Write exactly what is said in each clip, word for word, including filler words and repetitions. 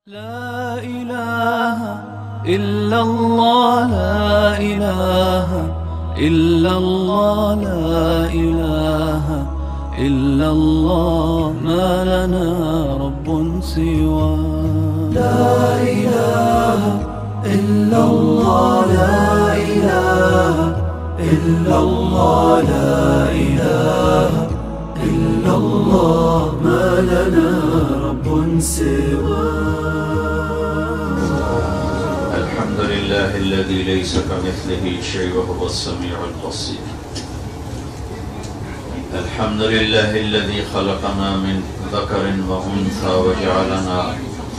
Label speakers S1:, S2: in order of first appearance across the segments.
S1: لا إله إلا الله لا إله إلا الله لا إله إلا الله ما لنا رب سوى لا إله إلا الله لا إله إلا الله لا إله إلا الله ما لنا رب سوى
S2: الحمد لله الذي ليس كمثله شيء وهو السميع البصير. الحمد لله الذي خلقنا من ذكر وأنثى وجعلنا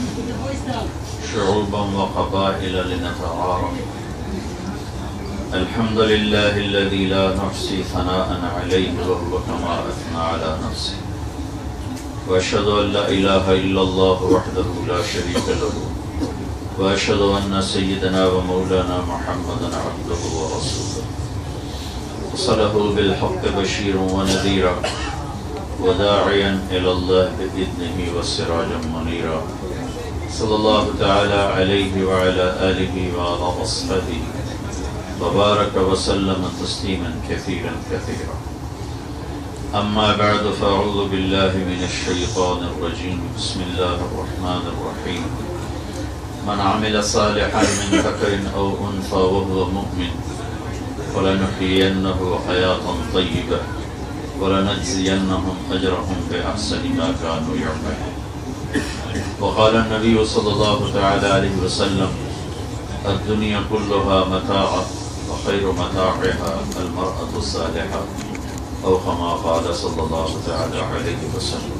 S2: شعوبا وقبائل لنتعارف. الحمد لله الذي لا نحصي ثناء عليه وهو كما أثنى على نفسه. وأشهد أن لا إله إلا الله وحده لا شريك له وأشهد أن سيدنا ومولانا محمدا عبده ورسوله أرسله بالحق بشيرا ونذيرا وداعيا إلى الله بإذنه وسراجا منيرا صلى الله تعالى عليه وعلى آله وعلى أصحابه وبارك وسلم تسليما كثيرا كثيرا. أما بعد فأعوذ بالله من الشيطان الرجيم. بسم الله الرحمن الرحيم. من عمل صالحا من ذكر أو أنثى وهو مؤمن فلنحيينه حياة طيبة ولنجزينهم أجرهم بأحسن ما كانوا يعملون. وقال النبي صلى الله تعالى عليه وسلم الدنيا كلها متاع وخير متاعها المرأة الصالحة أو كما قال صلى الله تعالى عليه وسلم.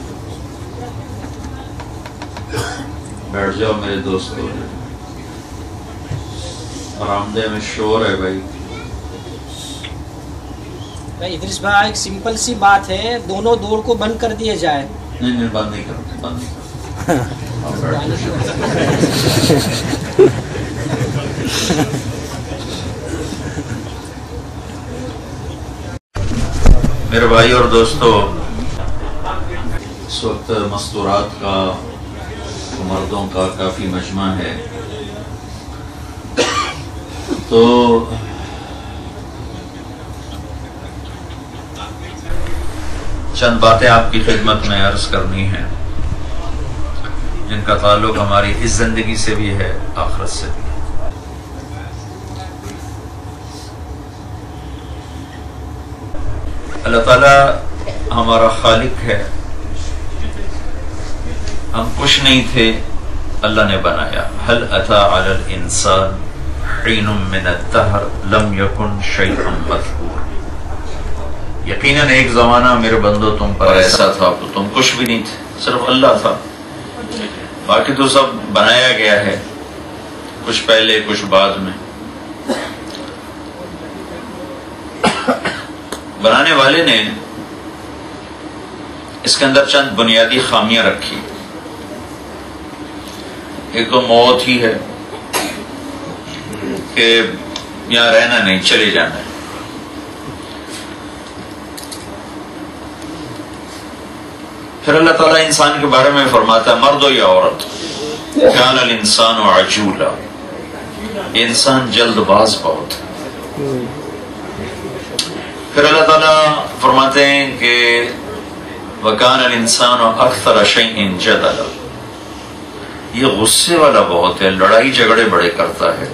S2: بیٹھ جاؤ میرے دوستو. آرامدہ میں شور ہے بھائی.
S3: ادریس بھائی ایک سمپل سی بات ہے، دونوں دور کو بند کر دیے جائے.
S2: نہیں نہیں بند نہیں کرتے، بند نہیں کرتے. میرے بھائی اور دوستو، اس وقت مستورات کا مردوں کا کافی مجمع ہے، تو چند باتیں آپ کی خدمت میں عرض کرنی ہیں جن کا تعلق ہماری اس زندگی سے بھی ہے، آخرت سے بھی. اللہ تعالی ہمارا خالق ہے، ہم کچھ نہیں تھے، اللہ نے بنایا. هل اتى على الانسان حين من الدهر لم يكن شيئا مذكورا. یقیناً ایک زمانہ میرے بندو تم پر ایسا تھا تو تم کچھ بھی نہیں تھے، صرف اللہ تھا، باقی تو سب بنایا گیا ہے، کچھ پہلے کچھ بعد میں. بنانے والے نے اس کے اندر چند بنیادی خامیاں رکھی. ایک تو موت ہی ہے کہ یہاں رہنا نہیں، چلے جانا ہے. پھر اللہ تعالیٰ انسان کے بارے میں فرماتا ہے، مرد ہو یا عورت، کان الانسان عجولا، انسان جلد باز بہت. پھر اللہ تعالیٰ فرماتے ہیں کہ وَكَانَ الْإِنسَانُ أَكْثَرَ شَيْءٍ جَدَلًا، یہ غصے والا بہت ہے، لڑائی جھگڑے بڑے کرتا ہے.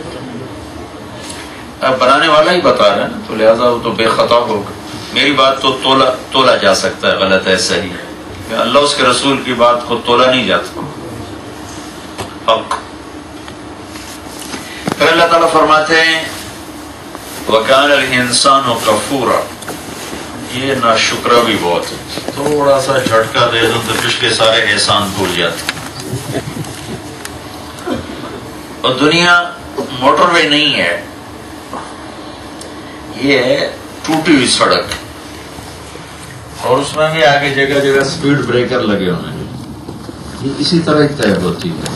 S2: اب بنانے والا ہی بتا رہا ہے نا، تو لہٰذا وہ تو بے خطا ہوگا. میری بات تو تولا تولا جا سکتا ہے، غلط ہے صحیح ہے، اللہ اس کے رسول کی بات کو تولا نہیں جاتا. حق. پھر اللہ تعالیٰ فرماتے ہیں وَكَانَ الْإِنسَانُ كَفُورًا، یہ ناشکرا بھی بہت ہے. تھوڑا سا جھٹکا دے دو تو پچھلے سارے احسان بھول جاتے. اور دنیا موٹر وے نہیں ہے، یہ ہے ٹوٹی ہوئی سڑک، اور اس میں بھی آگے جگہ جگہ سپیڈ بریکر لگے ہوئے ہیں. یہ اسی طرح ہی طے ہوتی ہے.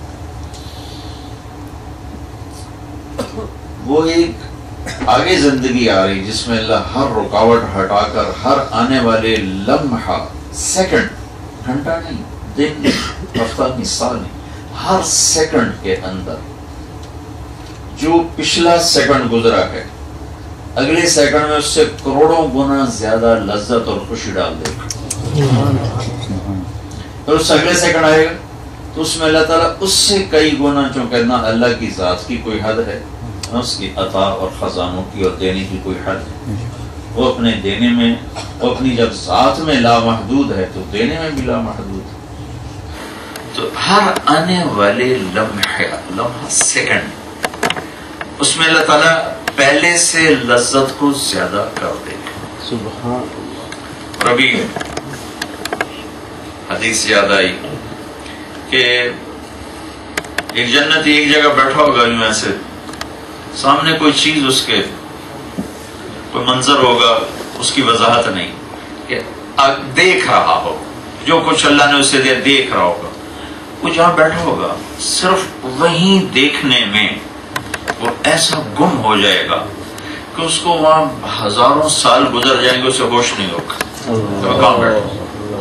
S2: وہ ایک آگے زندگی آ رہی جس میں اللہ ہر رکاوٹ ہٹا کر ہر آنے والے لمحہ، سیکنڈ، گھنٹہ نہیں، دن نہیں، ہفتہ نہیں، سال نہیں، ہر سیکنڈ کے اندر جو پچھلا سیکنڈ گزرا ہے اگلے سیکنڈ میں اس سے کروڑوں گنا زیادہ لذت اور خوشی ڈال دے گا. پھر اس اگلے سیکنڈ آئے گا تو اس میں اللہ تعالیٰ اس سے کئی گنا، چونکہ نہ اللہ کی ذات کی کوئی حد ہے نہ اس کی عطا اور خزانوں کی اور دینے کی کوئی حد ہے. وہ اپنے دینے میں، وہ اپنی جب ذات میں لامحدود ہے تو دینے میں بھی لامحدود ہے. تو ہر آنے والے لمحے لمحہ سیکنڈ اس میں اللہ تعالیٰ پہلے سے لذت کو زیادہ کر دے گا.
S4: سبحان.
S2: اور ابھی حدیث یاد آئی کہ ایک جنتی ایک جگہ بیٹھا ہوگا یوں ایسے، سامنے کوئی چیز اس کے کوئی منظر ہوگا، اس کی وضاحت نہیں کہ دیکھ رہا ہو، جو کچھ اللہ نے اسے دیا دیکھ رہا ہوگا. وہ جہاں بیٹھا ہوگا صرف وہیں دیکھنے میں وہ ایسا گم ہو جائے گا کہ اس کو وہاں ہزاروں سال گزر جائیں گے، اسے ہوش نہیں ہوگا. تو کہاں بیٹھا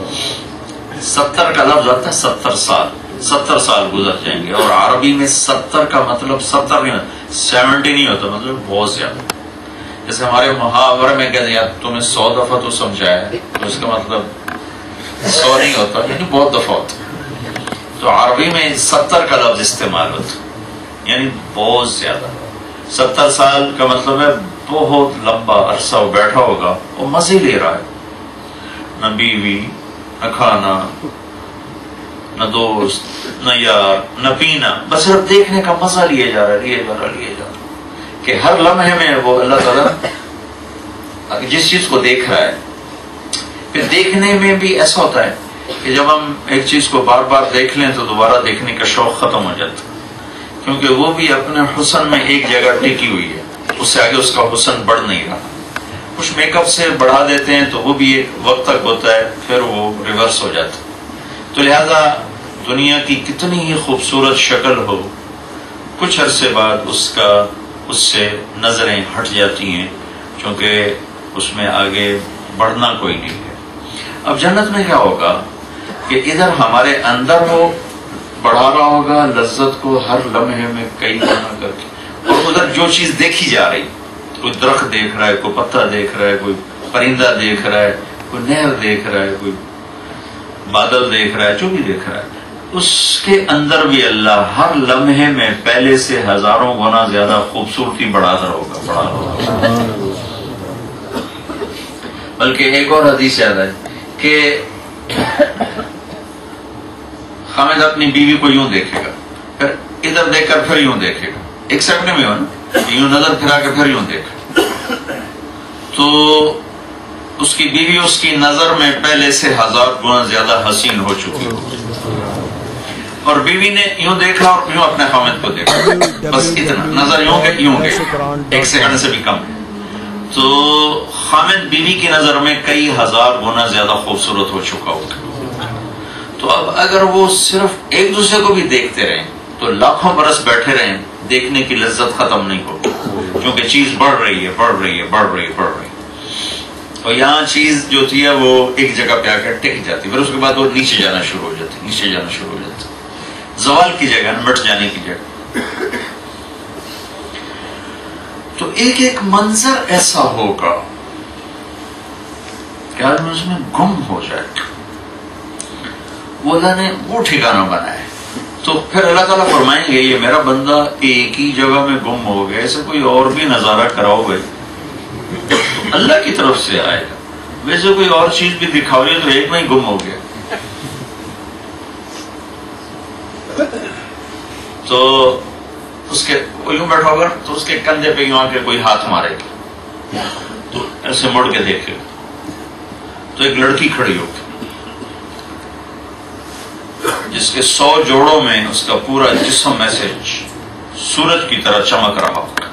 S2: ستر کا لفظ آتا ہے، ستر سال ستر سال گزر جائیں گے. اور عربی میں ستر کا مطلب ستر نہیں ہوتا، سیونٹی نہیں ہوتا، مطلب بہت زیادہ. جیسے ہمارے محاورے میں کہتے ہیں یار تمہیں سو دفعہ تو سمجھایا ہے، تو اس کا مطلب سو نہیں ہوتا، یعنی بہت دفعہ ہوتا. تو عربی میں ستر کا لفظ استعمال ہوتا یعنی بہت زیادہ. ستر سال کا مطلب ہے بہت لمبا عرصہ وہ بیٹھا ہوگا، وہ مزے لے رہا ہے، نہ بیوی نہ کھانا نہ دوست نہ یار نہ پینا، بس صرف دیکھنے کا مزہ لیے جا رہا لیے جا رہا لیے جا رہا کہ ہر لمحے میں وہ اللہ تعالیٰ جس چیز کو دیکھ رہا ہے. پھر دیکھنے میں بھی ایسا ہوتا ہے کہ جب ہم ایک چیز کو بار بار دیکھ لیں تو دوبارہ دیکھنے کا شوق ختم ہو جاتا ہے، کیونکہ وہ بھی اپنے حسن میں ایک جگہ ٹکی ہوئی ہے، اس سے آگے اس کا حسن بڑھ نہیں رہا. کچھ میک اپ سے بڑھا دیتے ہیں تو وہ بھی ایک وقت تک ہوتا ہے، پھر وہ ریورس ہو جاتا ہے. تو لہذا دنیا کی کتنی ہی خوبصورت شکل ہو، کچھ عرصے بعد اس کا اس سے نظریں ہٹ جاتی ہیں، چونکہ اس میں آگے بڑھنا کوئی نہیں ہے. اب جنت میں کیا ہوگا کہ ادھر ہمارے اندر وہ بڑھا رہا ہوگا لذت کو ہر لمحے میں کئی گنا کر کے، اور ادھر جو چیز دیکھی جا رہی، کوئی درخت دیکھ رہا ہے، کوئی پتا دیکھ رہا ہے، کوئی پرندہ دیکھ رہا ہے، کوئی نہر دیکھ رہا ہے، کوئی بادل دیکھ رہا ہے، جو بھی دیکھ رہا ہے، اس کے اندر بھی اللہ ہر لمحے میں پہلے سے ہزاروں گنا زیادہ خوبصورتی بڑھاتا ہوگا بڑھا ہوگا. بلکہ ایک اور حدیث یاد ہے کہ حامد اپنی بیوی کو یوں دیکھے گا، پھر ادھر دیکھ کر پھر یوں دیکھے گا، ایک سیکنڈ میں ہو نا، یوں نظر پھرا کے پھر یوں دیکھے، تو اس کی بیوی اس کی نظر میں پہلے سے ہزار گنا زیادہ حسین ہو چکی ہو، اور بیوی نے یوں دیکھا اور یوں اپنے حامد کو دیکھا، بس اتنا، نظر یوں کہ یوں کہ ایک سیکنڈ سے بھی کم. تو حامد بیوی کی نظر میں کئی ہزار گنا زیادہ خوبصورت ہو چکا ہوگا. تو اب اگر وہ صرف ایک دوسرے کو بھی دیکھتے رہیں تو لاکھوں برس بیٹھے رہیں، دیکھنے کی لذت ختم نہیں ہوگی، کیونکہ چیز بڑھ رہی ہے بڑھ رہی ہے بڑھ رہی ہے بڑھ رہی ہے. اور یہاں چیز جو تھی ہے وہ ایک جگہ پہ آ کر ٹک جاتی، پھر اس کے بعد وہ نیچے جانا شروع ہو جاتی نیچے جانا شروع ہو جاتی زوال کی جگہ، مٹ جانے کی جگہ. تو ایک ایک منظر ایسا ہوگا کہ آدمی اس میں گم ہو جائے گا. وہ اللہ نے وہ ٹھکانہ بنایا. تو پھر اللہ تعالیٰ فرمائیں گے یہ میرا بندہ ایک ہی جگہ میں گم ہو گیا، ایسے کوئی اور بھی نظارہ کراؤ گے تو اللہ کی طرف سے آئے گا، ویسے کوئی اور چیز بھی دکھاؤ گے تو ایک میں ہی گم ہو گیا. تو اس کے وہ یوں بیٹھا ہوگا تو اس کے کندھے پہ یوں آ کے کوئی ہاتھ مارے گا تو ایسے مڑ کے دیکھے گا تو ایک لڑکی کھڑی ہوگی جس کے سو جوڑوں میں اس کا پورا جسم ایسے سورج کی طرح چمک رہا ہوگا.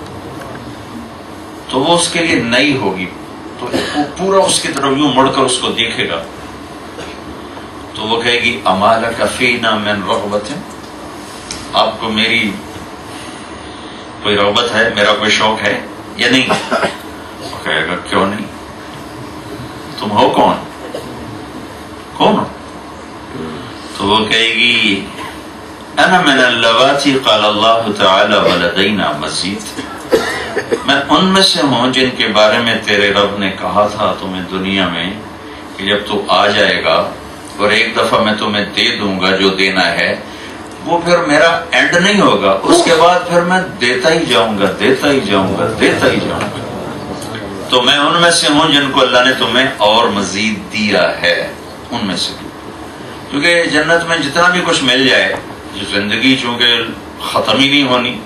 S2: تو وہ اس کے لیے نئی ہوگی، تو وہ پورا اس کی طرف یوں مڑ کر اس کو دیکھے گا تو وہ کہے گی امالک فینا من رغبت، آپ کو میری کوئی رغبت ہے، میرا کوئی شوق ہے یا نہیں؟ وہ کہے گا کیوں نہیں، تم ہو کون کون ہو؟ تو وہ کہے گی انا من اللواتی قال اللہ تعالی ولدینا مزید، میں ان میں سے ہوں جن کے بارے میں تیرے رب نے کہا تھا تمہیں دنیا میں کہ جب تو آ جائے گا اور ایک دفعہ میں تمہیں دے دوں گا جو دینا ہے، وہ پھر میرا اینڈ نہیں ہوگا، اس کے بعد پھر میں دیتا ہی جاؤں گا دیتا ہی جاؤں گا دیتا ہی جاؤں گا۔ تو میں ان میں سے ہوں جن کو اللہ نے تمہیں اور مزید دیا ہے، ان میں سے، کیونکہ جنت میں جتنا بھی کچھ مل جائے، زندگی چونکہ ختم ہی نہیں ہونی،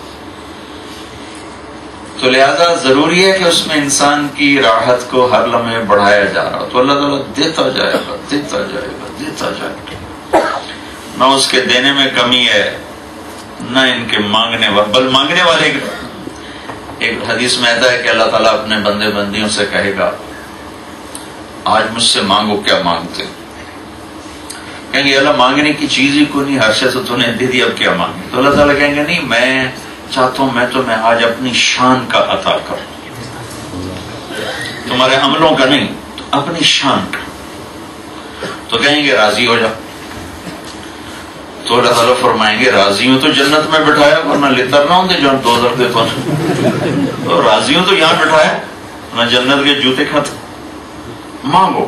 S2: تو لہذا ضروری ہے کہ اس میں انسان کی راحت کو ہر لمحے بڑھایا جا رہا، تو اللہ تعالیٰ دیتا جائے گا دیتا جائے گا دیتا جائے گا، نہ اس کے دینے میں کمی ہے نہ ان کے مانگنے والے، بل مانگنے والے ایک حدیث میں آتا ہے کہ اللہ تعالیٰ اپنے بندے بندیوں سے کہے گا آج مجھ سے مانگو کیا مانگتے، کہیں گے اللہ مانگنے کی چیز ہی کو نہیں، ہر شے سے تو نے دے دی، اب کیا مانگے؟ تو اللہ تعالیٰ کہیں گے نہیں، میں چاہتا ہوں میں تمہیں آج اپنی شان کا عطا کروں، تمہارے عملوں کا نہیں، تو اپنی شان کا۔ تو کہیں گے راضی ہو جا، تو اللہ تعالیٰ فرمائیں گے راضی ہوں تو جنت میں بٹھایا ورنہ لتر نہ ہوں دے جو دو در دے تو راضی ہوں تو یہاں بٹھایا نہ جنت کے جوتے کھاتے، مانگو۔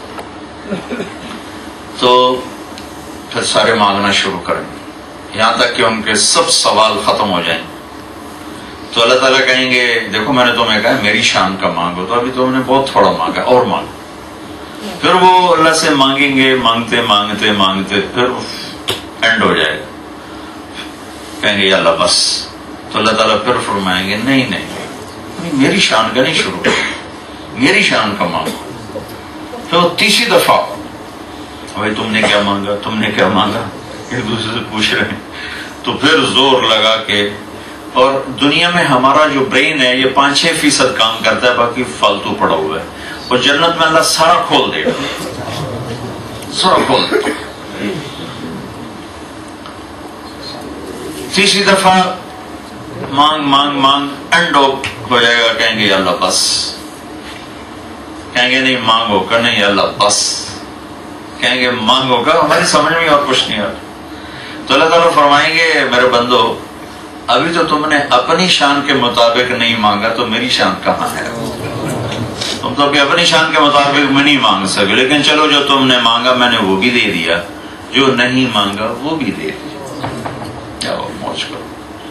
S2: تو پھر سارے مانگنا شروع کریں یہاں تک کہ ان کے سب سوال ختم ہو جائیں، تو اللہ تعالیٰ کہیں گے دیکھو میں نے تمہیں کہا میری شان کا مانگو، تو ابھی تم نے بہت تھوڑا مانگا، اور مانگو۔ پھر وہ اللہ سے مانگیں گے، مانگتے مانگتے مانگتے پھر اینڈ ہو جائے گا، کہیں گے یا اللہ بس، تو اللہ تعالیٰ پھر فرمائیں گے نہیں نہیں میری شان کا نہیں، شروع میری شان کا مانگو۔ پھر وہ تیسری دفعہ بھائی تم نے کیا مانگا تم نے کیا مانگا ایک دوسرے سے پوچھ رہے ہیں، تو پھر زور لگا کے، اور دنیا میں ہمارا جو برین ہے یہ پانچ چھ فیصد کام کرتا ہے، باقی فالتو پڑا ہوا ہے، اور جنت میں اللہ سارا کھول دے گا، سارا کھول دے گا۔ تیسری دفعہ مانگ مانگ مانگ اینڈ ہو جائے گا، کہیں گے اللہ بس، کہیں گے نہیں مانگو کہ نہیں اللہ بس، کہیں گے مانگو کا ہماری سمجھ میں اور کچھ نہیں آتا، تو اللہ تعالیٰ فرمائیں گے میرے بندو ابھی تو تم نے اپنی شان کے مطابق نہیں مانگا، تو میری شان کہاں ہے؟ تم تو ابھی اپنی شان کے مطابق میں نہیں مانگ سکے، لیکن چلو جو تم نے مانگا میں نے وہ بھی دے دیا، جو نہیں مانگا وہ بھی دے دیا، جاؤ موج کرو۔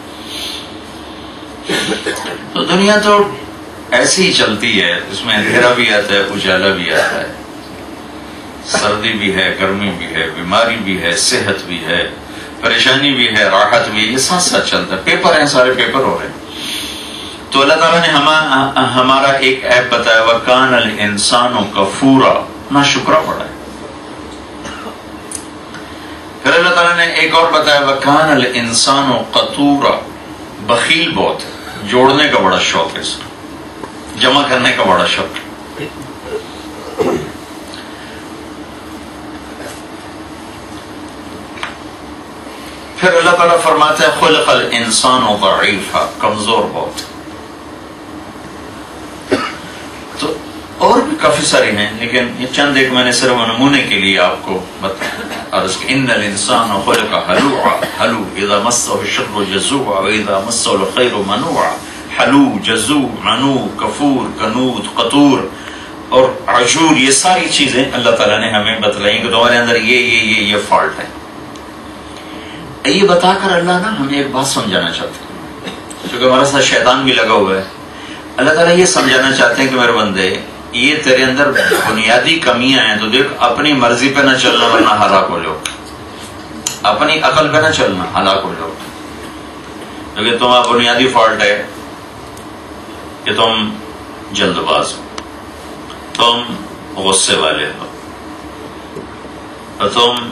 S2: تو دنیا تو ایسی ہی چلتی ہے، اس میں اندھیرا بھی آتا ہے اجالا بھی آتا ہے، سردی بھی ہے گرمی بھی ہے، بیماری بھی ہے صحت بھی ہے، پریشانی بھی ہے راحت بھی ہے، یہ ساتھ ساتھ چلتا ہے، پیپر ہیں سارے پیپر ہو رہے ہیں۔ تو اللہ تعالیٰ نے ہما ہمارا ایک ایپ بتایا وَكَانَ الْإِنسَانُ كَفُورًا، نا شکرہ پڑا ہے۔ پھر اللہ تعالیٰ نے ایک اور بتایا وَكَانَ الْإِنسَانُ قَتُورًا، بخیل بہت ہے، جوڑنے کا بڑا شوق ہے، اس کا جمع کرنے کا بڑا شوق ہے۔ پھر اللہ تعالیٰ فرماتا ہے خلق الانسان ضعیفا، کمزور بہت۔ تو اور بھی کافی سارے ہیں، لیکن یہ چند ایک میں نے صرف نمونے کے لیے آپ کو بتایا۔ عرض کہ ان الانسان خلق ہلوعا، ہلو اذا مسه الشر جزوعا واذا مسه الخير منوعا، ہلو جزوع منوع کفور کنود قطور اور عجور، یہ ساری چیزیں اللہ تعالیٰ نے ہمیں بتلائیں کہ تمہارے اندر یہ یہ یہ یہ فالٹ ہے۔ یہ بتا کر اللہ نا ہمیں ایک بات سمجھانا چاہتے ہیں، کیونکہ ہمارے ساتھ شیطان بھی لگا ہوا ہے۔ اللہ تعالیٰ یہ سمجھانا چاہتے ہیں کہ میرے بندے یہ تیرے اندر بنیادی کمیاں ہیں، تو دیکھ اپنی مرضی پہ نہ چلنا ورنہ ہلاک ہو جاؤ، اپنی عقل پہ نہ چلنا ہلاک ہو جاؤ، کیونکہ تمہارا بنیادی فالٹ ہے کہ تم جلد باز ہو، تم غصے والے ہو، اور تم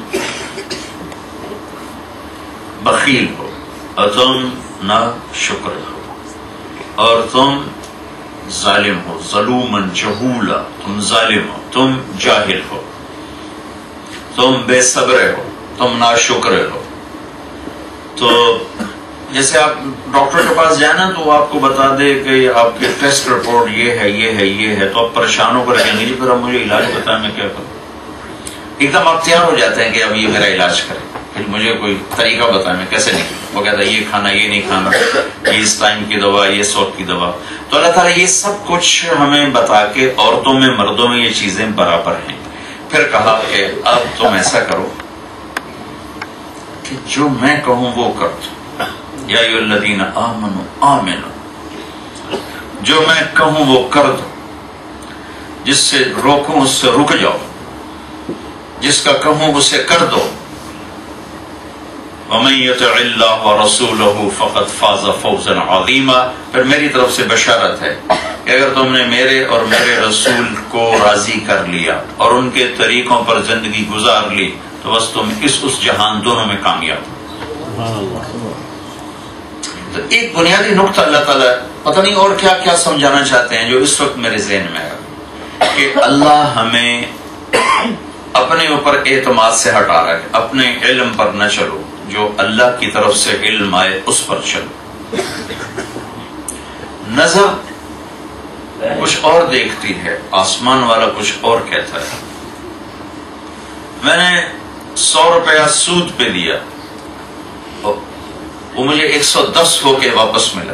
S2: بخیل ہو، اور تم نا شکر ہو، اور تم ظالم ہو، ظلومن جہولا، تم ظالم ہو، تم جاہل ہو، تم بے صبر ہو، تم ناشکر ہو۔ تو جیسے آپ ڈاکٹر کے پاس جائیں نا تو آپ کو بتا دے کہ آپ کے ٹیسٹ رپورٹ یہ ہے یہ ہے یہ ہے، تو آپ پریشان ہو کر کہیں پھر اب مجھے علاج بتائیں میں کیا کروں، ایک دم آپ تیار ہو جاتے ہیں کہ اب یہ میرا علاج کرے۔ پھر مجھے کوئی طریقہ بتائیں میں کیسے نکلوں. وہ کہتا ہے یہ کھانا یہ نہیں کھانا، یہ اس ٹائم کی دوا یہ اس وقت کی دوا. تو اللہ تعالیٰ یہ سب کچھ ہمیں بتا کے عورتوں میں مردوں میں یہ چیزیں برابر ہیں. پھر کہا کہ اب تم ایسا کرو کہ جو میں کہوں وہ کر دو. یا ایھا الذین آمنوا آمنوا، جو میں کہوں وہ کر دو، جس سے روکوں اس سے رک جاؤ، جس کا کہوں اسے کر دو. وَمَن يُطِعِ اللَّهَ وَرَسُولَهُ فَقَدْ فَازَ فَوْزًا عَظِيمًا. پھر میری طرف سے بشارت ہے کہ اگر تم نے میرے اور میرے رسول کو راضی کر لیا اور ان کے طریقوں پر زندگی گزار لی تو بس تم اس اس جہان دونوں میں کامیاب. تو ایک بنیادی نقطہ اللہ تعالیٰ پتہ نہیں اور کیا کیا سمجھانا چاہتے ہیں جو اس وقت میرے ذہن میں ہے کہ اللہ ہمیں اپنے اوپر اعتماد سے ہٹا رہا ہے. اپنے علم پر نہ چلو، جو اللہ کی طرف سے علم آئے اس پر چلو. نظر کچھ اور دیکھتی ہے، آسمان والا کچھ اور کہتا ہے. میں نے سو روپیہ سود پہ دیا، وہ مجھے ایک سو دس ہو کے واپس ملا،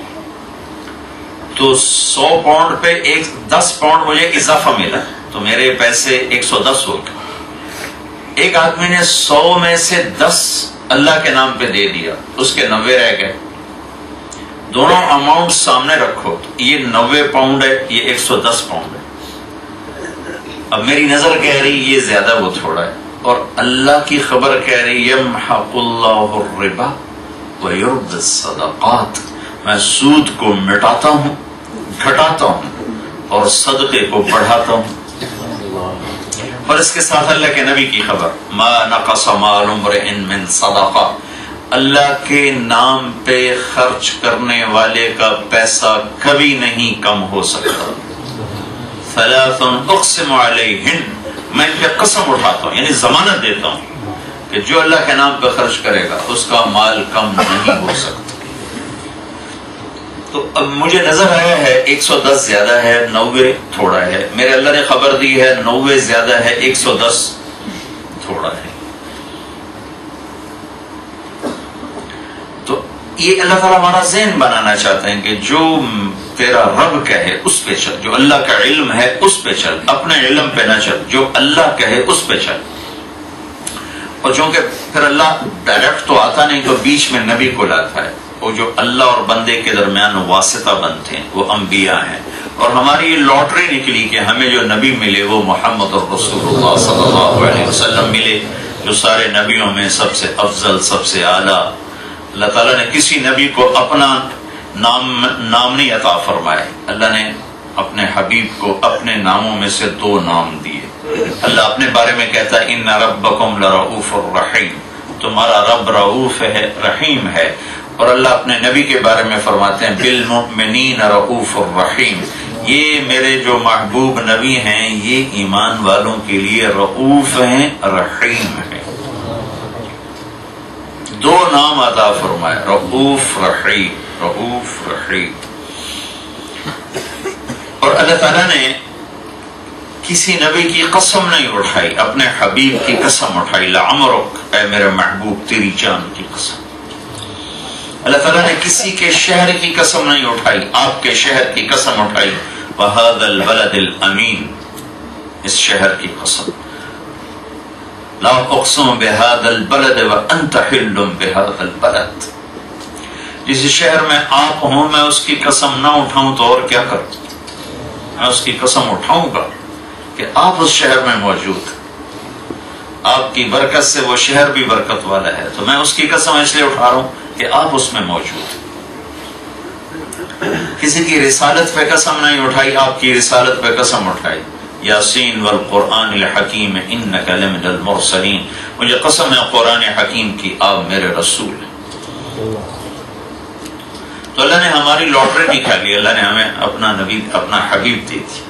S2: تو سو پاؤنڈ پہ ایک دس پاؤنڈ مجھے اضافہ ملا، تو میرے پیسے ایک سو دس ہو گئے. ایک آدمی نے سو میں سے دس اللہ کے نام پہ دے دیا، اس کے نوے رہ گئے. دونوں اماؤنٹ سامنے رکھو، یہ نوے پاؤنڈ ہے، یہ ایک سو دس پاؤنڈ ہے. اب میری نظر کہہ رہی یہ زیادہ وہ تھوڑا ہے، اور اللہ کی خبر کہہ رہی یمحق اللہ الربا ویربی الصدقات. میں سود کو مٹاتا ہوں، گھٹاتا ہوں، اور صدقے کو بڑھاتا ہوں. اور اس کے ساتھ اللہ کے نبی کی خبر ما نقص مال امرئ من صدقہ، اللہ کے نام پہ خرچ کرنے والے کا پیسہ کبھی نہیں کم ہو سکتا. ثلاث اقسم علیہن، میں ان پہ قسم اٹھاتا ہوں، یعنی ضمانت دیتا ہوں کہ جو اللہ کے نام پہ خرچ کرے گا اس کا مال کم نہیں ہو سکتا. تو اب مجھے نظر آیا ہے ایک سو دس زیادہ ہے، نوے تھوڑا ہے. میرے اللہ نے خبر دی ہے نوے زیادہ ہے، ایک سو دس تھوڑا ہے. تو یہ اللہ تعالیٰ ہمارا ذہن بنانا چاہتے ہیں کہ جو تیرا رب کہے اس پہ چل، جو اللہ کا علم ہے اس پہ چل، اپنے علم پہ نہ چل، جو اللہ کہے اس پہ چل. اور چونکہ پھر اللہ ڈائریکٹ تو آتا نہیں تو بیچ میں نبی کو لاتا ہے. وہ جو اللہ اور بندے کے درمیان واسطہ بنتے ہیں وہ انبیاء ہیں. اور ہماری یہ لاٹری نکلی کہ ہمیں جو نبی ملے وہ محمد رسول اللہ صلی اللہ علیہ وسلم ملے، جو سارے نبیوں میں سب سے افضل، سب سے اعلیٰ. اللہ تعالیٰ نے کسی نبی کو اپنا نام نام نہیں عطا فرمائے. اللہ نے اپنے حبیب کو اپنے ناموں میں سے دو نام دیے. اللہ اپنے بارے میں کہتا ہے ان ربکم لرؤوف الرحیم، تمہارا رب رؤوف ہے، رحیم ہے. اور اللہ اپنے نبی کے بارے میں فرماتے ہیں بالمؤمنین رؤوف الرحیم، یہ میرے جو محبوب نبی ہیں یہ ایمان والوں کے لیے رؤوف ہیں، رحیم ہیں. دو نام عطا فرمائے، رؤوف رحیم، رؤوف رحیم. اور اللہ تعالیٰ نے کسی نبی کی قسم نہیں اٹھائی، اپنے حبیب کی قسم اٹھائی. لعمرک، اے میرے محبوب تیری جان کی قسم. اللہ تعالیٰ نے کسی کے شہر کی قسم نہیں اٹھائی، آپ کے شہر کی قسم اٹھائی. وَهَذَا الْبَلَدِ الْأَمِينَ، اس شہر کی قسم. لا اقسم بهذا البلد وانت حل بهذا البلد. جس شہر میں آپ ہوں میں اس کی قسم نہ اٹھاؤں تو اور کیا کروں؟ میں اس کی قسم اٹھاؤں گا کہ آپ اس شہر میں موجود، آپ کی برکت سے وہ شہر بھی برکت والا ہے. تو میں اس کی قسم اس لیے اٹھا رہا ہوں کہ آپ اس میں موجود. کسی کی رسالت پہ قسم نہیں اٹھائی، آپ کی رسالت پہ قسم اٹھائی. یاسین والقرآن الحکیم انک لمن المرسلین، مجھے قسم ہے قرآن حکیم کی، آپ میرے رسول ہیں. تو اللہ نے ہماری لاٹری نکالی، اللہ نے ہمیں اپنا نبی، اپنا حبیب دی تھی.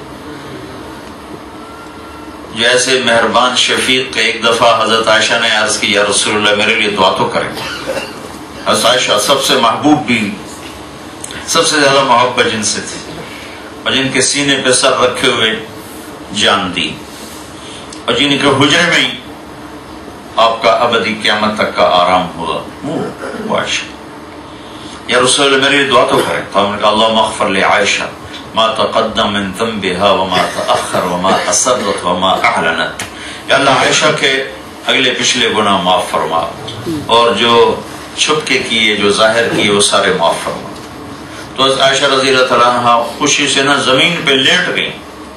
S2: جیسے مہربان شفیق ایک دفعہ حضرت عائشہ نے عرض کی یا رسول اللہ میرے لیے دعا تو کریں. حضرت عائشہ سب سے محبوب بھی، سب سے زیادہ محبت جن سے تھی، اور جن کے سینے پہ سر رکھے ہوئے جان دی، اور جن کے حجرے میں آپ کا ابدی قیامت تک کا آرام ہوگا، وہ عائشہ۔ یا رسول اللہ میرے لیے دعا تو کریں، تو ہم نے کہا اللہم اغفر لعائشہ ما تقدم من ذنبها وما تأخر وما اسرت وما اعلنت۔ یا اللہ عائشہ کے اگلے پچھلے گناہ معاف فرما، اور جو چھپ کے کیے جو ظاہر کیے وہ سارے معاف فرما۔ تو عائشہ رضی اللہ تعالیٰ عنہ خوشی سے نا زمین پہ لیٹ گئی۔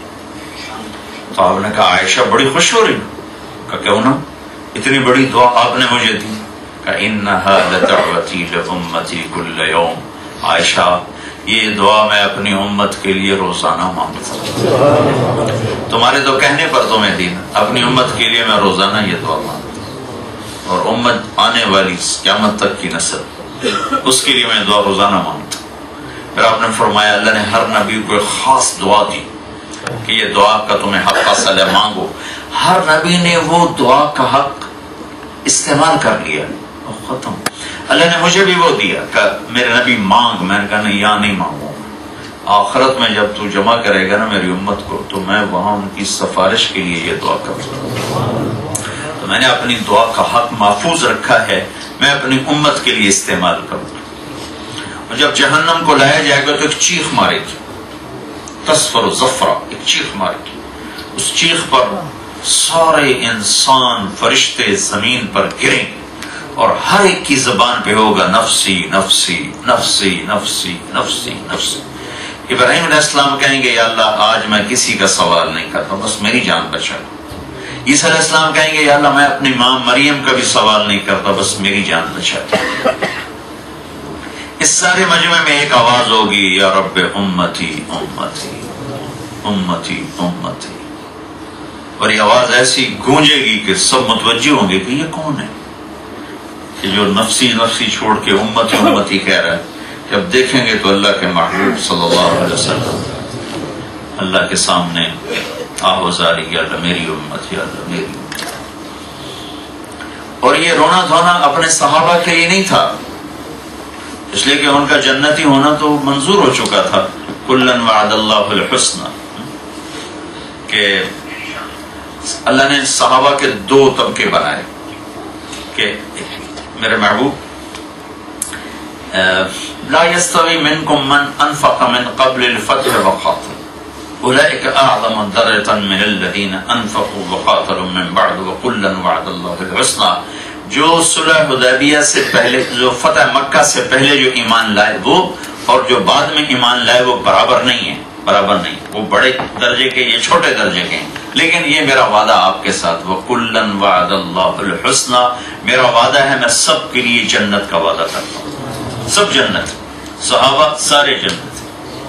S2: تو آپ نے کہا عائشہ بڑی خوش ہو رہی، کہا کیوں نا، اتنی بڑی دعا آپ نے مجھے دی۔ کہا انہا لدعوتی لامتی کل یوم، عائشہ یہ دعا میں اپنی امت کے لیے روزانہ مانگتا ہوں، تمہارے تو کہنے پر تمہیں دی، اپنی امت کے لیے میں روزانہ یہ دعا مانگتا ہوں، اور امت آنے والی قیامت تک کی نسل اس کے لیے میں دعا روزانہ مانگتا ہوں۔ پھر آپ نے فرمایا اللہ نے ہر نبی کو ایک خاص دعا دی کہ یہ دعا کا تمہیں حق حاصل ہے، مانگو۔ ہر نبی نے وہ دعا کا حق استعمال کر لیا اور ختم۔ اللہ نے مجھے بھی وہ دیا کہ میرے نبی مانگ، میں نے کہا نہیں یہاں نہیں مانگوں، آخرت میں جب تو جمع کرے گا نا میری امت کو تو میں وہاں ان کی سفارش کے لیے یہ دعا کروں۔ تو میں نے اپنی دعا کا حق محفوظ رکھا ہے، میں اپنی امت کے لیے استعمال کروں۔ اور جب جہنم کو لایا جائے گا تو ایک چیخ مارے گی، تصفر و زفرہ، ایک چیخ مارے گی، اس چیخ پر سارے انسان فرشتے زمین پر گریں گے اور ہر ایک کی زبان پہ ہوگا نفسی نفسی نفسی نفسی نفسی نفسی۔ ابراہیم علیہ السلام کہیں گے یا اللہ آج میں کسی کا سوال نہیں کرتا، بس میری جان بچا لو۔ عیسیٰ علیہ السلام کہیں گے یا اللہ میں اپنی ماں مریم کا بھی سوال نہیں کرتا، بس میری جان بچا لو۔ اس سارے مجمع میں ایک آواز ہوگی یا رب امتی امتی امتی امتی، اور یہ آواز ایسی گونجے گی کہ سب متوجہ ہوں گے کہ یہ کون ہے کہ جو نفسی نفسی چھوڑ کے امتی امتی کہہ رہا ہے۔ جب دیکھیں گے تو اللہ کے محبوب صلی اللہ علیہ وسلم اللہ کے سامنے آہوزاری یا اللہ میری امت یا اللہ میری امت۔ اور یہ رونا دھونا اپنے صحابہ کے لیے نہیں تھا، اس لیے کہ ان کا جنتی ہونا تو منظور ہو چکا تھا، کلن وعد اللہ الحسنى، کہ اللہ نے صحابہ کے دو طبقے بنائے کہ میرے محبوب لا يستوي منكم من انفق من قبل الفتح وقاتل اولئك اعظم درجة من الذين انفقوا وقاتلوا من بعد وكلا وعد الله الحسنى۔ جو صلح حدیبیہ سے پہلے، جو فتح مکہ سے پہلے جو ایمان لائے وہ اور جو بعد میں ایمان لائے وہ برابر نہیں ہے، برابر نہیں، وہ بڑے درجے کے، یہ چھوٹے درجے کے ہیں، لیکن یہ میرا وعدہ آپ کے ساتھ، وَكُلًّا وَعَدَ اللَّهُ الْحُسْنَى، میرا وعدہ ہے میں سب کے لیے جنت کا وعدہ کرتا ہوں، سب جنت، صحابہ سارے جنت،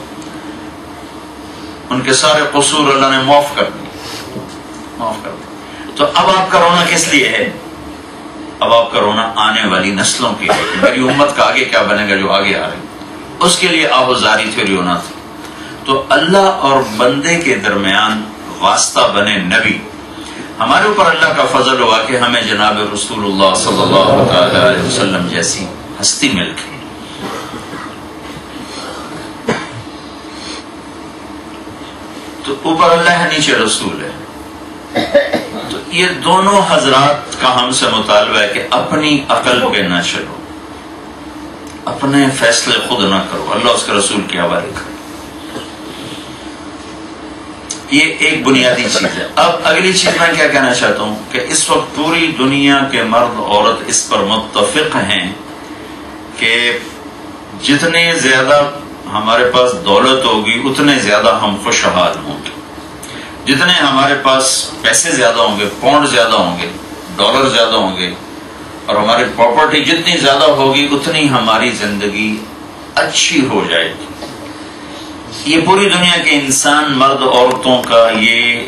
S2: ان کے سارے قصور اللہ نے معاف کر دیے، معاف کر دیے۔ تو اب آپ کا رونا کس لیے ہے؟ اب آپ کا رونا آنے والی نسلوں کے لیے کہ میری امت کا آگے کیا بنے گا، جو آگے آ رہے ہیں اس کے لیے آہوزاری تھی، رونا تھا۔ تو اللہ اور بندے کے درمیان واسطہ بنے نبی، ہمارے اوپر اللہ کا فضل ہوا کہ ہمیں جناب رسول اللہ صلی اللہ علیہ وسلم جیسی ہستی مل گئی۔ تو اوپر اللہ ہے، نیچے رسول ہے۔ تو یہ دونوں حضرات کا ہم سے مطالبہ ہے کہ اپنی عقل پہ نہ چلو، اپنے فیصلے خود نہ کرو، اللہ اس کے رسول کے حوالے کرو۔ یہ ایک بنیادی چیز ہے۔ اب اگلی چیز میں کیا کہنا چاہتا ہوں کہ اس وقت پوری دنیا کے مرد عورت اس پر متفق ہیں کہ جتنے زیادہ ہمارے پاس دولت ہوگی اتنے زیادہ ہم خوشحال ہوں گے، جتنے ہمارے پاس پیسے زیادہ ہوں گے، پاؤنڈ زیادہ ہوں گے، ڈالر زیادہ ہوں گے، اور ہماری پراپرٹی جتنی زیادہ ہوگی اتنی ہماری زندگی اچھی ہو جائے گی۔ یہ پوری دنیا کے انسان مرد عورتوں کا یہ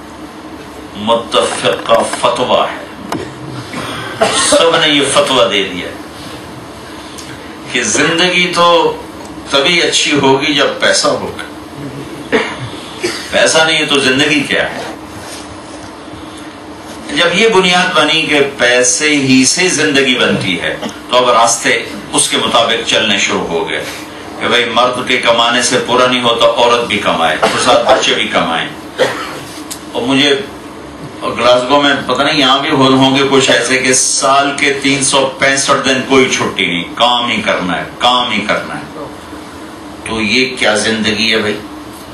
S2: متفقہ فتویٰ ہے، سب نے یہ فتویٰ دے دیا کہ زندگی تو تبھی اچھی ہوگی جب پیسہ ہوگا، پیسہ نہیں ہے تو زندگی کیا ہے؟ جب یہ بنیاد بنی کہ پیسے ہی سے زندگی بنتی ہے تو اب راستے اس کے مطابق چلنے شروع ہو گئے کہ بھئی مرد کے کمانے سے پورا نہیں ہوتا، عورت بھی کمائے، تو ساتھ بچے بھی کمائیں۔ اور مجھے اور گلاسگو میں پتہ نہیں یہاں بھی ہوں گے کچھ ایسے کہ سال کے تین سو پینسٹھ دن کوئی چھٹی نہیں، کام ہی کرنا ہے، کام ہی کرنا ہے. تو یہ کیا زندگی ہے بھائی؟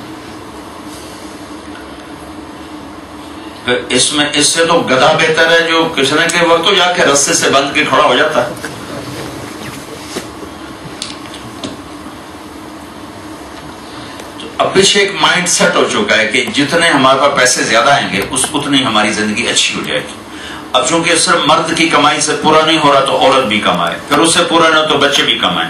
S2: اس میں اس سے تو گدھا بہتر ہے جو کشنے کے وقت تو جا کے رستے سے بند کے کھڑا ہو جاتا ہے. اب پیچھے ایک مائنڈ سیٹ ہو چکا ہے کہ جتنے ہمارے پاس پیسے زیادہ آئیں گے اس اتنی ہماری زندگی اچھی ہو جائے گی. اب چونکہ صرف مرد کی کمائی سے پورا نہیں ہو رہا تو عورت بھی کمائے، پھر اس سے پورا نہ ہو تو بچے بھی کمائیں.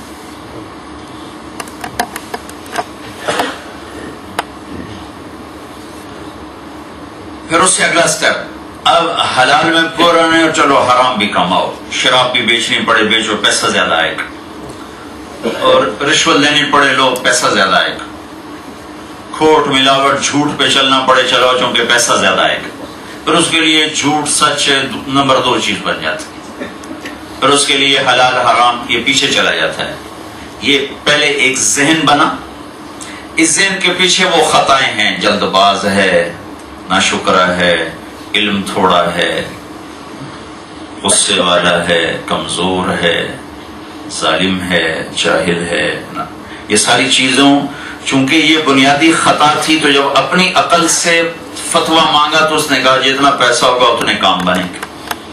S2: پھر اس سے اگلا سٹیپ، اب حلال میں پورا نہیں ہو چلو حرام بھی کماؤ، شراب بھی بیچنی پڑے بیچو پیسہ زیادہ آئے گا، اور رشوت لینی پڑے لو پیسہ زیادہ آئے گا، کھوٹ ملاوٹ جھوٹ پہ چلنا پڑے چلو چونکہ پیسہ زیادہ آئے گا. پھر اس کے لیے جھوٹ سچ نمبر دو چیز بن جاتی ہے. پھر اس کے لیے حلال حرام یہ پیچھے چلا جاتا ہے. یہ پہلے ایک ذہن بنا، اس ذہن کے پیچھے وہ خطائیں ہیں، جلد باز ہے، ناشکرا ہے، علم تھوڑا ہے، غصے والا ہے، کمزور ہے، ظالم ہے، جاہل ہے. یہ ساری چیزوں چونکہ یہ بنیادی خطا تھی تو جب اپنی عقل سے فتویٰ مانگا تو اس نے کہا جتنا پیسہ ہوگا اتنے کام بنے گے.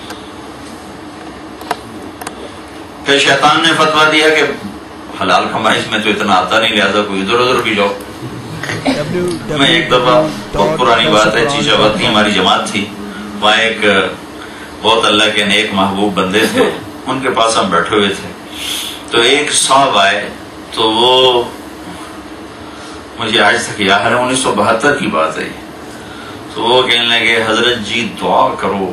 S2: پھر شیطان نے فتویٰ دیا کہ حلال کمائی میں تو اتنا آتا نہیں، لہذا کوئی ادھر ادھر بھی جاؤ. میں ایک دفعہ بہت پرانی بات ہے، چیچا وقت ہماری جماعت تھی، وہاں ایک بہت اللہ کے نیک محبوب بندے تھے، ان کے پاس ہم بیٹھے ہوئے تھے. تو ایک صاحب آئے تو وہ مجھے آج تک یاد ہے، انیس سو بہتر کی بات ہے. تو وہ کہنے لگے حضرت جی دعا کرو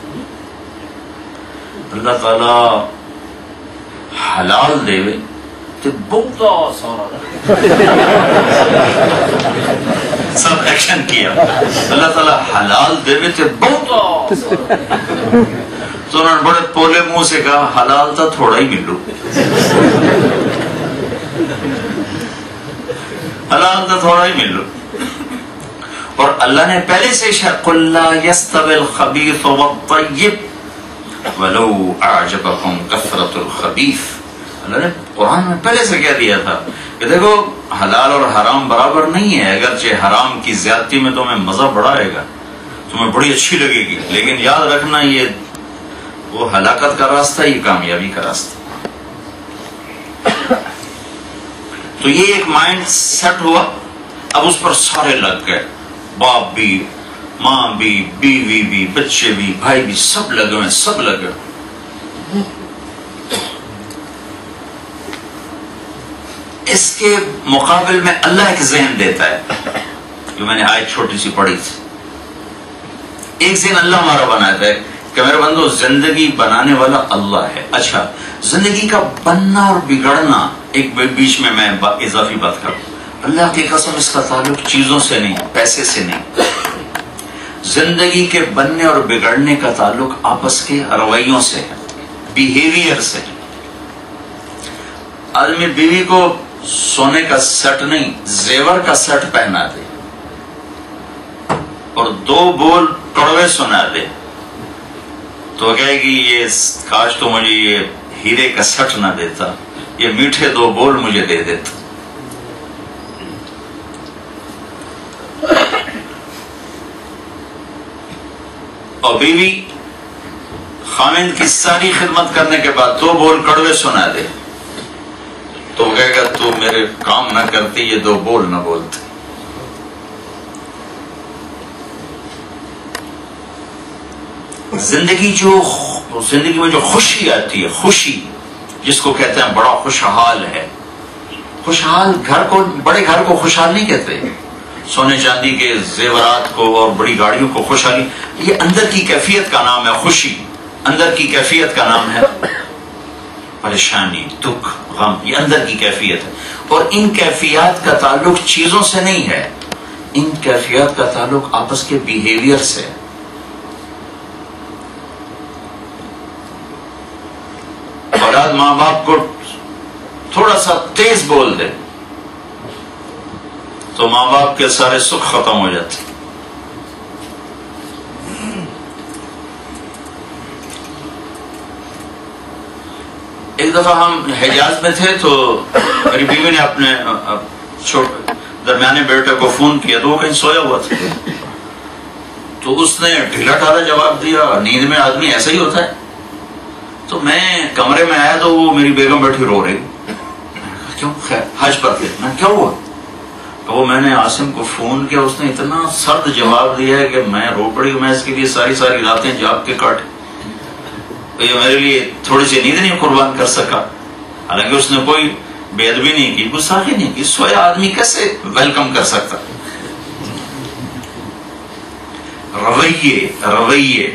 S2: اللہ تعالی حلال دے تو بہت سارا سب ایکشن کیا، اللہ تعالی حلال دے تو بہت. تو انہوں نے بڑے پولے منہ سے کہا حلال تو تھوڑا ہی ملو، حلال تو تھوڑا ہی ملو. اور اللہ نے پہلے سے قُلْ لَا يَسْتَوِي الْخَبِيثُ وَالطَّيِّبُ وَلَوْ أَعْجَبَكُمْ كَثْرَةُ الْخَبِيثِ. اللہ نے قرآن میں پہلے سے کہہ دیا تھا کہ دیکھو حلال اور حرام برابر نہیں ہے، اگرچہ حرام کی زیادتی میں تمہیں مزہ بڑا آئے گا، تمہیں بڑی اچھی لگے گی، لیکن یاد رکھنا یہ وہ ہلاکت کا راستہ، یہ کامیابی کا راستہ. تو یہ ایک مائنڈ سیٹ ہوا. اب اس پر سارے لگ گئے، باپ بھی، ماں بھی، بیوی بھی، بچے بھی، بھائی بھی، سب لگے ہوئے، سب لگے. اس کے مقابل میں اللہ ایک ذہن دیتا ہے جو میں نے آج چھوٹی سی پڑھی تھی. ایک ذہن اللہ ہمارا بناتا ہے کہ میرے بندو زندگی بنانے والا اللہ ہے. اچھا زندگی کا بننا اور بگڑنا، ایک بیچ میں میں اضافی بات کروں، اللہ کی قسم اس کا تعلق چیزوں سے نہیں، پیسے سے نہیں. زندگی کے بننے اور بگڑنے کا تعلق آپس کے رویوں سے ہے، بیہیویئر سے. آدمی بیوی کو سونے کا سیٹ نہیں زیور کا سیٹ پہنا دے اور دو بول کڑوے سنا دے تو کہے گی یہ کاش تو مجھے یہ ہیرے کا سیٹ نہ دیتا، یہ میٹھے دو بول مجھے دے دیتا. اور بیوی خاوند کی ساری خدمت کرنے کے بعد دو بول کڑوے سنا دے تو وہ کہے گا تو میرے کام نہ کرتی، یہ دو بول نہ بولتے. زندگی جو زندگی میں جو خوشی آتی ہے، خوشی جس کو کہتے ہیں بڑا خوشحال ہے. خوشحال گھر کو، بڑے گھر کو خوشحال نہیں کہتے، سونے چاندی کے زیورات کو اور بڑی گاڑیوں کو خوشحالی، یہ اندر کی کیفیت کا نام ہے. خوشی اندر کی کیفیت کا نام ہے. پریشانی، دکھ، غم یہ اندر کی کیفیت ہے. اور ان کیفیات کا تعلق چیزوں سے نہیں ہے، ان کیفیات کا تعلق آپس کے بیہیویئر سے. اولاد ماں باپ کو تھوڑا سا تیز بول دے تو ماں باپ کے سارے سکھ ختم ہو جاتے. ایک دفعہ ہم حجاز میں تھے تو میری بیوی نے اپنے چھوٹے درمیانے بیٹے کو فون کیا تو وہ کہیں سویا ہوا تھا، تو اس نے ڈھیلا ڈھالا جواب دیا، نیند میں آدمی ایسا ہی ہوتا ہے۔ تو میں کمرے میں آیا تو وہ میری بیگم بیٹھی رو رہی، کیوں؟ خیر حج پر تھے، میں کیا ہوا؟ وہ میں نے عاصم کو فون کیا، اس نے اتنا سرد جواب دیا ہے کہ میں رو پڑی، میں اس کے لیے ساری ساری راتیں جاگ کے کاٹی، یہ میرے لیے تھوڑی سی نیند نہیں قربان کر سکا۔ حالانکہ اس نے کوئی بے ادبی نہیں کی، گستاخی نہیں کی، سویا آدمی کیسے ویلکم کر سکتا؟ رویے رویے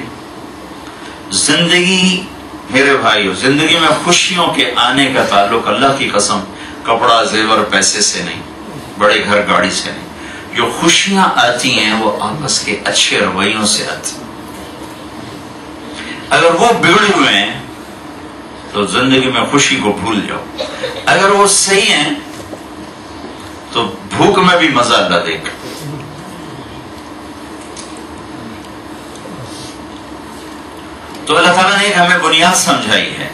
S2: زندگی میرے بھائیو، زندگی میں خوشیوں کے آنے کا تعلق اللہ کی قسم کپڑا زیور پیسے سے نہیں، بڑے گھر گاڑی سے نہیں، جو خوشیاں آتی ہیں وہ آپس کے اچھے رویوں سے آتی ہیں۔ اگر وہ بگڑے ہوئے ہیں تو زندگی میں خوشی کو بھول جاؤ، اگر وہ صحیح ہیں تو بھوک میں بھی مزہ اللہ دے گا۔ تو اللہ تعالیٰ نے ایک ہمیں بنیاد سمجھائی ہے،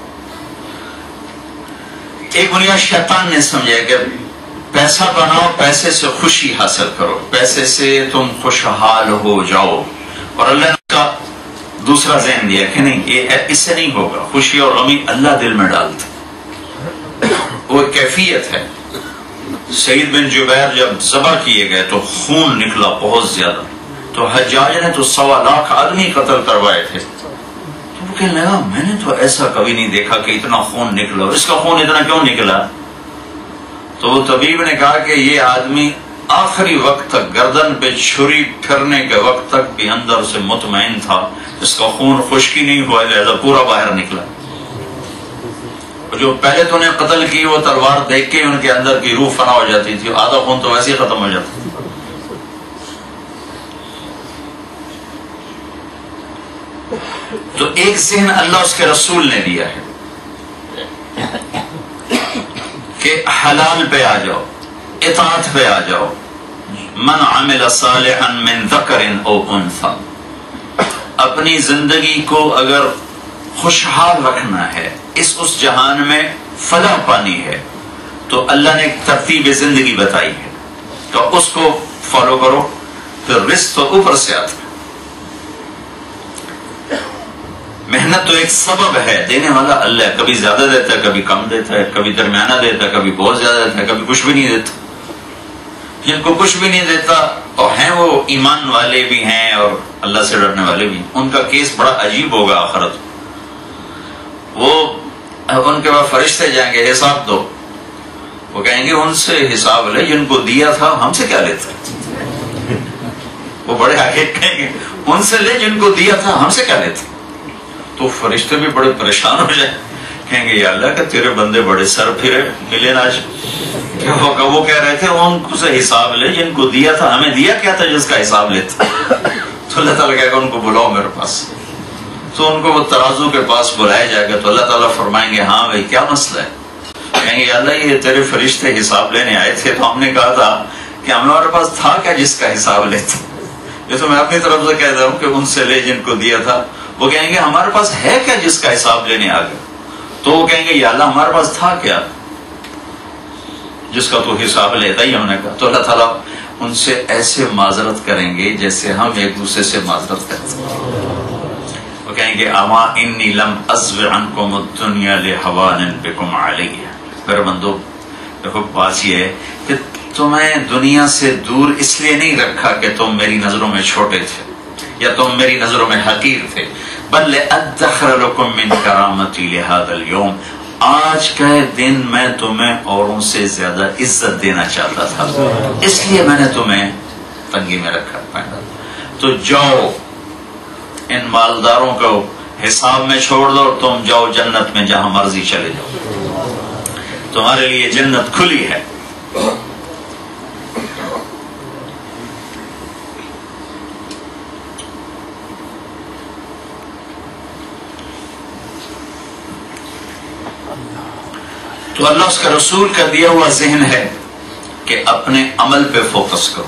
S2: ایک بنیاد شیطان نے سمجھایا کہ پیسہ بناؤ، پیسے سے خوشی حاصل کرو، پیسے سے تم خوشحال ہو جاؤ، اور اللہ نے کا دوسرا ذہن دیا کہ نہیں، یہ اس سے نہیں ہوگا، خوشی اور غمی اللہ دل میں ڈالتا، وہ ایک کیفیت ہے۔ سعید بن جبیر جب ذبح کیے گئے تو خون نکلا بہت زیادہ، تو حجاج نے تو سوا لاکھ آدمی قتل کروائے تھے، تو وہ کہنے لگا میں نے تو ایسا کبھی نہیں دیکھا کہ اتنا خون نکلا، اس کا خون اتنا کیوں نکلا؟ تو وہ طبیب نے کہا کہ یہ آدمی آخری وقت تک گردن پہ چھری پھرنے کے وقت تک بھی اندر سے مطمئن تھا، اس کا خون خشکی نہیں ہوا، لہذا پورا باہر نکلا۔ جو پہلے تو نے قتل کی وہ تلوار دیکھ کے ان کے اندر کی روح فنا ہو جاتی تھی، آدھا خون تو ویسے ہی ختم ہو جاتا۔ تو ایک ذہن اللہ اس کے رسول نے دیا ہے کہ حلال پہ آ جاؤ، اطاعت پہ آ جاؤ، من عمل صالحا من ذکر او انثی، اپنی زندگی کو اگر خوشحال رکھنا ہے، اس اس جہان میں فلاح پانی ہے، تو اللہ نے ایک ترتیب زندگی بتائی ہے، تو اس کو فالو کرو، پھر رزق تو اوپر سے آتا ہے۔ محنت تو ایک سبب ہے، دینے والا اللہ ہے، کبھی زیادہ دیتا ہے، کبھی کم دیتا ہے، کبھی درمیانہ دیتا ہے، کبھی بہت زیادہ دیتا ہے، کبھی کچھ بھی نہیں دیتا۔ جن کو کچھ بھی نہیں دیتا اور ہیں وہ ایمان والے بھی ہیں اور اللہ سے ڈرنے والے بھی ہیں، ان کا کیس بڑا عجیب ہوگا آخرت۔ وہ ان کے بعد فرشتے جائیں گے حساب دو، وہ کہیں گے ان سے حساب لے، جن کو دیا تھا ہم سے کیا لیتا؟ وہ بڑے آگے کہیں گے ان سے لے جن کو دیا تھا ہم سے کیا لیتا؟ تو فرشتے بھی بڑے پریشان ہو جائیں، کہیں گے یا اللہ کہ تیرے بندے بڑے سر پھرے ملے آج، وہ کہہ رہے تھے ان سے حساب لے جن کو دیا تھا، ہمیں دیا کیا تھا جس کا حساب لیتا؟ تو اللہ تعالیٰ کہے گا ان کو بلاؤ میرے پاس، تو ان کو وہ ترازو کے پاس بلایا جائے گا، تو اللہ تعالیٰ فرمائیں گے ہاں بھائی کیا مسئلہ ہے؟ کہیں گے یا اللہ یہ تیرے فرشتے حساب لینے آئے تھے، تو ہم نے کہا تھا کہ ہمارے پاس تھا کیا جس کا حساب لیتے؟ یہ تو میں اپنی طرف سے کہتا ہوں کہ ان سے لے جن کو دیا تھا۔ وہ کہیں گے ہمارے پاس ہے کیا جس کا حساب لینے آ گیا؟ تو وہ کہیں گے یا اللہ ہمارے پاس تھا کیا جس کا تو حساب لیتا ہی ہم نے کہا۔ تو اللہ تعالیٰ ان سے ایسے معذرت کریں گے جیسے ہم ایک دوسرے سے معذرت کرتے ہیں۔ وہ کہیں گے اما انی لم ازو عنکم الدنیا لہوان بکم علیہ، میرے بندو دیکھو بات یہ ہے کہ تمہیں دنیا سے دور اس لیے نہیں رکھا کہ تم میری نظروں میں چھوٹے تھے یا تم میری نظروں میں حقیر تھے، بل لأدخر لکم من کرامتی لہذا اليوم، آج کا دن میں تمہیں اوروں سے زیادہ عزت دینا چاہتا تھا، اس لیے میں نے تمہیں تنگی میں رکھا۔ تو جاؤ ان مالداروں کو حساب میں چھوڑ دو اور تم جاؤ جنت میں جہاں مرضی چلے جاؤ، تمہارے لیے جنت کھلی ہے۔ تو اللہ اس کا رسول کا دیا ہوا ذہن ہے کہ اپنے عمل پہ فوکس کرو۔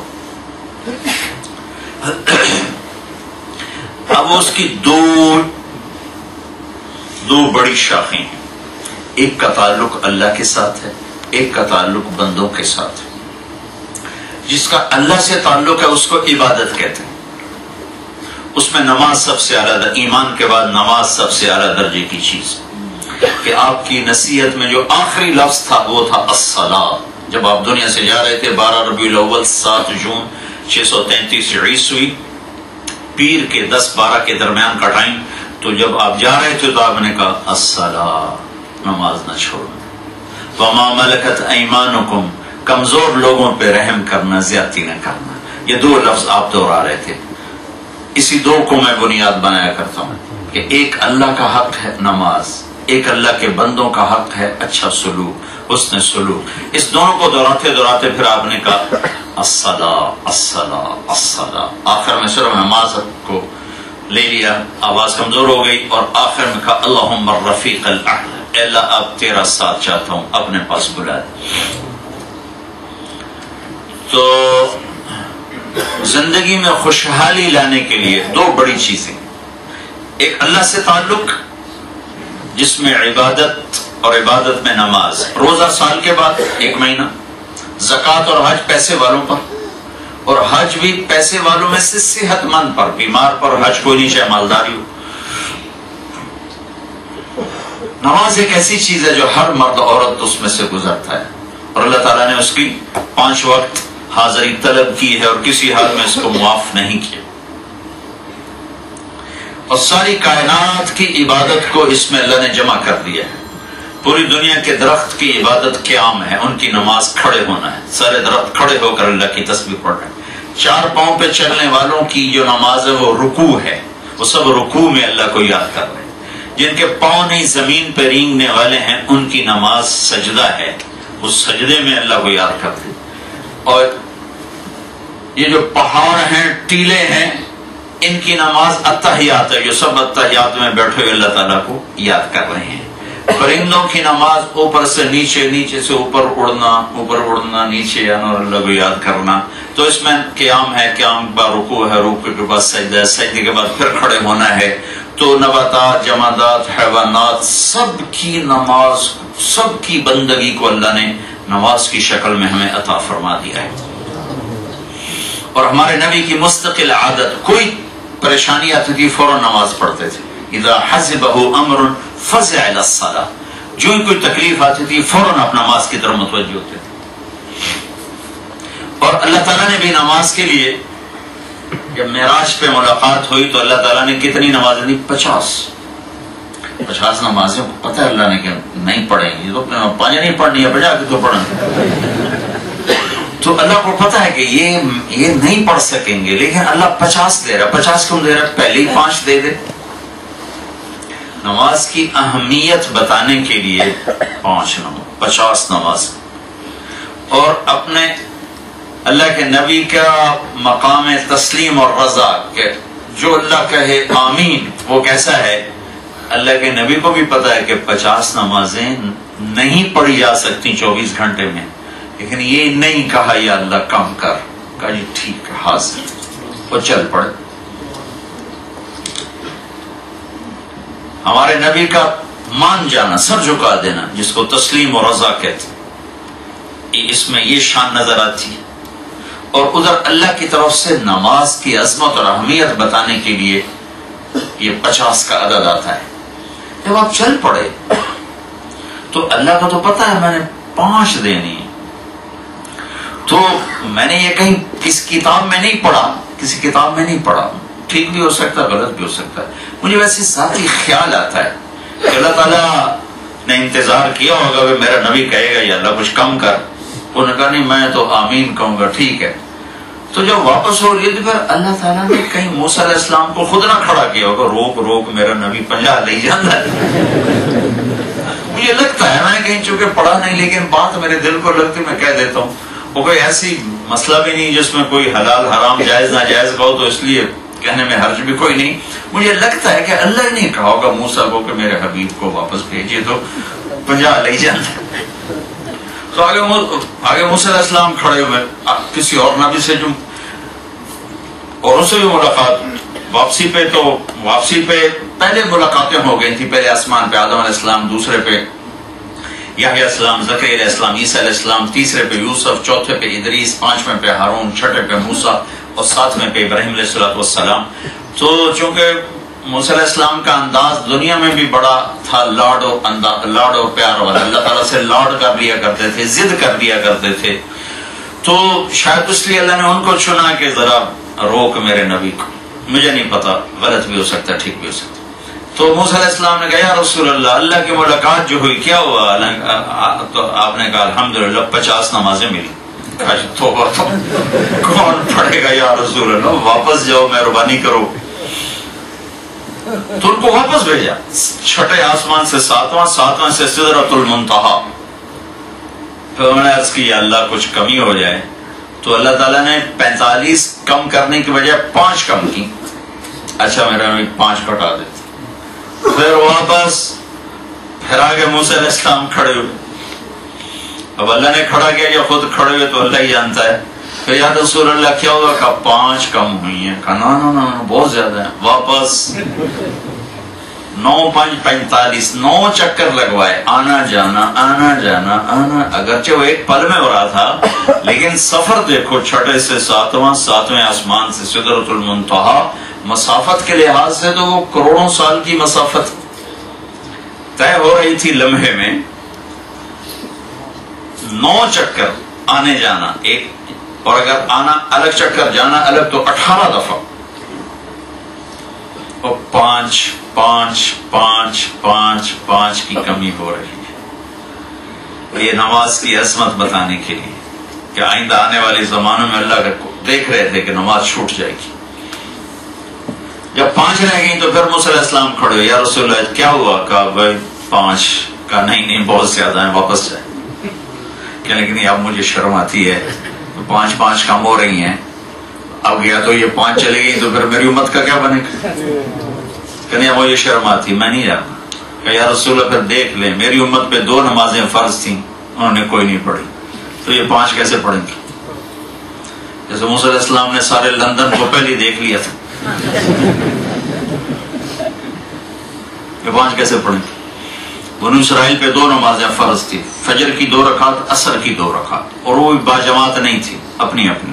S2: اب اس کی دو دو بڑی شاخیں ہیں،
S4: ایک کا تعلق اللہ کے ساتھ ہے، ایک کا تعلق بندوں کے ساتھ ہے۔ جس کا اللہ سے تعلق ہے اس کو عبادت کہتے ہیں، اس میں نماز سب سے اعلیٰ، ایمان کے بعد نماز سب سے اعلیٰ درجے کی چیز کہ آپ کی نصیحت میں جو آخری لفظ تھا وہ تھا الصلاۃ۔ جب آپ دنیا سے جا رہے تھے بارہ ربیع الاول سات جون چھ سو تینتیس عیسوی پیر کے دس بارہ کے درمیان کا ٹائم، تو جب آپ جا رہے تھے تو آپ نے کہا الصلاۃ، نماز نہ چھوڑنا، وما ملکت ایمانکم، کمزور لوگوں پہ رحم کرنا، زیادتی نہ کرنا۔ یہ دو لفظ آپ دہرا رہے تھے، اسی دو کو میں بنیاد بنایا کرتا ہوں کہ ایک اللہ کا حق ہے نماز، ایک اللہ کے بندوں کا حق ہے اچھا سلوک، حسن سلوک۔ اس دونوں کو دہراتے دہراتے پھر آپ نے کہا الصلاۃ الصلاۃ الصلاۃ، آخر میں صرف نماز کو لے لیا، آواز کمزور ہو گئی، اور آخر میں کہا اللہم الرفیق الاعلی، اے اللہ اب تیرا ساتھ چاہتا ہوں، اپنے پاس بلا دے۔ تو زندگی میں خوشحالی لانے کے لیے دو بڑی چیزیں، ایک اللہ سے تعلق جس میں عبادت اور عبادت میں نماز، روزہ سال کے بعد ایک مہینہ، زکوٰۃ اور حج پیسے والوں پر، اور حج بھی پیسے والوں میں سے صحت مند پر، بیمار پر حج کوئی نہیں چاہے مالداری ہو۔ نماز ایک ایسی چیز ہے جو ہر مرد عورت اس میں سے گزرتا ہے، اور اللہ تعالیٰ نے اس کی پانچ وقت حاضری طلب کی ہے اور کسی حال میں اس کو معاف نہیں کیا، اور ساری کائنات کی عبادت کو اس میں اللہ نے جمع کر دیا ہے۔ پوری دنیا کے درخت کی عبادت قیام ہے، ان کی نماز کھڑے ہونا ہے، سارے درخت کھڑے ہو کر اللہ کی تسبیح پڑھ رہے ہیں۔ چار پاؤں پہ چلنے والوں کی جو نماز ہے وہ رکوع ہے، وہ سب رکوع میں اللہ کو یاد کر رہے ہیں۔ جن کے پاؤں نہیں زمین پہ رینگنے والے ہیں ان کی نماز سجدہ ہے، اس سجدے میں اللہ کو یاد کرتے ہیں۔ اور یہ جو پہاڑ ہیں، ٹیلے ہیں، ان کی نماز اتحیات ہے، جو سب اتحیات میں بیٹھے ہوئے اللہ تعالیٰ کو یاد کر رہے ہیں۔ پرندوں کی نماز اوپر سے نیچے، نیچے سے اوپر اڑنا، اوپر اڑنا، نیچے آنا اور اللہ کو یاد کرنا۔ تو اس میں قیام ہے، قیام کے بعد رکوع ہے، رکوع کے بعد سجدہ ہے، سجدے کے بعد پھر کھڑے ہونا ہے۔ تو نباتات، جمادات، حیوانات، سب کی نماز، سب کی بندگی کو اللہ نے نماز کی شکل میں ہمیں عطا فرما دیا ہے۔ اور ہمارے نبی کی مستقل عادت، کوئی پریشانی آتی تھی فوراً نماز پڑھتے تھے۔ اذا حزبہ امر فزع الی الصلاۃ، جو ہی کوئی تکلیف آتی تھی فوراً اپنا نماز کی طرف متوجہ ہوتے تھے۔ اور اللہ تعالیٰ نے بھی نماز کے لیے، جب معراج پہ ملاقات ہوئی تو اللہ تعالیٰ نے کتنی نمازیں دی؟ پچاس پچاس نمازیں پتہ ہے اللہ نے کہ نہیں پڑھیں گی، تو پانچ نہیں پڑھنی ہے، بجا کے تو پڑھیں۔ تو اللہ کو پتا ہے کہ یہ یہ نہیں پڑھ سکیں گے، لیکن اللہ پچاس دے رہا۔ پچاس کیوں دے رہا؟ پہلے ہی پانچ دے دے۔ نماز کی اہمیت بتانے کے لیے پانچ نماز، پچاس نماز، اور اپنے اللہ کے نبی کا مقام تسلیم اور رضا کہ جو اللہ کہے آمین وہ کیسا ہے۔ اللہ کے نبی کو بھی پتا ہے کہ پچاس نمازیں نہیں پڑھی جا سکتی چوبیس گھنٹے میں، لیکن یہ نہیں کہا یا اللہ کم کر، کہا جی ٹھیک ہے حاضر، وہ چل پڑے۔ ہمارے نبی کا مان جانا، سر جھکا دینا، جس کو تسلیم و رضا کہتے ہیں، اس میں یہ شان نظر آتی ہے۔ اور ادھر اللہ کی طرف سے نماز کی عظمت اور اہمیت بتانے کے لیے یہ پچاس کا عدد آتا ہے۔ جب آپ چل پڑے تو اللہ کو تو پتا ہے میں نے پانچ دینی ہے، تو میں نے یہ کہیں کس کتاب میں نہیں پڑھا، کسی کتاب میں نہیں پڑھا، ٹھیک بھی ہو سکتا ہے غلط بھی ہو سکتا ہے، مجھے ویسے ذاتی خیال آتا ہے کہ اللہ تعالیٰ نے انتظار کیا ہوگا کہ میرا نبی کہے گا یا اللہ کچھ کم کر، انہوں نے کہا نہیں میں تو آمین کہوں گا، ٹھیک ہے۔ تو جب واپس ہو رہی ہے تو پھر اللہ تعالیٰ نے کہیں موسیٰ علیہ السلام کو خود نہ کھڑا کیا ہوگا، روک روک میرا نبی پنجہ لے جانا ہے۔ مجھے لگتا ہے میں کہیں چونکہ پڑھا نہیں، لیکن بات میرے دل کو لگتی میں کہہ دیتا ہوں، وہ کوئی ایسی مسئلہ بھی نہیں جس میں کوئی حلال حرام جائز ناجائز کہو، تو اس لیے کہنے میں حرج بھی کوئی نہیں۔ مجھے لگتا ہے کہ اللہ نے کہا ہوگا موسیٰ کو کہ میرے حبیب کو واپس بھیجیے، تو پنجہ لے جانا۔ تو آگے آگے موسیٰ علیہ السلام کھڑے ہوئے، کسی اور نبی سے جو اور ان سے بھی ملاقات، واپسی پہ تو واپسی پہ پہلے ملاقاتیں ہو گئی تھی، پہلے آسمان پہ آدم علیہ السلام، دوسرے پہ یحییٰ السلام، زکریا علیہ السلام، عیسیٰ علیہ السلام، تیسرے پہ یوسف، چوتھے پہ ادریس، پانچویں پہ ہارون، چھٹے پہ موسیٰ اور ساتویں پہ ابراہیم علیہ السلام۔ تو چونکہ موسیٰ علیہ السلام کا انداز دنیا میں بھی بڑا تھا، لاڈ و انداز، لاڈ و پیار والا، اللہ تعالیٰ سے لاڈ کر لیا کرتے تھے، ضد کر لیا کرتے تھے، تو شاید اس لیے اللہ نے ان کو چنا کہ ذرا روک میرے نبی کو، مجھے نہیں پتا، غلط بھی ہو سکتا ہے، ٹھیک بھی ہو سکتا ہے۔ تو موسیٰ علیہ السلام نے کہا یا رسول اللہ، اللہ کی ملاقات جو ہوئی کیا ہوا؟ تو آپ نے کہا الحمدللہ پچاس نمازیں ملی۔ توبہ تو کون پڑھے گا یا رسول اللہ، واپس جاؤ، مہربانی کرو۔ تو ان کو واپس بھیجا، چھٹے آسمان سے ساتواں، ساتواں سے سدرۃ المنتہا۔ پھر انہوں نے عرض کی یا اللہ کچھ کمی ہو جائے، تو اللہ تعالیٰ نے پینتالیس کم کرنے کی بجائے پانچ کم کی۔ اچھا میرا نبی پانچ گھٹا دے۔ پھر واپس پھر آگے موسیٰ علیہ السلام کھڑے ہوئے، اب اللہ نے کھڑا کیا یا خود کھڑے ہوئے تو اللہ ہی جانتا ہے۔ پھر یا رسول اللہ کیا ہوگا؟ کہا پانچ کم ہوئی ہیں۔ کہا نا نا نا بہت زیادہ ہیں۔ واپس نو پانچ پینتالیس، نو چکر لگوائے، آنا جانا آنا جانا آنا، اگرچہ وہ ایک پل میں ہو رہا تھا لیکن سفر دیکھو، چھٹے سے ساتواں، ساتویں آسمان سے سدرۃ المنتہا، مسافت کے لحاظ سے تو وہ کروڑوں سال کی مسافت طے ہو رہی تھی لمحے میں۔ نو چکر آنے جانا ایک، اور اگر آنا الگ چکر جانا الگ تو اٹھارہ دفعہ، اور پانچ پانچ پانچ پانچ پانچ کی کمی ہو رہی ہے۔ یہ نماز کی عظمت بتانے کے لیے کہ آئندہ آنے والے زمانوں میں اللہ کو دیکھ رہے تھے کہ نماز چھوٹ جائے گی۔ جب پانچ رہ گئی تو پھر موسیٰ علیہ السلام کھڑے ہوئے، یا رسول اللہ کیا ہوا؟ کہا بھائی پانچ۔ کہا نہیں نہیں بہت زیادہ ہیں، واپس جائیں۔ کہنے کہ نہیں اب مجھے شرم آتی ہے، تو پانچ پانچ کم ہو رہی ہیں، اب گیا تو یہ پانچ چلے گئی تو پھر میری امت کا کیا بنے گا؟ کہ نہیں اب مجھے شرم آتی، میں نہیں جانا۔ کہ یا رسول اللہ پھر دیکھ لیں، میری امت پہ دو نمازیں فرض تھیں، انہوں نے کوئی نہیں پڑھی، تو یہ پانچ کیسے پڑھیں گے؟ جیسے موسیٰ علیہ السلام نے سارے لندن کو پہلے دیکھ لیا تھا، یہ پانچ کیسے پڑھیں گے؟ بنو اسرائیل پہ دو نمازیں فرض تھی، فجر کی دو رکعت، عصر کی دو رکعت، اور وہ بھی باجماعت نہیں تھی، اپنی اپنی۔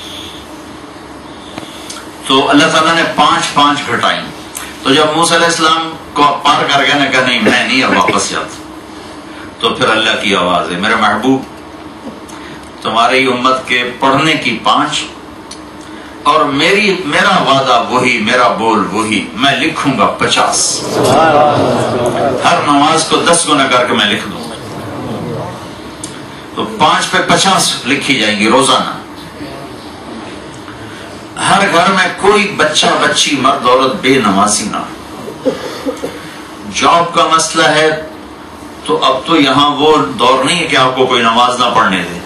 S4: تو اللہ تعالیٰ نے پانچ پانچ گھٹائیں۔ تو جب موسیٰ علیہ السلام کو پار کر گیا، نے کہا نہیں میں نہیں اب واپس جاتا، تو پھر اللہ کی آواز ہے، میرے محبوب تمہاری امت کے پڑھنے کی پانچ، اور میری میرا وعدہ وہی، میرا بول وہی، میں لکھوں گا پچاس، ہر نماز کو دس گنا کر کے میں لکھ دوں گا۔ تو پانچ پہ پچاس لکھی جائیں گی روزانہ۔ ہر گھر میں کوئی بچہ بچی مرد عورت بے نمازی نہ ہو۔ جاب کا مسئلہ ہے تو اب تو یہاں وہ دور نہیں ہے کہ آپ کو کوئی نماز نہ پڑھنے دے،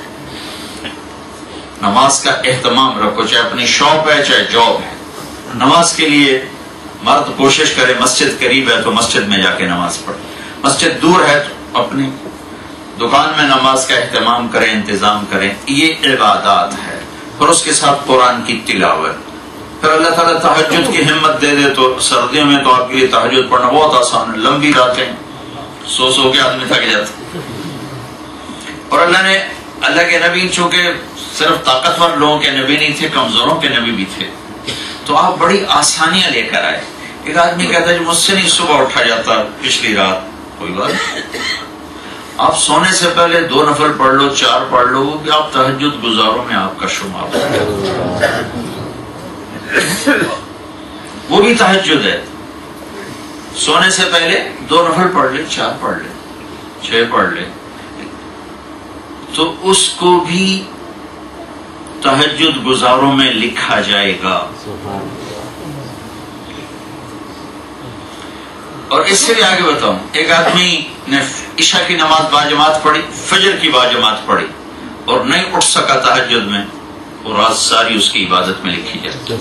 S4: نماز کا اہتمام رکھو، چاہے اپنی شاپ ہے چاہے جاب ہے۔ نماز کے لیے مرد کوشش کرے، مسجد قریب ہے تو مسجد میں جا کے نماز پڑھے، مسجد دور ہے تو اپنی دکان میں نماز کا اہتمام کریں، انتظام کریں۔ یہ عبادات ہے، اور اس کے ساتھ قرآن کی تلاوت۔ پھر اللہ تعالیٰ تہجد کی ہمت دے دے تو سردیوں میں تو آپ کے لیے تہجد پڑھنا بہت آسان ہے، لمبی راتیں سو سو کے آدمی تھک جاتا۔ اور اللہ نے اللہ کے نبی چونکہ صرف طاقتور لوگوں کے نبی نہیں تھے، کمزوروں کے نبی بھی تھے، تو آپ بڑی آسانیاں لے کر آئے۔ ایک آدمی کہتا ہے مجھ سے نہیں صبح اٹھا جاتا پچھلی رات، کوئی بات نہیں، آپ سونے سے پہلے دو نفل پڑھ لو، چار پڑھ لو، کہ آپ تہجد گزاروں میں آپ کا شمار وہ بھی تہجد ہے۔ سونے سے پہلے دو نفل پڑھ لے، چار پڑھ لے، چھ پڑھ لے، تو اس کو بھی تہجد گزاروں میں لکھا جائے گا۔ اور اس سے بھی آگے بتاؤں، ایک آدمی نے عشاء کی نماز باجماعت پڑھی، فجر کی باجماعت پڑھی، اور نہیں اٹھ سکا تہجد میں، وہ رات ساری اس کی عبادت میں لکھی جائے۔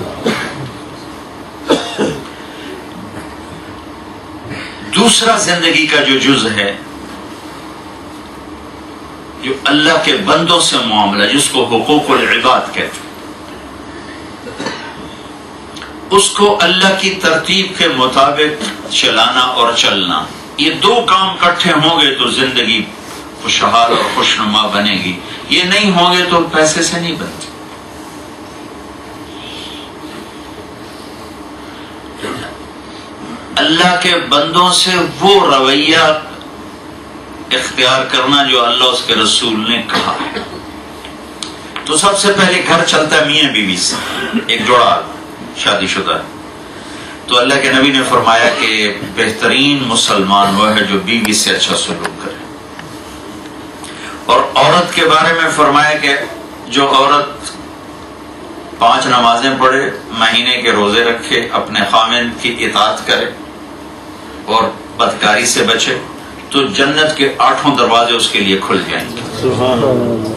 S4: دوسرا زندگی کا جو جز ہے، جو اللہ کے بندوں سے معاملہ، جس کو حقوق العباد کہتے ہیں، اس کو اللہ کی ترتیب کے مطابق چلانا اور چلنا، یہ دو کام اکٹھے ہوں گے تو زندگی خوشحال اور خوشنما بنے گی، یہ نہیں ہوں گے تو پیسے سے نہیں بنتی۔ اللہ کے بندوں سے وہ رویہ اختیار کرنا جو اللہ اس کے رسول نے کہا ہے۔ تو سب سے پہلے گھر چلتا ہے میاں بیوی سے، ایک جوڑا شادی شدہ ہے، تو اللہ کے نبی نے فرمایا کہ بہترین مسلمان وہ ہے جو بیوی سے اچھا سلوک کرے، اور عورت کے بارے میں فرمایا کہ جو عورت پانچ نمازیں پڑھے، مہینے کے روزے رکھے، اپنے خامند کی اطاعت کرے اور بدکاری سے بچے تو جنت کے آٹھوں دروازے اس کے لیے کھل جائیں گے۔ سبحان اللہ۔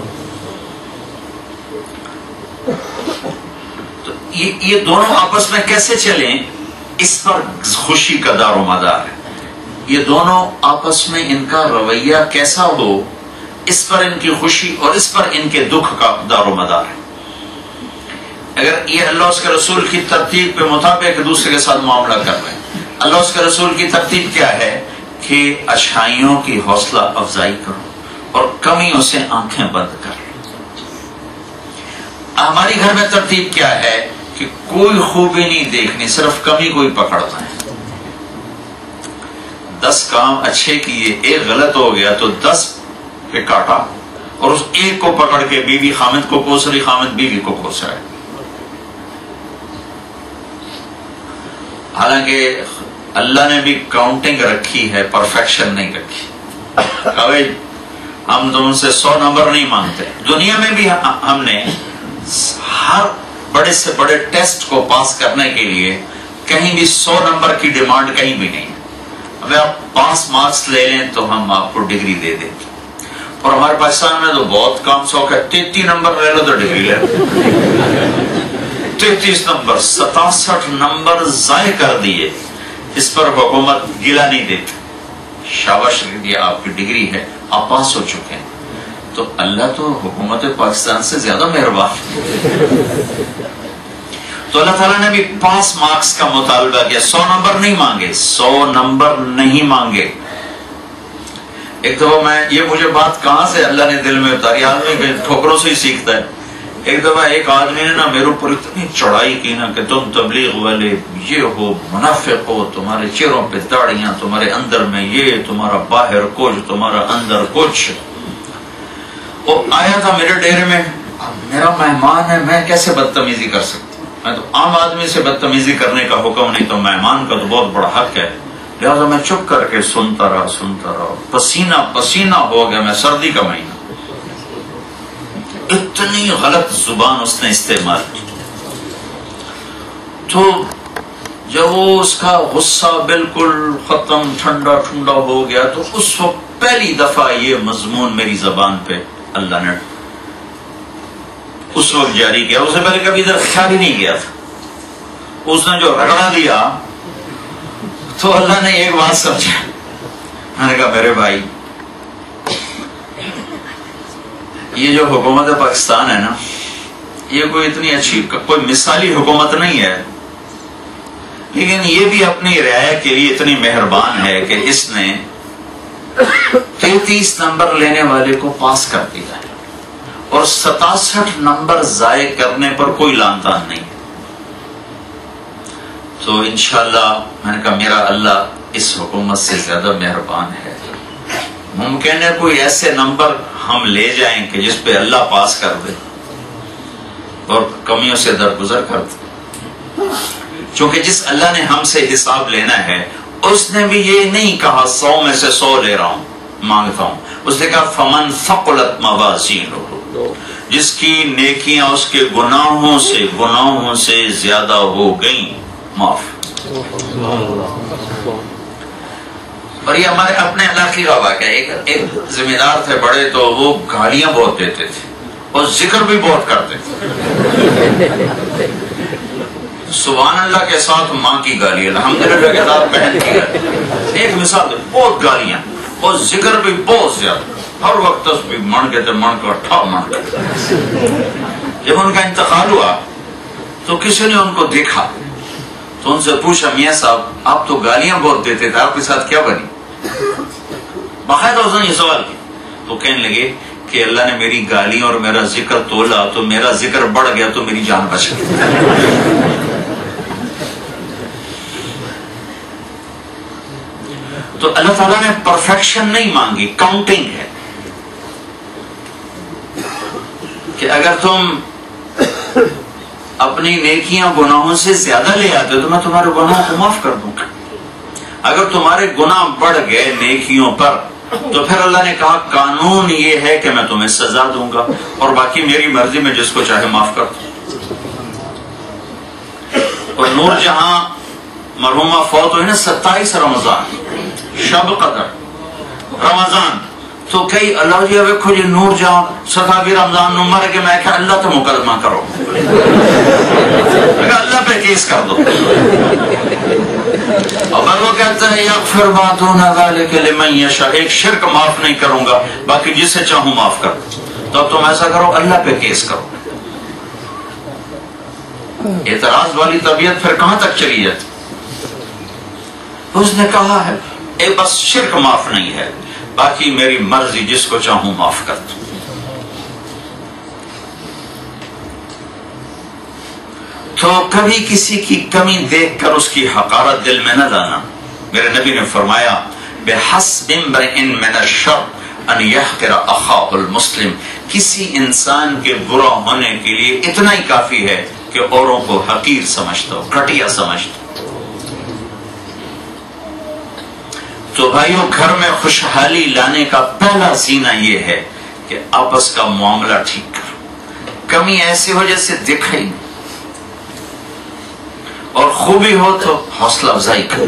S4: تو یہ یہ دونوں آپس میں کیسے چلیں، اس پر خوشی کا دار و مدار ہے۔ یہ دونوں آپس میں ان کا رویہ کیسا ہو، اس پر ان کی خوشی اور اس پر ان کے دکھ کا دار و مدار ہے۔ اگر یہ اللہ اس کے رسول کی ترتیب کے مطابق ایک دوسرے کے ساتھ معاملہ کر رہے ہیں، اللہ اس کے رسول کی ترتیب کیا ہے کہ اچھائیوں کی حوصلہ افزائی کرو اور کمیوں سے آنکھیں بند کر لو۔ ہماری گھر میں ترتیب کیا ہے کہ کوئی خوبی نہیں دیکھنی، صرف کمی کوئی پکڑنا ہے۔ دس کام اچھے کیے، ایک غلط ہو گیا تو دس پہ کاٹا اور اس ایک کو پکڑ کے بیوی خامد کو کوس رہی، خامد بیوی کو کوس رہا ہے۔ حالانکہ اللہ نے بھی کاؤنٹنگ رکھی ہے، پرفیکشن نہیں رکھی۔ کہ ہم تم سے سو نمبر نہیں مانگتے۔ دنیا میں بھی ہم نے ہر بڑے سے بڑے ٹیسٹ کو پاس کرنے کے لیے کہیں بھی سو نمبر کی ڈیمانڈ کہیں بھی نہیں ہے۔ اب آپ پانچ مارکس لے لیں تو ہم آپ کو ڈگری دے دیں گے، اور ہمارے پاکستان میں تو بہت کام شوق ہے، تینتیس نمبر لے لو تو ڈگری لے لو۔ تینتیس نمبر، ستاسٹھ نمبر ضائع کر دیے، اس پر حکومت گلا نہیں دیتی، شاباش یہ آپ کی ڈگری ہے، آپ پاس ہو چکے ہیں۔ تو اللہ تو حکومت پاکستان سے زیادہ مہربان۔ تو اللہ تعالیٰ نے بھی پاس مارکس کا مطالبہ کیا، سو نمبر نہیں مانگے، سو نمبر نہیں مانگے۔ ایک دفعہ میں یہ مجھے بات کہاں سے اللہ نے دل میں اتاری، آدمی ٹھوکروں سے ہی سیکھتا ہے۔ ایک دفعہ ایک آدمی نے نا میرے اوپر اتنی چڑھائی کی نا کہ تم تبلیغ والے یہ ہو، منافق ہو، تمہارے چہروں پہ داڑیاں، تمہارے اندر میں یہ، تمہارا باہر کچھ، تمہارا اندر کچھ۔ وہ آیا تھا میرے ڈیرے میں، میرا مہمان ہے، میں کیسے بدتمیزی کر سکتی ہوں؟ میں تو عام آدمی سے بدتمیزی کرنے کا حکم نہیں، تو مہمان کا تو بہت بڑا حق ہے، لہٰذا میں چپ کر کے سنتا رہا سنتا رہا پسینہ پسینہ ہو گیا۔ میں سردی کا مہینہ، اتنی غلط زبان اس نے استعمال کی۔ تو جب وہ اس کا غصہ بالکل ختم، ٹھنڈا ٹھنڈا ہو گیا، تو اس وقت پہلی دفعہ یہ مضمون میری زبان پہ اللہ نے اس وقت جاری کیا۔ اسے پہلے کبھی ادھر خیال ہی نہیں گیا تھا، اس نے جو رگڑا دیا تو اللہ نے ایک بات سمجھا۔ میں نے کہا میرے بھائی، یہ جو حکومت پاکستان ہے نا، یہ کوئی اتنی اچھی، کوئی مثالی حکومت نہیں ہے، لیکن یہ بھی اپنی رعایا کے لیے اتنی مہربان ہے کہ اس نے تینتیس نمبر لینے والے کو پاس کر دیا ہے، اور ستاسٹھ نمبر ضائع کرنے پر کوئی لان تان نہیں۔ تو انشاءاللہ میں نے کہا میرا اللہ اس حکومت سے زیادہ مہربان ہے۔ ممکن ہے کوئی ایسے نمبر ہم لے جائیں کہ جس پہ اللہ پاس کر دے اور کمیوں سے درگزر کر دے، چونکہ جس اللہ نے ہم سے حساب لینا ہے اس نے بھی یہ نہیں کہا سو میں سے سو لے رہا ہوں مانگتا ہوں، اس نے کہا فمن ثقلت موازینہ، جس کی نیکیاں اس کے گناہوں سے گناہوں سے زیادہ ہو گئیں، معاف۔ اور یہ ہمارے اپنے علاقے کا واقعہ ہے۔ ایک ایک ذمہ دار تھے بڑے، تو وہ گالیاں بہت دیتے تھے اور ذکر بھی بہت کرتے تھے، سبحان اللہ کے ساتھ ماں کی گالی، الحمدللہ کے ساتھ بہن کی گالی، ایک مثال ہے، بہت گالیاں اور ذکر بھی بہت زیادہ، ہر وقت تسبیح من کے تھے، من کا ٹھا من کے۔ جب ان کا انتقال ہوا تو کسی نے ان کو دیکھا تو ان سے پوچھا، میاں صاحب آپ تو گالیاں بہت دیتے تھے، آپ کے ساتھ کیا بنی؟ باقاعدہ اس نے یہ سوال کیا. تو کہنے لگے کہ اللہ نے میری گالی اور میرا ذکر تولا تو میرا ذکر بڑھ گیا تو میری جان بچ گئی. تو اللہ تعالیٰ نے پرفیکشن نہیں مانگی، کاؤنٹنگ ہے کہ اگر تم اپنی نیکیاں گناہوں سے زیادہ لے آتے ہو تو میں تمہارے گناہوں کو معاف کر دوں گا. اگر تمہارے گناہ بڑھ گئے نیکیوں پر تو پھر اللہ نے کہا قانون یہ ہے کہ میں تمہیں سزا دوں گا اور باقی میری مرضی میں جس کو چاہے معاف کر دوں. اور نور جہاں مرحومہ فوت ہوئی نا ستائیس رمضان شب قدر رمضان تو کئی اللہ جی ویکھو جی نور جہاں ستاوی رمضان نو مر کے میں کہ اللہ تو مقدمہ کرو اللہ پہ کیس کر دو. اور وہ کہتا ہے یغفر ما دون ذلک لمن یشاء، ایک شرک معاف نہیں کروں گا باقی جسے چاہوں معاف کر. تو اب تم ایسا کرو اللہ پہ کیس کرو. اعتراض والی طبیعت پھر کہاں تک چلی جاتی؟ اس نے کہا ہے اے بس شرک معاف نہیں ہے باقی میری مرضی جس کو چاہوں معاف کر دوں. تو کبھی کسی کی کمی دیکھ کر اس کی حقارت دل میں نہ لانا. میرے نبی نے فرمایا بحسب امرئ من الشر ان يحقر اخاه المسلم، کسی انسان کے برا ہونے کے لیے اتنا ہی کافی ہے کہ اوروں کو حقیر سمجھتا ہو، گھٹیا سمجھتا ہو. تو بھائیوں گھر میں خوشحالی لانے کا پہلا زینہ یہ ہے کہ آپس کا معاملہ ٹھیک کرو. کمی ایسی ہو جیسے دکھے ہی اور خوبی ہو تو حوصلہ افزائی کرو.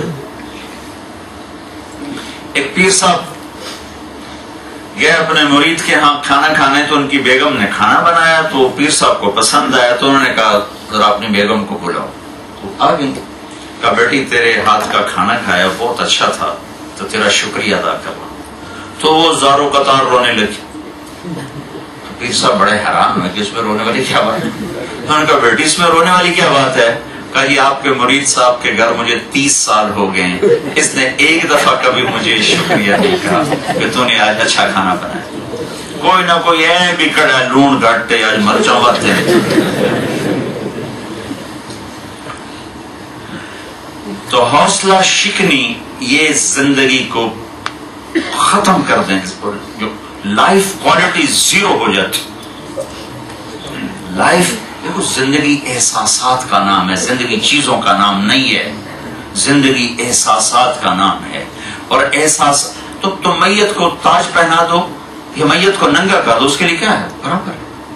S4: ایک پیر صاحب گئے اپنے مرید کے ہاں کھانا کھانے تو ان کی بیگم نے کھانا بنایا تو پیر صاحب کو پسند آیا تو انہوں نے کہا ذرا اپنی بیگم کو بلاؤ. تو آ گئی. کہا بیٹی تیرے ہاتھ کا کھانا کھایا بہت اچھا تھا تو تیرا شکریہ ادا کرنا. تو وہ زارو قطار رونے لگی. پیر صاحب بڑے حیران ہوئے کہ اس میں رونے والی کیا بات ہے. انہوں نے کہا بیٹی اس میں رونے والی کیا بات ہے؟ کہا یہ آپ کے مرید صاحب کے گھر مجھے تیس سال ہو گئے ہیں، اس نے ایک دفعہ کبھی مجھے شکریہ نہیں کہا کہ تو نے آج اچھا کھانا بنایا. کوئی نہ کوئی اے بھی کڑا لون گھٹتے آج مرچوں باتیں. تو حوصلہ شکنی یہ زندگی کو ختم کر دیں، جو لائف کوالٹی زیرو ہو جاتی. لائف دیکھو زندگی احساسات کا نام ہے، زندگی چیزوں کا نام نہیں ہے. زندگی احساسات کا نام ہے. اور احساس تو تم میت کو تاج پہنا دو یا میت کو ننگا کر دو اس کے لیے کیا ہے؟ برابر.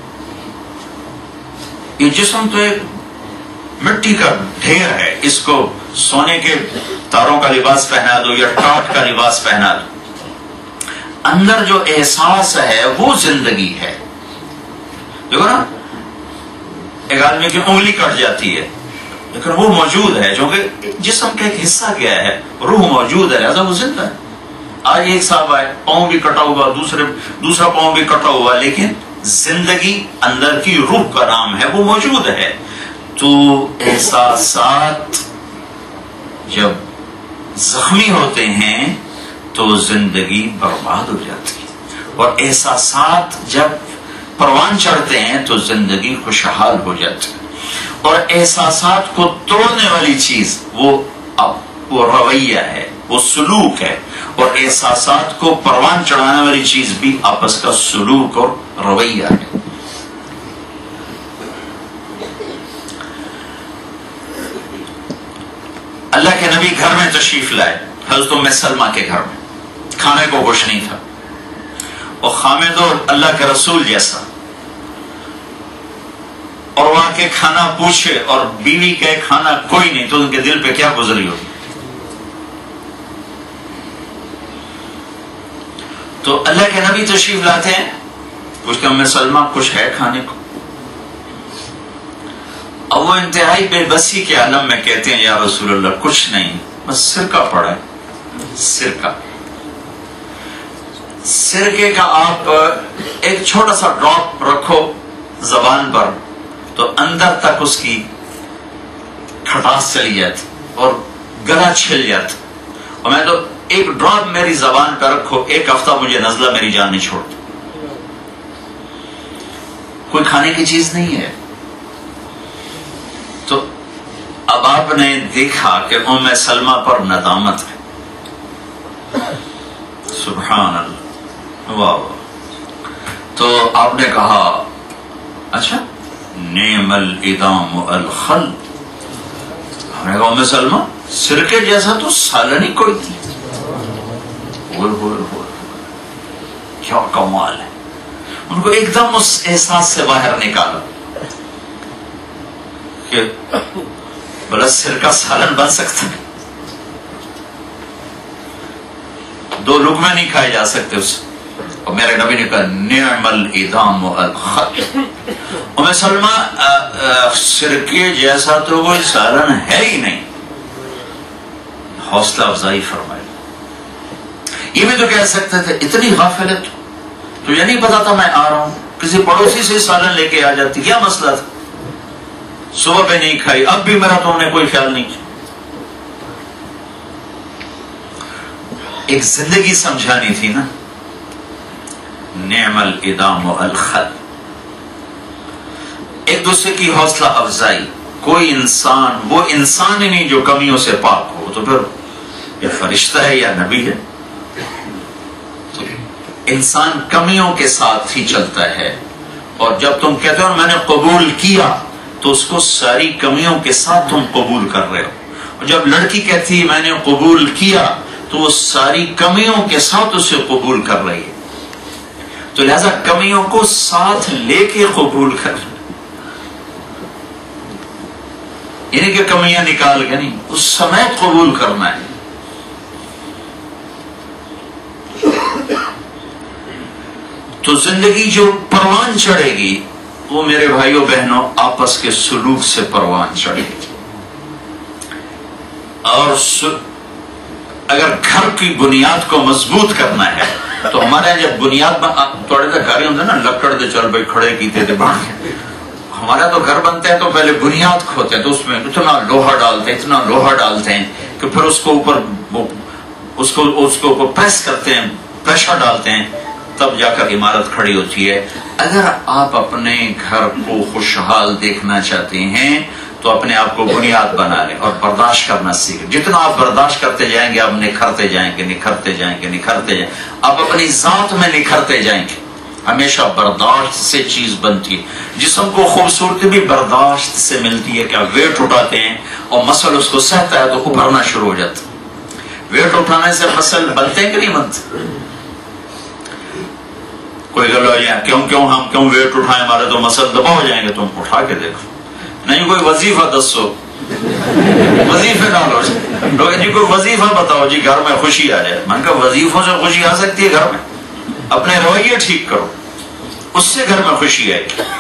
S4: یہ جسم تو ایک مٹی کا ڈھیر ہے، اس کو سونے کے تاروں کا لباس پہنا دو یا ٹاٹ کا لباس پہنا دو. اندر جو احساس ہے وہ زندگی ہے. دیکھو نا ایک آدمی کی انگلی کٹ جاتی ہے لیکن وہ موجود ہے، جو کہ جسم کا ایک حصہ گیا ہے، روح موجود ہے، لہذا وہ زندہ ہے. آج ایک صاحب آئے پاؤں بھی کٹا ہوا، دوسرے دوسرا پاؤں بھی کٹا ہوا، لیکن زندگی اندر کی روح کا نام ہے، وہ موجود ہے. تو احساسات جب زخمی ہوتے ہیں تو زندگی برباد ہو جاتی ہے، اور احساسات جب پروان چڑھتے ہیں تو زندگی خوشحال ہو جاتی ہے. اور احساسات کو توڑنے والی چیز وہ وہ رویہ ہے، وہ سلوک ہے. اور احساسات کو پروان چڑھانے والی چیز بھی آپس کا سلوک اور رویہ ہے. اللہ کے نبی گھر میں تشریف لائے حضرت ام سلمہ کے گھر میں. کھانے کو کچھ نہیں تھا، اور خامد اور اللہ کے رسول جیسا، اور وہاں کے کھانا پوچھے اور بیوی کے کھانا کوئی نہیں تو ان کے دل پہ کیا گزری ہوگی. تو اللہ کے نبی تشریف لاتے ہیں، پوچھتے ام سلمہ کچھ ہے کھانے کو؟ اب وہ انتہائی بے بسی کے عالم میں کہتے ہیں یا رسول اللہ کچھ نہیں، بس سرکہ پڑا ہے. سرکہ سرکے کا آپ ایک چھوٹا سا ڈراپ رکھو زبان پر تو اندر تک اس کی کھٹاس چلی جاتی اور گلا چھل جاتا. اور میں تو ایک ڈراپ میری زبان پہ رکھو، ایک ہفتہ مجھے نزلہ میری جان نہیں چھوڑتی. کوئی کھانے کی چیز نہیں ہے. تو اب آپ نے دیکھا کہ ام سلمہ پر ندامت ہے. سبحان اللہ، واہ واہ. تو آپ نے کہا اچھا نعم الادام الخل. ہم نے کہا ام سلمہ سرکے جیسا تو سالن ہی کوئی تھی. ہوئے ہوئے ہوئے کیا کمال ہے. ان کو ایک دم اس احساس سے باہر نکالا کہ بلا سرکہ سالن بن سکتا ہے. دو لقمے نہیں کھائے جا سکتے اس. اور میرے نبی نے کہا نعم الادام الخل. ام سلمہ سرکے جیسا تو کوئی سالن ہے ہی نہیں. حوصلہ افزائی فرمائی. یہ بھی تو کہہ سکتے تھے اتنی غافل ہے تو یہ نہیں پتا تھا میں آ رہا ہوں، کسی پڑوسی سے سالن لے کے آ جاتی. کیا مسئلہ تھا؟ صبح پہ نہیں کھائی، اب بھی میرا تم نے کوئی خیال نہیں کیا. ایک زندگی سمجھانی تھی نا. نعم الادام الخل. ایک دوسرے کی حوصلہ افزائی. کوئی انسان وہ انسان ہی نہیں جو کمیوں سے پاک ہو، تو پھر یہ فرشتہ ہے یا نبی ہے؟ تو انسان کمیوں کے ساتھ ہی چلتا ہے. اور جب تم کہتے ہو میں نے قبول کیا تو اس کو ساری کمیوں کے ساتھ تم قبول کر رہے ہو. اور جب لڑکی کہتی میں نے قبول کیا تو وہ ساری کمیوں کے ساتھ اسے قبول کر رہی ہے. تو لہذا کمیوں کو ساتھ لے کے قبول کر رہے، یعنی کہ کمیاں نکال کے نہیں، اس سمیت قبول کرنا ہے. تو زندگی جو پروان چڑھے گی وہ میرے بھائیوں بہنوں آپس کے سلوک سے پروان چڑھے گی. اور اگر گھر کی بنیاد کو مضبوط کرنا ہے تو ہمارے جب بنیاد تھوڑے سے گھر ہوتے نا لکڑ دے چل بھائی کھڑے کیتے تھے باہر. ہمارا تو گھر بنتے ہیں تو پہلے بنیاد کھوتے ہیں تو اس میں اتنا لوہا ڈالتے ہیں اتنا لوہا ڈالتے ہیں کہ پھر اس کو اوپر اس کو اس کو اوپر پریس کرتے ہیں، پریشر ڈالتے ہیں، تب جا کر عمارت کھڑی ہوتی ہے. اگر آپ اپنے گھر کو خوشحال دیکھنا چاہتے ہیں تو اپنے آپ کو بنیاد بنا لیں اور برداشت کرنا سیکھیں. جتنا آپ برداشت کرتے جائیں گے آپ نکھرتے جائیں گے نکھرتے جائیں گے نکھرتے جائیں گے آپ اپنی ذات میں نکھرتے جائیں گے. ہمیشہ برداشت سے چیز بنتی ہے. جسم کو خوبصورتی بھی برداشت سے ملتی ہے. کیا ویٹ اٹھاتے ہیں اور مسل اس کو سہتا ہے تو ابھرنا شروع ہو جاتا ہے. ویٹ اٹھانے سے مسل بنتے ہیں کہ نہیں بنتے؟ کوئی گلو یا کیوں کیوں ہم کیوں ویٹ اٹھائیں ہمارے تو مسل دبا ہو جائیں گے. تم اٹھا کے دیکھو. نہیں کوئی وظیفہ دسو، وظیفے ڈالو جی، کوئی وظیفہ بتاؤ جی گھر میں خوشی آ جائے. میں نے کہا وظیفوں سے خوشی آ سکتی ہے گھر میں؟ اپنے رویے ٹھیک کرو، اس سے گھر میں خوشی آئے گی.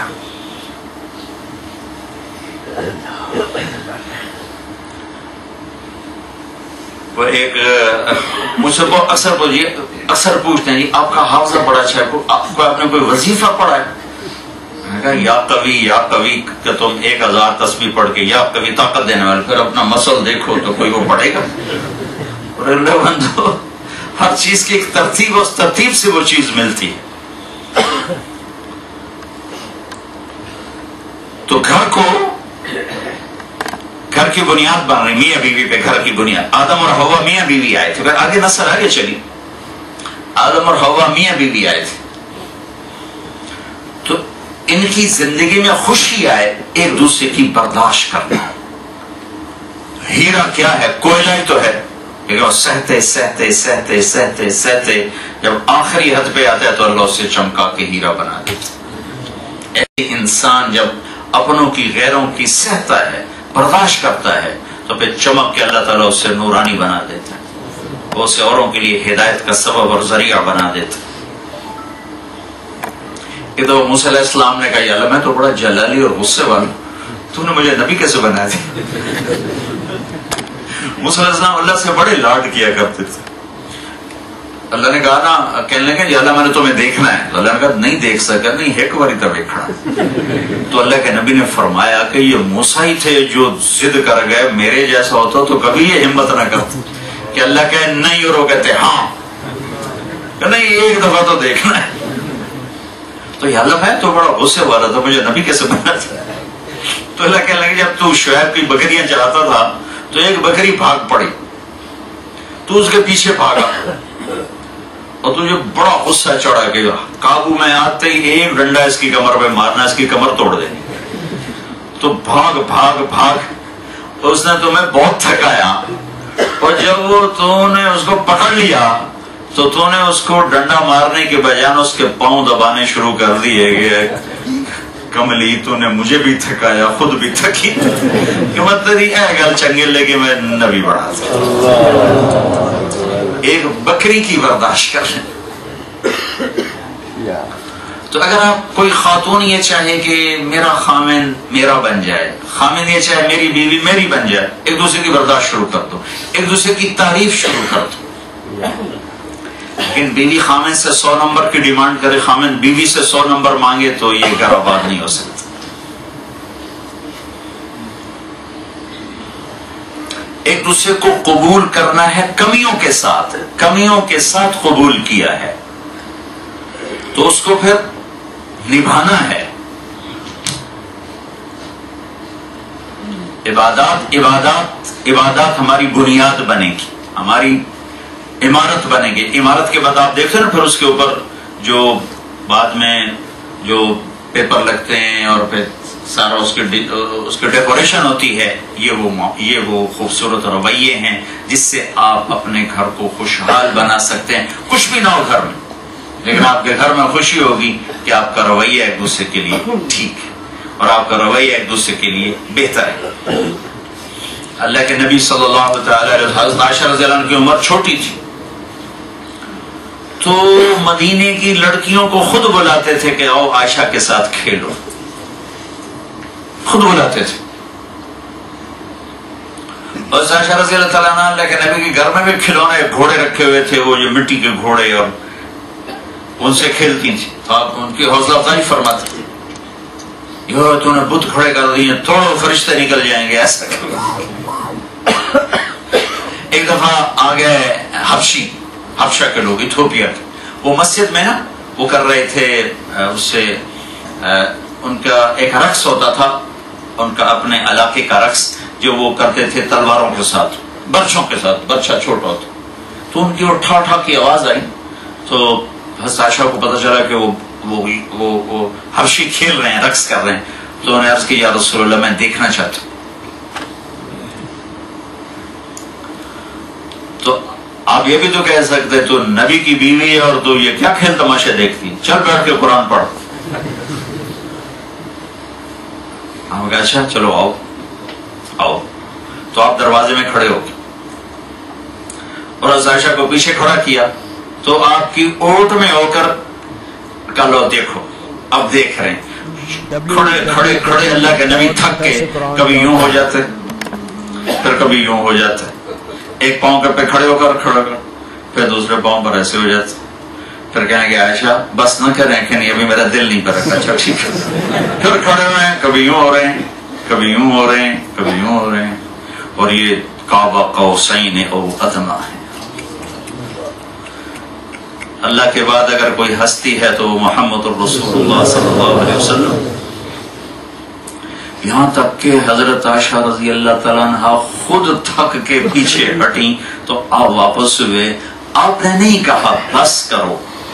S4: وہ ایک مجھ سے اکثر اکثر پوچھتے ہیں جی آپ کا حافظہ بڑا اچھا ہے، آپ کو آپ نے کوئی وظیفہ پڑھا ہے؟ میں نے کہا یا کبھی یا کبھی کہ تم ایک ہزار تسبیح پڑھ کے یا کبھی طاقت دینے والے، پھر اپنا مسل دیکھو تو کوئی وہ پڑھے گا؟ بندو ہر چیز کی ایک ترتیب، اس ترتیب سے وہ چیز ملتی ہے. تو گھر کو گھر کی بنیاد بن رہی، میاں بیوی پہ گھر کی بنیاد. آدم اور حوا میاں بیوی آئے تھے، پھر آگے نسل آگے چلی. آدم اور حوا میاں بیوی آئے تھے تو ان کی زندگی میں خوشی آئے ایک دوسرے کی برداشت کرنا. ہیرا کیا ہے؟ کوئلہ ہی تو ہے. سہتے سہتے سہتے سہتے سہتے جب آخری حد پہ آتا ہے تو اللہ اسے چمکا کے ہیرا بنا دیتا. ایک انسان جب اپنوں کی غیروں کی سہتا ہے، برداشت کرتا ہے، تو پھر چمک کے اللہ تعالیٰ اسے نورانی بنا دیتا ہے. وہ اسے اوروں کے لیے ہدایت کا سبب اور ذریعہ بنا دیتا. کہ تو موسیٰ علیہ السلام نے کہا یا اللہ میں تو بڑا جلالی اور غصے والا ہوں، تو نے مجھے نبی کیسے بنا دی؟ موسیٰ علیہ السلام اللہ سے بڑے لاڈ کیا کرتے تھے. اللہ نے کہا نا، کہنے لگے یا اللہ میں نے تمہیں دیکھنا ہے. تو اللہ نے کہا نہیں دیکھ سکا، نہیں ایک باری تب دیکھنا. تو اللہ کے نبی نے فرمایا کہ یہ موسیٰ ہی تھے جو ضد کر گئے، میرے جیسا ہوتا تو کبھی یہ ہمت نہ کرتا کہ اللہ کہے نہیں اور وہ کہتے ہاں، کہ نہیں ایک دفعہ تو دیکھنا ہے. تو یہ حلف ہے تو بڑا غصے والا تھا، مجھے نبی کیسے بنا تھا. تو اللہ کہنے لگے جب تو شعیب کی بکریاں چلاتا تھا تو ایک بکری بھاگ پڑی، تو اس کے پیچھے بھاگا اور تجھے بڑا غصہ چڑھا کہ قابو میں آتے ہی ایک ڈنڈا اس کی کمر پہ مارنا، اس کی کمر توڑ دینی. تو بھاگ بھاگ بھاگ اس نے تمہیں بہت تھکایا، اور جب وہ تو نے اس کو پکڑ لیا تو تو نے اس کو ڈنڈا مارنے کے بجائے اس کے پاؤں دبانے شروع کر دیے کہ کملی تو نے مجھے بھی تھکایا خود بھی تھکی. کہ مطلب اے گل چنگے لگے میں نبی بڑھا تھا. ایک بکری کی برداشت کر لیں. تو اگر آپ کوئی خاتون یہ چاہے کہ میرا خامن میرا بن جائے، خامن یہ چاہے میری بیوی میری بن جائے، ایک دوسرے کی برداشت شروع کر دو، ایک دوسرے کی تعریف شروع کر دو. لیکن بیوی خامن سے سو نمبر کی ڈیمانڈ کرے، خامن بیوی سے سو نمبر مانگے تو یہ گھر آباد نہیں ہو سکتا. ایک دوسرے کو قبول کرنا ہے کمیوں کے ساتھ، کمیوں کے ساتھ قبول کیا ہے تو اس کو پھر نبھانا ہے. عبادات عبادات عبادات ہماری بنیاد بنے گی، ہماری عمارت بنے گی. عمارت کے بعد آپ دیکھتے ہیں نا پھر اس کے اوپر جو بعد میں جو پیپر لگتے ہیں اور پھر سارا اس کے اس کی ڈیکوریشن ہوتی ہے. یہ وہ یہ وہ خوبصورت رویے ہیں جس سے آپ اپنے گھر کو خوشحال بنا سکتے ہیں. کچھ بھی نہ ہو گھر میں، لیکن آپ کے گھر میں خوشی ہوگی کہ آپ کا رویہ ایک دوسرے کے لیے ٹھیک ہے اور آپ کا رویہ ایک دوسرے کے لیے بہتر ہے. اللہ کے نبی صلی اللہ تعالی علیہ وسلم، عائشہ رضی اللہ عنہ کی عمر چھوٹی تھی تو مدینے کی لڑکیوں کو خود بلاتے تھے کہ آؤ عائشہ کے ساتھ کھیلو، خود بلاتے تھے. اور عائشہ رضی اللہ تعالیٰ عنہ اللہ کے نبی کے گھر میں بھی کھلونے گھوڑے رکھے ہوئے تھے، وہ جو مٹی کے گھوڑے، اور ان سے کھیلتی تھی. آپ ان کی حوصلہ افزائی فرماتے تھے، یہ تو نے بت کھڑے کر دیے، توڑو فرشتے نکل جائیں گے. ایسا ایک دفعہ آ گئے حبشی، حبشہ کے لوگ، ایتھوپیا کے، وہ مسجد میں نا وہ کر رہے تھے، اس سے ان کا ایک رقص ہوتا تھا، ان کا اپنے علاقے کا رقص جو وہ کرتے تھے تلواروں کے ساتھ، برچھوں کے ساتھ، برچھا چھوٹا ہوتا. تو ان کی وہ ٹھا ٹھا کی آواز آئی تو حضرت عائشہ کو پتہ چلا کہ وہ وہ وہ, وہ حبشی کھیل رہے ہیں، رقص کر رہے ہیں. تو انہوں نے عرض کی یا رسول اللہ میں دیکھنا چاہتا ہوں. تو آپ یہ بھی تو کہہ سکتے تو نبی کی بیوی ہے اور تو یہ کیا کھیل تماشے دیکھتی، چل بیٹھ کے قرآن پڑھ. ہم کہا اچھا چلو آؤ آؤ. تو آپ دروازے میں کھڑے ہو گئے اور حضرت عائشہ کو پیچھے کھڑا کیا تو آپ کی اوٹ میں ہو کر کہا لو دیکھو، اب دیکھ رہے ہیں. کھڑے کھڑے کھڑے اللہ کے نبی تھک کے کبھی یوں ہو جاتے پھر کبھی یوں ہو جاتے، ایک پاؤں پہ کھڑے ہو کر کھڑا کر پھر دوسرے پاؤں پر ایسے ہو جاتے. پھر کہیں گے عائشہ بس نہ کریں کہ نہیں ابھی میرا دل نہیں پر رکھا. اچھا ٹھیک ہے. پھر کھڑے ہوئے ہیں، کبھی یوں ہو رہے ہیں کبھی یوں ہو رہے ہیں کبھی یوں ہو رہے ہیں. اور یہ کعبہ قوسین او ادنی ہے. اللہ کے بعد اگر کوئی ہستی ہے تو محمد الرسول اللہ صلی اللہ علیہ وسلم. یہاں تک کہ حضرت عائشہ رضی اللہ تعالیٰ عنہ خود تھک کے پیچھے ہٹیں تو آپ واپس ہوئے. آپ نے نہیں کہا بس کرو.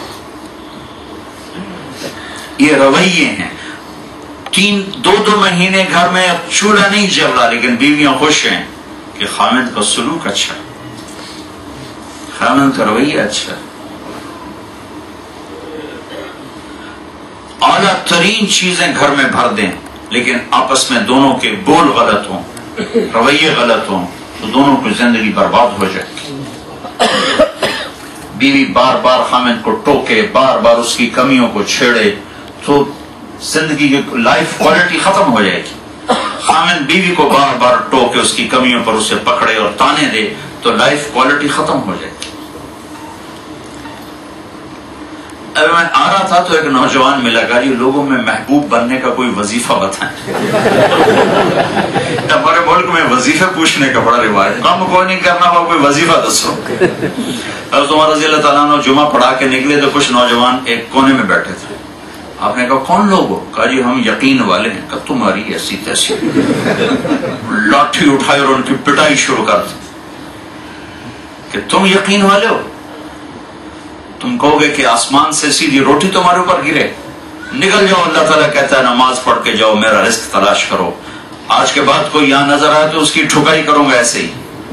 S4: یہ رویے ہیں. تین دو دو مہینے گھر میں چولہا نہیں جل رہا لیکن بیویاں خوش ہیں کہ خامد کا سلوک اچھا، خامد کا رویہ اچھا. اعلیٰ ترین چیزیں گھر میں بھر دیں لیکن آپس میں دونوں کے بول غلط ہوں، رویے غلط ہوں تو دونوں کی زندگی برباد ہو جائے. بیوی بار بار خامد کو ٹوکے، بار بار اس کی کمیوں کو چھیڑے تو زندگی کی لائف کوالٹی ختم ہو جائے گی. خامد بیوی کو بار بار ٹوکے، اس کی کمیوں پر اسے پکڑے اور تانے دے تو لائف کوالٹی ختم ہو جائے گی. اب میں آ رہا تھا تو ایک نوجوان ملا، کہا جی لوگوں میں محبوب بننے کا کوئی وظیفہ بتائیں۔ ہمارے ملک میں وظیفے پوچھنے کا بڑا روایت، کام کوئی نہیں کرنا ہوا، کوئی وظیفہ دسو۔ حضرت عمر رضی اللہ تعالیٰ عنہ جمعہ پڑھا کے نکلے تو کچھ نوجوان ایک کونے میں بیٹھے تھے۔ آپ نے کہا کون لوگ ہو؟ کہا جی ہم یقین والے ہیں۔ کہا تمہاری ایسی تیسی، لاٹھی اٹھائی اور ان کی پٹائی شروع کر دی کہ تم یقین والے ہو؟ تم کہو گے کہ آسمان سے سیدھی روٹی تمہارے اوپر گرے؟ نکل جاؤ، اللہ تعالیٰ کہتا ہے نماز پڑھ کے جاؤ، میرا رزق تلاش کرو، آج کے بعد کوئی یہاں نظر آئے تو اس کی ٹھکائی کروں گا ایسے ہی۔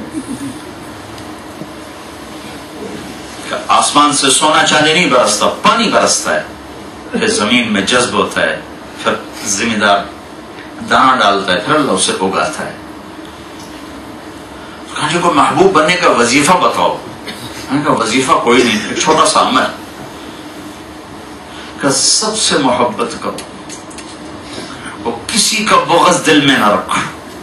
S4: آسمان سے سونا چاندی نہیں برستا، پانی برستا ہے، پھر زمین میں جذب ہوتا ہے، پھر زمیندار دانا ڈالتا ہے، پھر اللہ اسے اگاتا ہے۔ کہا جی کوئی محبوب بننے کا وظیفہ بتاؤ۔ میں نے کہا وظیفہ کوئی نہیں، ایک چھوٹا سا عمل کہ سب سے محبت کرو اور کسی کا بغض دل میں نہ رکھو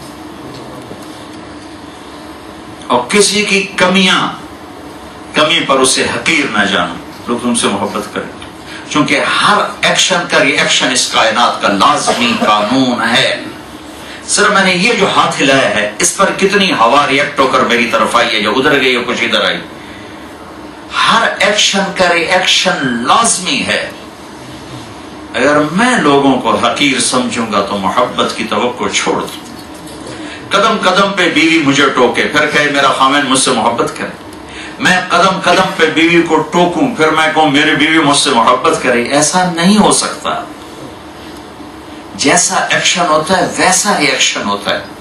S4: اور کسی کی کمیاں کمی پر اسے حقیر نہ جانو، لوگ تم سے محبت کریں، چونکہ ہر ایکشن کا ری ایکشن اس کائنات کا لازمی قانون ہے۔ سر میں نے یہ جو ہاتھ ہلایا ہے اس پر کتنی ہوا ریئیکٹ ہو کر میری طرف آئی ہے، جو ادھر گئی ہے کچھ ادھر آئی، ہر ایکشن کا ری ایکشن لازمی ہے۔ اگر میں لوگوں کو حقیر سمجھوں گا تو محبت کی توقع چھوڑ دوں۔ قدم قدم پہ بیوی مجھے ٹوکے پھر کہے میرا خامن مجھ سے محبت کرے، میں قدم قدم پہ بیوی کو ٹوکوں پھر میں کہوں میری بیوی مجھ سے محبت کرے، ایسا نہیں ہو سکتا۔ جیسا ایکشن ہوتا ہے ویسا ہی ایکشن ہوتا ہے۔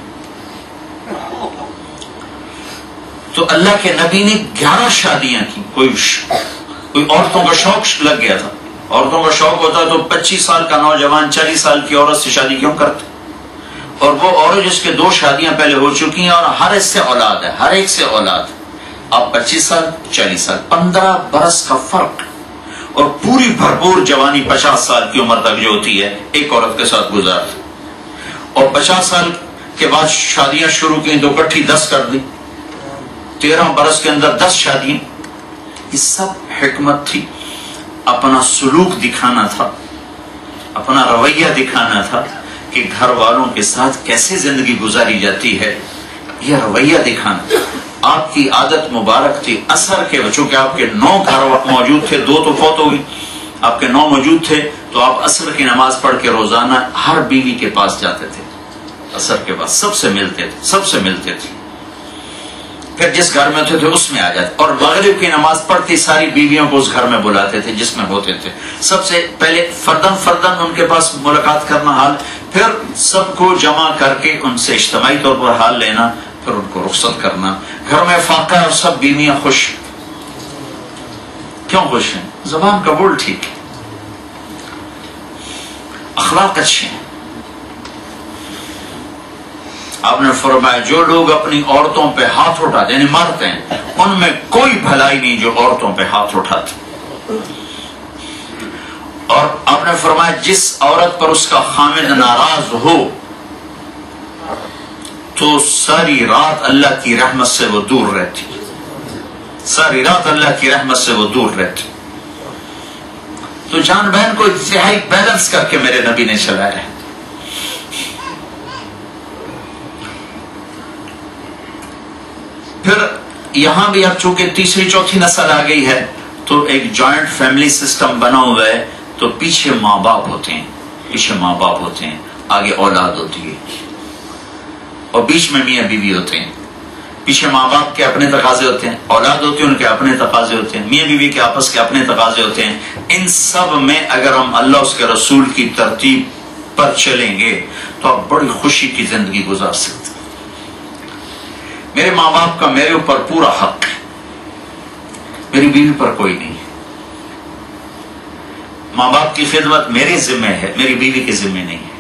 S4: تو اللہ کے نبی نے گیارہ شادیاں کی، کوئی کوئی عورتوں کا شوق لگ گیا تھا، عورتوں کا شوق ہوتا تو پچیس سال کا نوجوان چالیس سال کی عورت سے شادی کیوں کرتے؟ اور وہ عورت جس کے دو شادیاں پہلے ہو چکی ہیں اور ہر ایک سے اولاد ہے، ہر ایک سے اولاد ہے، اب پچیس سال چالیس سال پندرہ برس کا فرق، اور پوری بھرپور جوانی پچاس سال کی عمر تک جو ہوتی ہے ایک عورت کے ساتھ گزارتے، اور پچاس سال کے بعد شادیاں شروع کی تو کٹھی دس کر دی، تیرہ برس کے اندر دس شادیاں۔ یہ سب حکمت تھی، اپنا سلوک دکھانا تھا، اپنا رویہ دکھانا تھا کہ گھر والوں کے ساتھ کیسے زندگی گزاری جاتی ہے، یہ رویہ دکھانا۔ آپ کی عادت مبارک تھی اثر کے، چونکہ آپ کے نو گھر موجود تھے، دو تو فوت ہو گئی، آپ کے نو موجود تھے تو آپ اثر کی نماز پڑھ کے روزانہ ہر بیوی کے پاس جاتے تھے، اثر کے بعد سب سے ملتے تھے، سب سے ملتے تھے، پھر جس گھر میں ہوتے تھے اس میں آ جاتے، اور مغرب کی نماز پڑھتی ساری بیویوں کو اس گھر میں بلاتے تھے جس میں ہوتے تھے، سب سے پہلے فردن فردن ان کے پاس ملاقات کرنا حال، پھر سب کو جمع کر کے ان سے اجتماعی طور پر حال لینا، پھر ان کو رخصت کرنا۔ گھر میں فاقہ اور سب بیویاں خوش، کیوں خوش ہیں؟ زبان کا بول ٹھیک ہے، اخلاق اچھے ہیں۔ آپ نے فرمایا جو لوگ اپنی عورتوں پہ ہاتھ اٹھاتے یعنی مارتے ہیں، ان میں کوئی بھلائی نہیں جو عورتوں پہ ہاتھ اٹھاتے۔ اور آپ نے فرمایا جس عورت پر اس کا خامد ناراض ہو تو ساری رات اللہ کی رحمت سے وہ دور رہتی، ساری رات اللہ کی رحمت سے وہ دور رہتی۔ تو جان بہن کو انتہائی بیلنس کر کے میرے نبی نے چلایا ہے۔ پھر یہاں بھی اب چونکہ تیسری چوتھی نسل آ گئی ہے تو ایک جوائنٹ فیملی سسٹم بنا ہوا ہے، تو پیچھے ماں باپ ہوتے ہیں، پیچھے ماں باپ ہوتے ہیں، آگے اولاد ہوتی ہے، اور بیچ میں میاں بیوی ہوتے ہیں۔ پیچھے ماں باپ کے اپنے تقاضے ہوتے ہیں، اولاد ہوتی ہے ان کے اپنے تقاضے ہوتے ہیں، میاں بیوی کے آپس کے اپنے تقاضے ہوتے ہیں۔ ان سب میں اگر ہم اللہ اس کے رسول کی ترتیب پر چلیں گے تو آپ بڑی خوشی کی زندگی گزار سکتے ہیں۔ میرے ماں باپ کا میرے اوپر پورا حق ہے، میری بیوی پر کوئی نہیں ہے۔ ماں باپ کی خدمت میرے ذمہ ہے، میری بیوی کے ذمہ نہیں ہے۔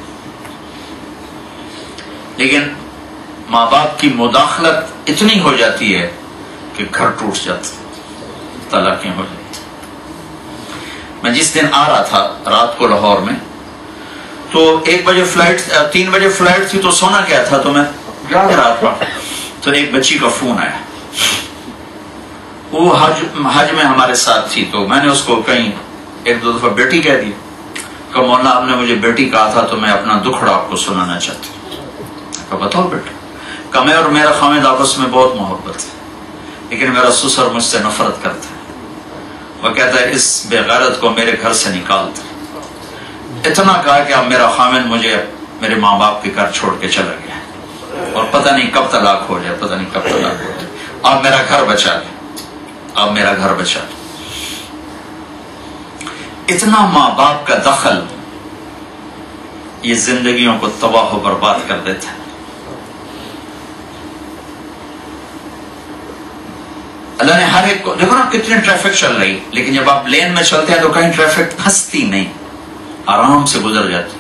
S4: لیکن ماں باپ کی مداخلت اتنی ہو جاتی ہے کہ گھر ٹوٹ جاتا، طلاقیں ہو جاتی۔ میں جس دن آ رہا تھا رات کو لاہور میں، تو ایک بجے فلائٹ، تین بجے فلائٹ تھی تو سونا کیا تھا، تو میں جاگ رہا تھا تو ایک بچی کا فون آیا، وہ حج حج میں ہمارے ساتھ تھی، تو میں نے اس کو کہیں ایک دو دفعہ بیٹی کہہ دی کہ مولانا آپ نے مجھے بیٹی کہا تھا تو میں اپنا دکھڑا آپ کو سنانا چاہتی ہوں. کہ بتاؤ بیٹا. کہ میں اور میرا خامد آپس میں بہت محبت ہے لیکن میرا سسر مجھ سے نفرت کرتا ہے. وہ کہتا ہے اس بے غیرت کو میرے گھر سے نکال دے. اتنا کہا کہ اب میرا خامد مجھے میرے ماں باپ کے گھر چھوڑ کے چلا گیا اور پتہ نہیں کب طلاق ہو جائے, پتہ نہیں کب طلاق ہو جائے. آپ میرا گھر بچا لیں, آپ میرا گھر بچا لیں. اتنا ماں باپ کا دخل یہ زندگیوں کو تباہ و برباد کر دیتا ہے. اللہ نے ہر ایک کو, دیکھو نا کتنی ٹریفک چل رہی, لیکن جب آپ لین میں چلتے ہیں تو کہیں ٹریفک پھنستی نہیں, آرام سے گزر جاتی.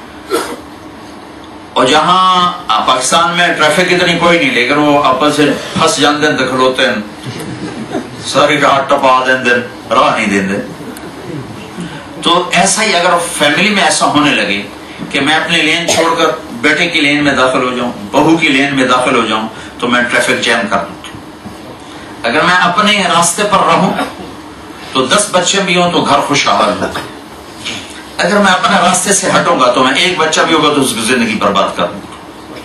S4: اور جہاں پاکستان میں ٹریفک اتنی کوئی نہیں لیکن وہ آپس سے پھنس جاندے ہیں, دکھلوتے ہیں, ساری رات ٹپا دیں, راہ نہیں دیں. تو ایسا ہی اگر فیملی میں ایسا ہونے لگے کہ میں اپنی لین چھوڑ کر بیٹے کی لین میں داخل ہو جاؤں, بہو کی لین میں داخل ہو جاؤں تو میں ٹریفک جیم کر دوں. اگر میں اپنے راستے پر رہوں تو دس بچے بھی ہوں تو گھر خوشحال ہوگا. اگر میں اپنے راستے سے ہٹوں گا تو میں ایک بچہ بھی ہوگا تو اس کی زندگی برباد کر دوں گا.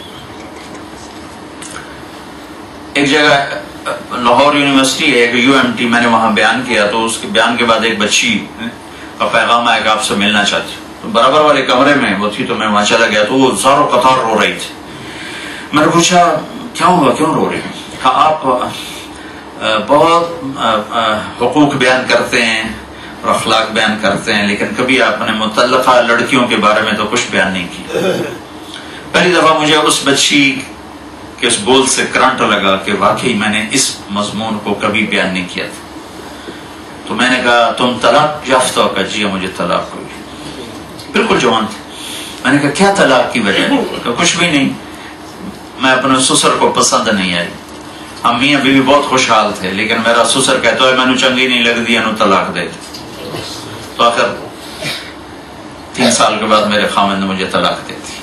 S4: ایک جگہ لاہور یونیورسٹی ہے, ایک یو ایم ٹی, میں نے وہاں بیان کیا تو اس کے بیان کے بعد ایک بچی کا پیغام آیا کہ آپ سے ملنا چاہتی ہوں. تو برابر والے کمرے میں وہ تھی تو میں وہاں چلا گیا تو وہ زاروں قطار رو رہی تھی. میں نے پوچھا کیا ہوا, کیوں رو رہی ہیں؟ کہا آپ بہت حقوق بیان کرتے ہیں اور اخلاق بیان کرتے ہیں لیکن کبھی آپ نے متعلقہ لڑکیوں کے بارے میں تو کچھ بیان نہیں کیا. پہلی دفعہ مجھے اس بچی کے اس بول سے کرنٹ لگا کہ واقعی میں نے اس مضمون کو کبھی بیان نہیں کیا تھا. تو میں نے کہا تم طلاق یافتہ ہو؟ کہ جی مجھے طلاق ہوئی. بالکل جوان تھے. میں نے کہا کیا طلاق کی وجہ؟ کہ کچھ بھی نہیں, میں اپنے سسر کو پسند نہیں آئی. ہم میاں بیوی بہت خوشحال تھے لیکن میرا سسر کہتا ہے مینو چنگی نہیں لگتی ہے, طلاق دے دے. تو آخر تین سال کے بعد میرے خامد نے مجھے طلاق دے دی.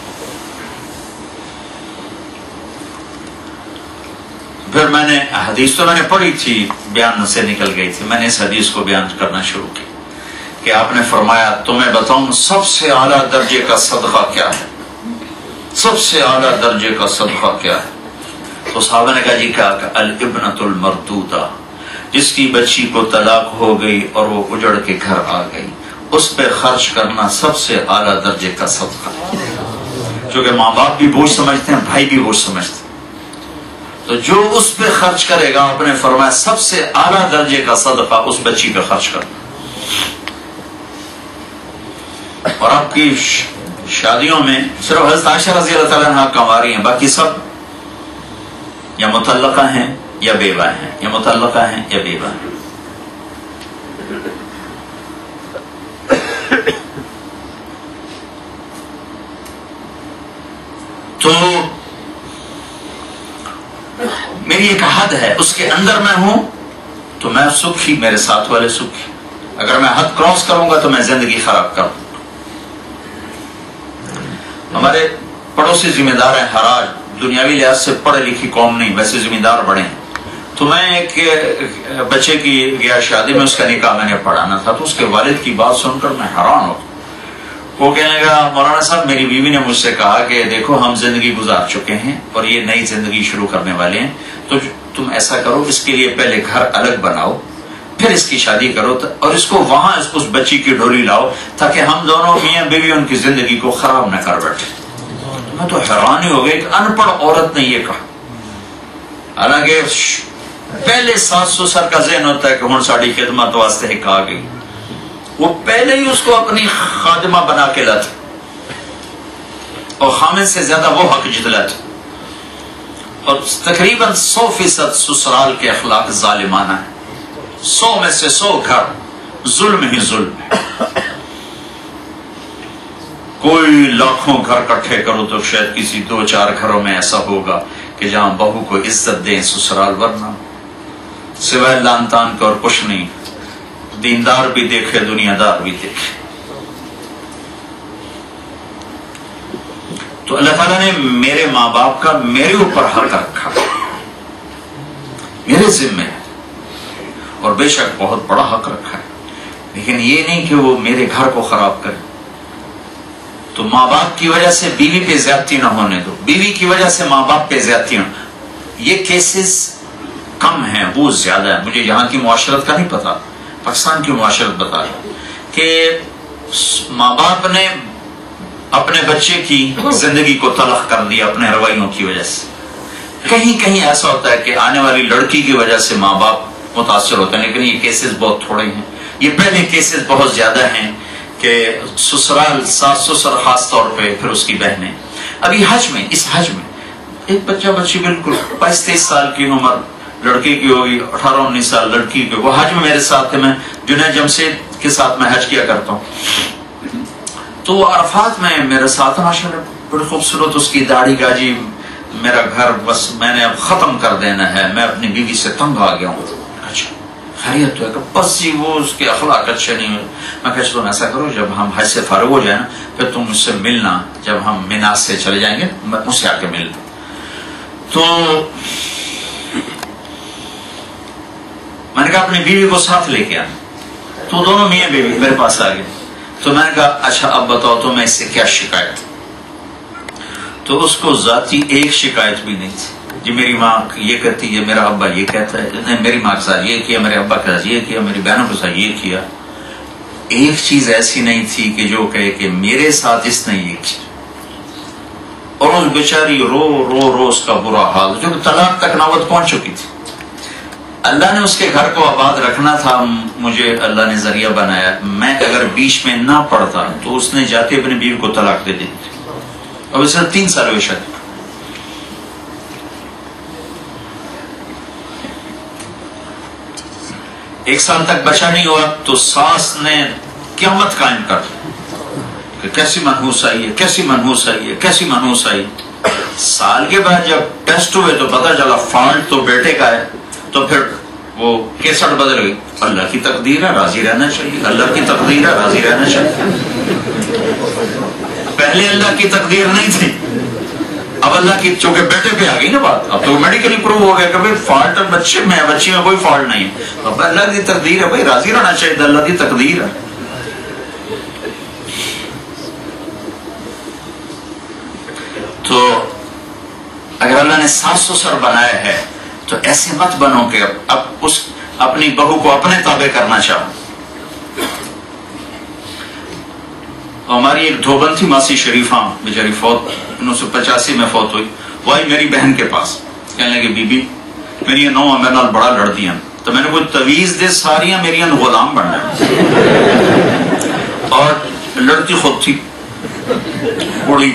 S4: پھر میں نے حدیث تو میں نے پڑھی تھی, بیان سے نکل گئی تھی, میں نے اس حدیث کو بیان کرنا شروع کی کہ آپ نے فرمایا تمہیں بتاؤں سب سے اعلیٰ درجے کا صدقہ کیا ہے, سب سے اعلیٰ درجے کا صدقہ کیا ہے؟ تو صحابہ نے کہا جی کیا؟ کہ الابنۃ المردودہ, جس کی بچی کو طلاق ہو گئی اور وہ اجڑ کے گھر آ گئی, اس پہ خرچ کرنا سب سے اعلیٰ درجے کا صدقہ. چونکہ ماں باپ بھی بوجھ سمجھتے ہیں, بھائی بھی بوجھ سمجھتے ہیں, تو جو اس پہ خرچ کرے گا آپ نے فرمایا سب سے اعلیٰ درجے کا صدقہ اس بچی پہ خرچ کرنا. اور آپ کی شادیوں میں صرف حضرت عائشہ رضی اللہ تعالیٰ عنہا کنواری ہیں, باقی سب یا متعلقہ ہیں یا بیوہ ہیں, یا متعلقہ ہیں یا بیوہ ہیں. تو میری ایک حد ہے, اس کے اندر میں ہوں تو میں سکھی, میرے ساتھ والے سکھی. اگر میں حد کراس کروں گا تو میں زندگی خراب کر دوں. ہمارے پڑوسی ذمہ دار ہیں حراج, دنیاوی لحاظ سے پڑھے لکھی قوم نہیں, ویسے ذمہ دار بڑے ہیں. تو میں ایک بچے کی گیا شادی میں, اس کا نکاح میں نے پڑھانا تھا, تو اس کے والد کی بات سن کر میں حیران ہو. وہ کہنے لگا مولانا صاحب میری بیوی نے مجھ سے کہا کہ دیکھو ہم زندگی گزار چکے ہیں اور یہ نئی زندگی شروع کرنے والے ہیں, تو تم ایسا کرو اس کے لیے پہلے گھر الگ بناؤ پھر اس کی شادی کرو اور اس کو وہاں اس بچی کی ڈولی لاؤ تاکہ ہم دونوں میاں بیوی ان کی زندگی کو خراب نہ کر بیٹھے. میں تو حیران ہی ہو گئی کہ ان پڑھ عورت نے یہ کہا, حالانکہ پہلے ساس سسر کا ذہن ہوتا ہے کہ ہن ساڑی خدمت واسطے ایک آ گئی, وہ پہلے ہی اس کو اپنی خادمہ بنا کے لاتے اور خامد سے زیادہ وہ حق جت لاتے. اور تقریباً سو فیصد سسرال کے اخلاق ظالمانہ ہیں, سو میں سے سو گھر ظلم ہی ظلم ہے. کوئی لاکھوں گھر کٹھے کرو تو شاید کسی دو چار گھروں میں ایسا ہوگا کہ جہاں بہو کو عزت دیں سسرال, ورنہ سوائے لان تان کا اور کچھ نہیں. دیندار بھی دیکھے دنیا دار بھی دیکھے. تو اللہ تعالیٰ نے میرے ماں باپ کا میرے اوپر حق رکھا, میرے ذمہ ہے, اور بے شک بہت بڑا حق رکھا ہے. لیکن یہ نہیں کہ وہ میرے گھر کو خراب کرے. تو ماں باپ کی وجہ سے بیوی پہ زیادتی نہ ہونے دو, بیوی کی وجہ سے ماں باپ پہ زیادتی نہ. یہ کیسز کم ہیں, وہ زیادہ ہے. مجھے یہاں کی معاشرت کا نہیں پتا, پاکستان کی معاشرت بتا رہا کہ ماں باپ نے اپنے بچے کی زندگی کو تلخ کر دیا اپنے رویوں کی وجہ سے. کہیں کہیں ایسا ہوتا ہے کہ آنے والی لڑکی کی وجہ سے ماں باپ متاثر ہوتے ہیں, لیکن یہ کیسز بہت تھوڑے ہیں. یہ پہلے کیسز بہت زیادہ ہیں کہ سسرال, ساس سسر خاص طور پہ, پھر اس کی بہنیں. ابھی حج میں, اس حج میں ایک بچہ بچی بالکل بائیس تیئیس سال کی عمر لڑکی کی ہوگی, اٹھارہ انیس سال لڑکی کی, وہ حج میں میرے ساتھ تھے. میں جنید جمشید کے ساتھ میں حج کیا کرتا ہوں, تو وہ عرفات میں میرے ساتھ ماشاءاللہ بڑی خوبصورت, اس کی داڑھی گاجی. میرا گھر بس میں نے اب ختم کر دینا ہے, میں اپنی بیوی سے تنگ آ گیا ہوں. اچھا خیریت تو ہے کہ بس جی وہ اس کے اخلاق اچھے نہیں ہوئے. میں کہا تم ایسا کرو, جب ہم حج سے فارغ ہو جائیں نا پھر تم مجھ سے ملنا, جب ہم مینا سے چلے جائیں گے مجھ سے آ کے ملنا. تو میں نے کہا اپنی بیوی کو ساتھ لے کے آنا. تو دونوں میاں بیوی میرے پاس آ گئے. تو میں نے کہا اچھا اب بتاؤ تو میں اس سے کیا شکایت. تو اس کو ذاتی ایک شکایت بھی نہیں تھی. جی میری ماں یہ کہتی ہے, میرا ابا یہ کہتا ہے, نہیں میری ماں کے ساتھ یہ کیا, میرے ابا کے ساتھ یہ کیا, میری بہنوں کے ساتھ یہ کیا. ایک چیز ایسی نہیں تھی کہ جو کہے کہ میرے ساتھ اس نے یہ کیا. اور اس بیچاری رو رو رو اس کا برا حال, جو طلاق تک نوبت پہنچ چکی تھی. اللہ نے اس کے گھر کو آباد رکھنا تھا, مجھے اللہ نے ذریعہ بنایا. میں اگر بیچ میں نہ پڑتا تو اس نے جاتے اپنی بیوی کو طلاق دے دی تھی. اب اس نے تین سال ہوئے شادی. ایک سال تک بچہ نہیں ہوا تو ساس نے قیامت قائم کر کہ کیسی منحوس آئی ہے, کیسی منحوس آئی ہے, کیسی منحوس آئی. سال کے بعد جب ٹیسٹ ہوئے تو پتا چلا فالٹ تو بیٹے کا ہے. تو پھر وہ کیسٹ بدل گئی. اللہ کی تقدیر ہے, راضی رہنا چاہیے. اللہ کی تقدیر ہے, راضی رہنا چاہیے. پہلے اللہ کی تقدیر نہیں تھی, اب اللہ کی, چونکہ بیٹے پہ آ گئی نا بات. اب تو میڈیکلی پروو ہو گیا کہ بھائی فالٹ بچے میں, بچی میں کوئی فالٹ نہیں ہے. اب اللہ کی تقدیر ہے, بھائی راضی رہنا چاہیے, اللہ کی تقدیر ہے. تو اگر اللہ نے ساس سسر بنایا ہے تو ایسے مت بنو کہ اب اس اپنی بہو کو اپنے تابع کرنا چاہو. ہماری ایک دھوبن تھی ماسی شریفہ, بیچاری فوت انیس سو پچاسی میں فوت ہوئی. وہ آئی میری بہن کے پاس, کہنے لگی بی بی میری یہ نو میرے نال بڑا لڑتی ہیں. تو میں نے کوئی تویز دے ساریاں میری غلام بننا, اور لڑتی خود تھی بڑی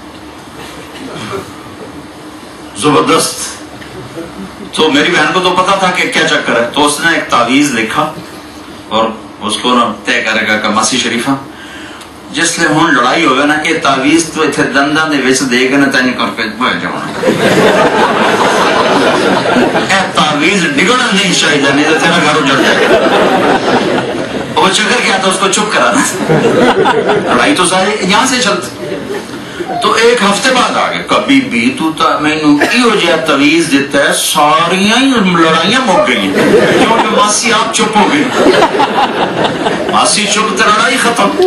S4: زبردست. تو میری بہن کو تو پتا تھا کہ کیا چکر ہے. تو اس نے ایک تعویذ لکھا اور اس کو طے کرے گا کہ ماسی شریفہ جس لئے ہون لڑائی ہوگا نا, یہ تعویذ تو اتھے دندہ دے ویچ دے گا نا تینی کر کے بھائی جاؤں. اے تعویذ نگڑا نہیں چاہیے, نہیں تو تیرا گھر اجڑ جائے گا. وہ چکر کیا تھا, اس کو چپ کرانا. لڑائی تو سارے یہاں سے چلتی. تو ایک ہفتے بعد آگے کبھی بھی تو میں نوکی ہو جائے تویز دیتا ہے, ساریاں لڑائیاں مک گئی ہیں کیونکہ ماسی آپ چپ ہو گئی. ماسی چپ تو لڑائی ختم.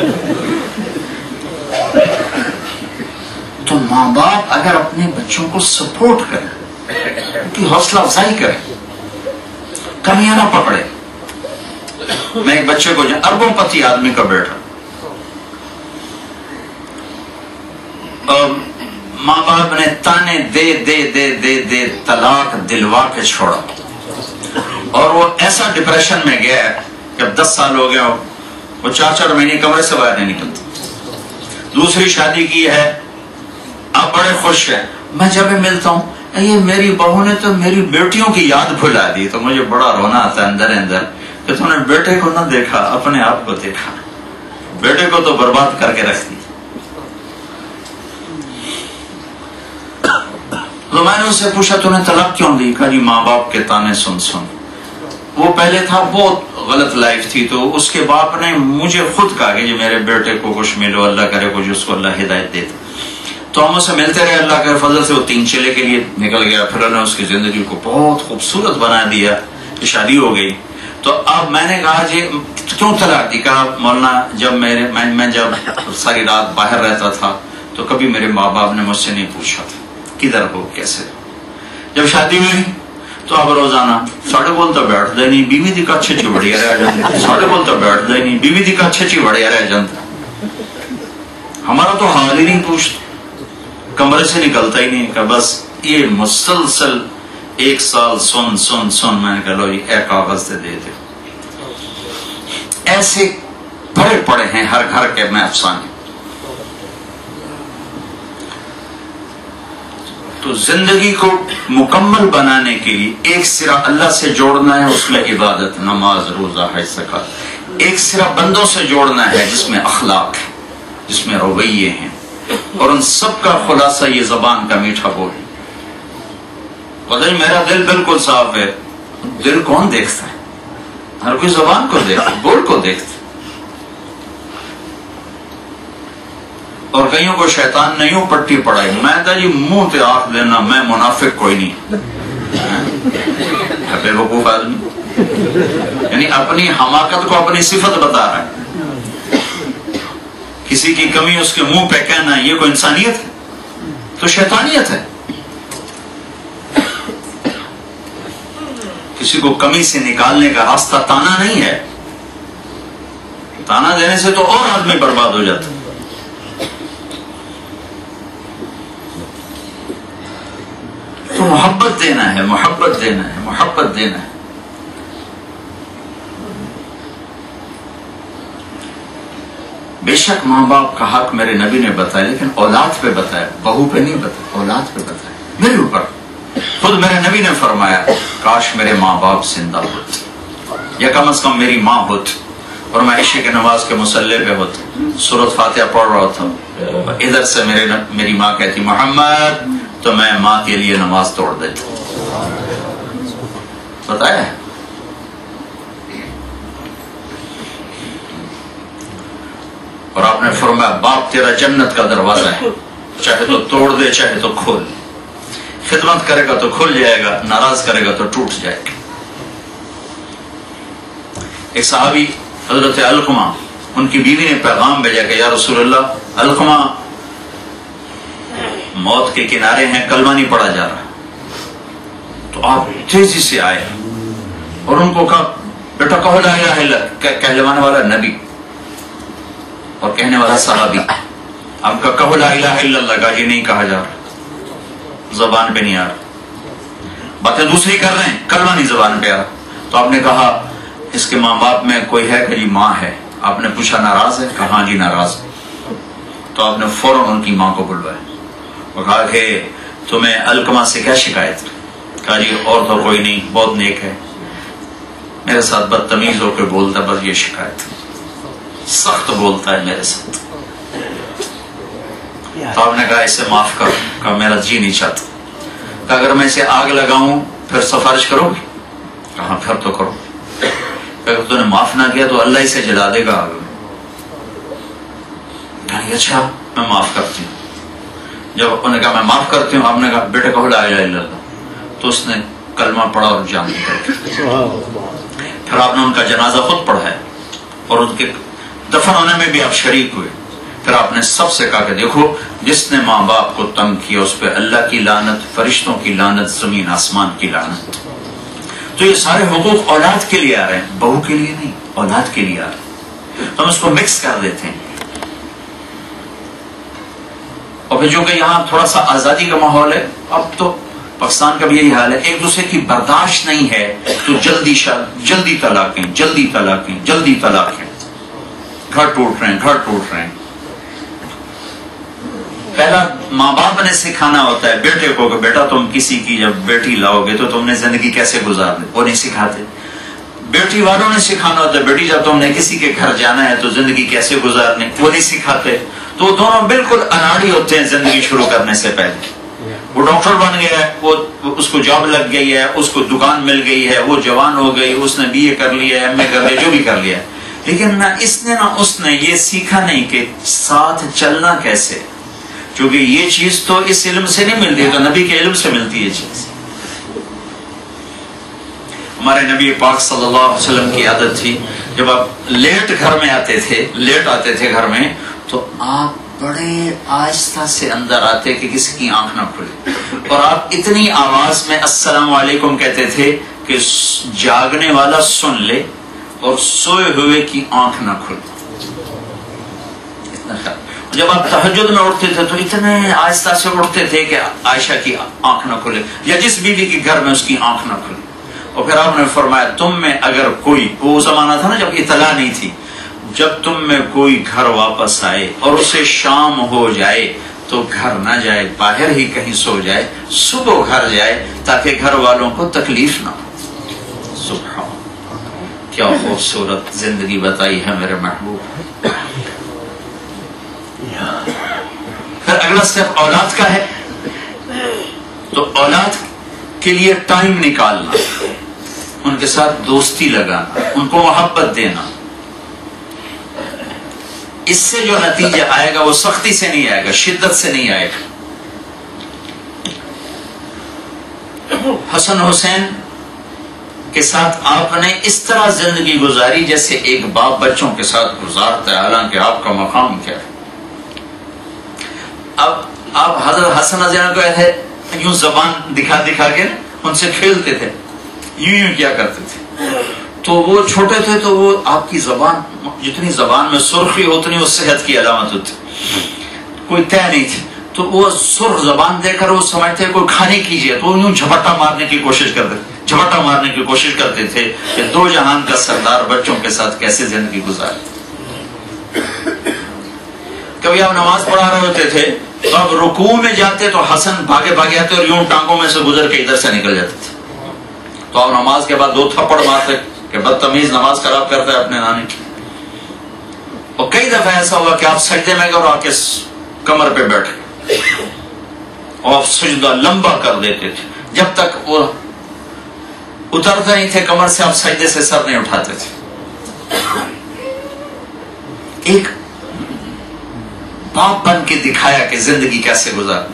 S4: تو ماں باپ اگر اپنے بچوں کو سپورٹ کریں, ان کی حوصلہ افزائی کریں, کمیاں نہ پکڑے. میں ایک بچے کو, اربوں پتی آدمی کا بیٹا, ماں باپ نے تانے دے دے دے دے دے طلاق دلوا کے چھوڑا, اور وہ ایسا ڈپریشن میں گیا جب دس سال ہو گیا وہ چار چار مہینے کمرے سے باہر نہیں نکلتا. دوسری شادی کی ہے, اب بڑے خوش ہیں. میں جب ملتا ہوں, یہ میری بہو نے تو میری بیٹیوں کی یاد بھلا دی. تو مجھے بڑا رونا آتا ہے اندر اندر کہ تم نے بیٹے کو نہ دیکھا, اپنے آپ کو دیکھا. بیٹے کو تو برباد کر کے رکھ دی. تو میں نے اس سے پوچھا تو نے طلاق کیوں دی؟ کہا جی ماں باپ کے تانے سن سن. وہ پہلے تھا بہت غلط لائف تھی, تو اس کے باپ نے مجھے خود کہا کہ جی میرے بیٹے کو کچھ ملو, اللہ کرے کچھ اس کو اللہ ہدایت دے. تو ہم اسے ملتے رہے, اللہ کے فضل سے وہ تین چلے کے لیے نکل گیا. پھر اللہ نے اس کی زندگی کو بہت خوبصورت بنا دیا, شادی ہو گئی. تو اب میں نے کہا جی کیوں طلاق دی؟ کہا مولانا جب میرے میں, میں جب ساری رات باہر رہتا تھا تو کبھی میرے ماں باپ نے مجھ سے نہیں پوچھا تھا کدھر ہو کیسے ہو۔ جب شادی ہوئی تو اب روزانہ ساڑھے بولتا بیٹھ دے نہیں بیوی دی کا اچھے اچھی بڑھیا رہ جاتا، ساڑھے بولتا بیٹھ دے نہیں بیوی دی کا اچھے اچھی بڑھیا رہ جاتا۔ ہمارا تو حال ہی نہیں پوچھتا، کمرے سے نکلتا ہی نہیں کہ بس یہ مسلسل ایک سال سن سن سن میں نے کہا لو یہ اے کاغذ دے دے دے۔ ایسے بڑے پڑے ہیں ہر گھر کے میں افسانے۔ تو زندگی کو مکمل بنانے کے لیے ایک سرا اللہ سے جوڑنا ہے، اس میں عبادت، نماز، روزہ، حج، زکات۔ ایک سرا بندوں سے جوڑنا ہے جس میں اخلاق ہے، جس میں رویے ہیں، اور ان سب کا خلاصہ یہ زبان کا میٹھا بول۔ بتائیے میرا دل بالکل صاف ہے، دل کون دیکھتا ہے؟ ہر کوئی زبان کو دیکھتا، بول کو دیکھتا۔ اور کئیوں کو شیطان نے یوں پٹی پڑائی، میں کہا جی منہ پہ آنکھ دینا میں منافق کوئی نہیں، بے وقوف آدمی، یعنی اپنی حماقت کو اپنی صفت بتا رہا ہے، کسی کی کمی اس کے منہ پہ کہنا یہ کوئی انسانیت ہے؟ تو شیطانیت ہے۔ کسی کو کمی سے نکالنے کا راستہ تانا نہیں ہے، تانا دینے سے تو اور آدمی برباد ہو جاتا ہے۔ تو محبت دینا ہے، محبت دینا ہے، محبت دینا ہے۔ بے شک ماں باپ کا حق میرے نبی نے بتایا، لیکن اولاد پہ بتایا، بہو پہ نہیں بتایا، اولاد پہ بتایا میرے اوپر۔ خود میرے نبی نے فرمایا کاش میرے ماں باپ زندہ ہوتے، یا کم از کم میری ماں ہوتی، اور میں عشاء کی نماز کے مصلی پہ ہوتا، سورۃ فاتحہ پڑھ رہا تھا، ادھر سے میرے میری ماں کہتی محمد، تو میں ماں کے لیے نماز توڑ دیتا۔ بتایا ہے۔ اور آپ نے فرمایا باپ تیرا جنت کا دروازہ ہے، چاہے تو توڑ دے چاہے تو کھول، خدمت کرے گا تو کھل جائے گا، ناراض کرے گا تو ٹوٹ جائے گا۔ ایک صحابی حضرت علقمہ، ان کی بیوی نے پیغام بھیجا کہ یا رسول اللہ علقمہ موت کے کنارے ہیں، کلمہ نہیں پڑھا جا رہا۔ تو آپ تیزی سے آئے اور ان کو کہا بیٹا کہو لا الہ الا اللہ، کہلوانے والا نبی اور کہنے والا صحابی، آپ کا کہو لا الہ الا اللہ، کہا جی نہیں کہا جا رہا، زبان پہ نہیں آ رہا، باتیں دوسری کر رہے ہیں، کلمہ نہیں زبان پہ آ رہا۔ تو آپ نے کہا اس کے ماں باپ میں کوئی ہے کہ جی ماں ہے؟ آپ نے پوچھا ناراض ہے؟ کہا ہاں جی ناراض ہے۔ تو آپ نے فوراً ان کی ماں کو بلوایا اور کہا کہ تمہیں علقمہ سے کیا شکایت؟ کہا جی اور تو کوئی نہیں، بہت نیک ہے، میرے ساتھ بدتمیز ہو کے بولتا، بس یہ شکایت، سخت بولتا ہے میرے ساتھ۔ تو آپ نے کہا اسے معاف کر، کہا میرا جی نہیں چاہتا۔ کہا اگر میں اسے آگ لگاؤں پھر سفارش کرو گی؟ کہا پھر تو کرو۔ کہ اگر تو نے معاف نہ کیا تو اللہ اسے جلا دے گا آگ میں۔ کہا اچھا میں معاف کرتی ہوں۔ جب انہوں نے کہا میں معاف کرتی ہوں، آپ نے کہا بیٹے کہو لا الہ الا اللہ، تو اس نے کلمہ پڑھا اور جان نکل گئی۔ پھر آپ نے ان کا جنازہ خود پڑھایا اور ان کے دفن ہونے میں بھی آپ شریک ہوئے۔ پھر آپ نے سب سے کہا کہ دیکھو جس نے ماں باپ کو تنگ کیا اس پہ اللہ کی لعنت، فرشتوں کی لعنت، زمین آسمان کی لعنت۔ تو یہ سارے حقوق اولاد کے لیے آ رہے ہیں، بہو کے لیے نہیں، اولاد کے لیے آ رہے ہیں۔ تو ہم اس کو مکس کر دیتے ہیں۔ اور پھر جو کہ یہاں تھوڑا سا آزادی کا ماحول ہے، اب تو پاکستان کا بھی یہی حال ہے، ایک دوسرے کی برداشت نہیں ہے تو جلدی شاد جلدی طلاقیں، جلدی طلاقیں، جلدی طلاقیں، گھر ٹوٹ رہے ہیں، گھر ٹوٹ رہے ہیں۔ پہلا ماں باپ نے سکھانا ہوتا ہے بیٹے کو کہ بیٹا تم کسی کی جب بیٹی لاؤ گے تو تم نے زندگی کیسے گزارنی، وہ نہیں سکھاتے۔ بیٹی والوں نے سکھانا ہوتا ہے بیٹی جب تم نے کسی کے گھر جانا ہے تو زندگی کیسے گزارنی، وہ نہیں سکھاتے۔ تو دونوں بالکل اناڑی ہوتے ہیں زندگی شروع کرنے سے پہلے۔ وہ ڈاکٹر بن گیا ہے، وہ اس کو جاب لگ گئی ہے، اس کو دکان مل گئی ہے، وہ جوان ہو گئی، اس نے بی اے کر لیا، ایم اے کر لیا، جو بھی کر لیا، لیکن نہ اس نے نہ اس نے یہ سیکھا نہیں کہ ساتھ چلنا کیسے، کیونکہ یہ چیز تو اس علم سے نہیں ملتی، تو نبی کے علم سے ملتی ہے چیز۔ ہمارے نبی پاک صلی اللہ علیہ وسلم کی عادت تھی جب آپ لیٹ گھر میں آتے تھے لیٹ آتے تھے گھر میں تو آپ بڑے آہستہ سے اندر آتے کہ کسی کی آنکھ نہ کھلے، اور آپ اتنی آواز میں السلام علیکم کہتے تھے کہ جاگنے والا سن لے اور سوئے ہوئے کی آنکھ نہ کھلے۔ اتنا خیال۔ جب آپ تہجد میں اٹھتے تھے تو اتنے آہستہ سے اٹھتے تھے کہ عائشہ کی آنکھ نہ کھلے یا جس بیوی کے گھر میں اس کی آنکھ نہ کھلے۔ اور پھر آپ نے فرمایا تم میں اگر کوئی، وہ زمانہ تھا نا جب اطلاع نہیں تھی، جب تم میں کوئی گھر واپس آئے اور اسے شام ہو جائے تو گھر نہ جائے، باہر ہی کہیں سو جائے، صبح گھر جائے تاکہ گھر والوں کو تکلیف نہ ہو۔ سبحان، کیا خوبصورت زندگی بتائی ہے میرے محبوب۔ پھر اگلا سٹیپ اولاد کا ہے، تو اولاد کے لیے ٹائم نکالنا، ان کے ساتھ دوستی لگانا، ان کو محبت دینا۔ اس سے جو نتیجہ آئے گا وہ سختی سے نہیں آئے گا، شدت سے نہیں آئے گا۔ حسن حسین کے ساتھ آپ نے اس طرح زندگی گزاری جیسے ایک باپ بچوں کے ساتھ گزارتا ہے، حالانکہ آپ کا مقام کیا ہے۔ اب آپ حضرت حسن حسین کو ایسے یوں زبان دکھا دکھا کے ان سے کھیلتے تھے، یوں یوں کیا کرتے تھے، تو وہ چھوٹے تھے تو وہ آپ کی زبان، جتنی زبان میں سرخی اتنی وہ صحت کی علامت ہوتی، کوئی طے نہیں تھی، تو وہ سرخ زبان دے کر وہ سمجھتے کوئی کھانے کیجیے تو یوں جھپٹا مارنے کی کوشش کرتے جھپٹا مارنے کی کوشش کرتے تھے کہ دو جہان کا سردار بچوں کے ساتھ کیسے زندگی گزارے۔ کبھی آپ نماز پڑھا رہے ہوتے تھے تو آپ رکوع میں جاتے تو حسن بھاگے بھاگے آتے اور یوں ٹانگوں میں سے گزر کے ادھر سے نکل جاتے تھے، تو آپ نماز کے بعد دو تھپڑ مارتے کہ بدتمیز نماز خراب کرتا ہے اپنے نانے کی۔ اور کئی دفعہ ایسا ہوا کہ آپ سجدے میں گئے اور آ کے کمر پہ بیٹھے اور آپ سجدہ لمبا کر دیتے تھے، جب تک وہ اترتے نہیں تھے کمر سے آپ سجدے سے سر نہیں اٹھاتے تھے۔ ایک باپ بن کے دکھایا کہ زندگی کیسے گزارنی،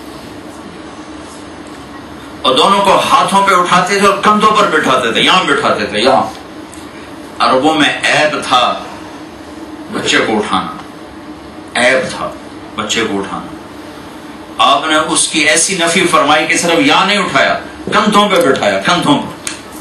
S4: اور دونوں کو ہاتھوں پہ اٹھاتے تھے اور کندھوں پر بٹھاتے تھے، یہاں بٹھاتے تھے یہاں۔ عربوں میں عیب تھا بچے کو اٹھانا، عیب تھا بچے کو اٹھانا، آپ نے اس کی ایسی نفی فرمائی کہ صرف یہاں نہیں اٹھایا، کندھوں پہ بٹھایا، کندھوں پر۔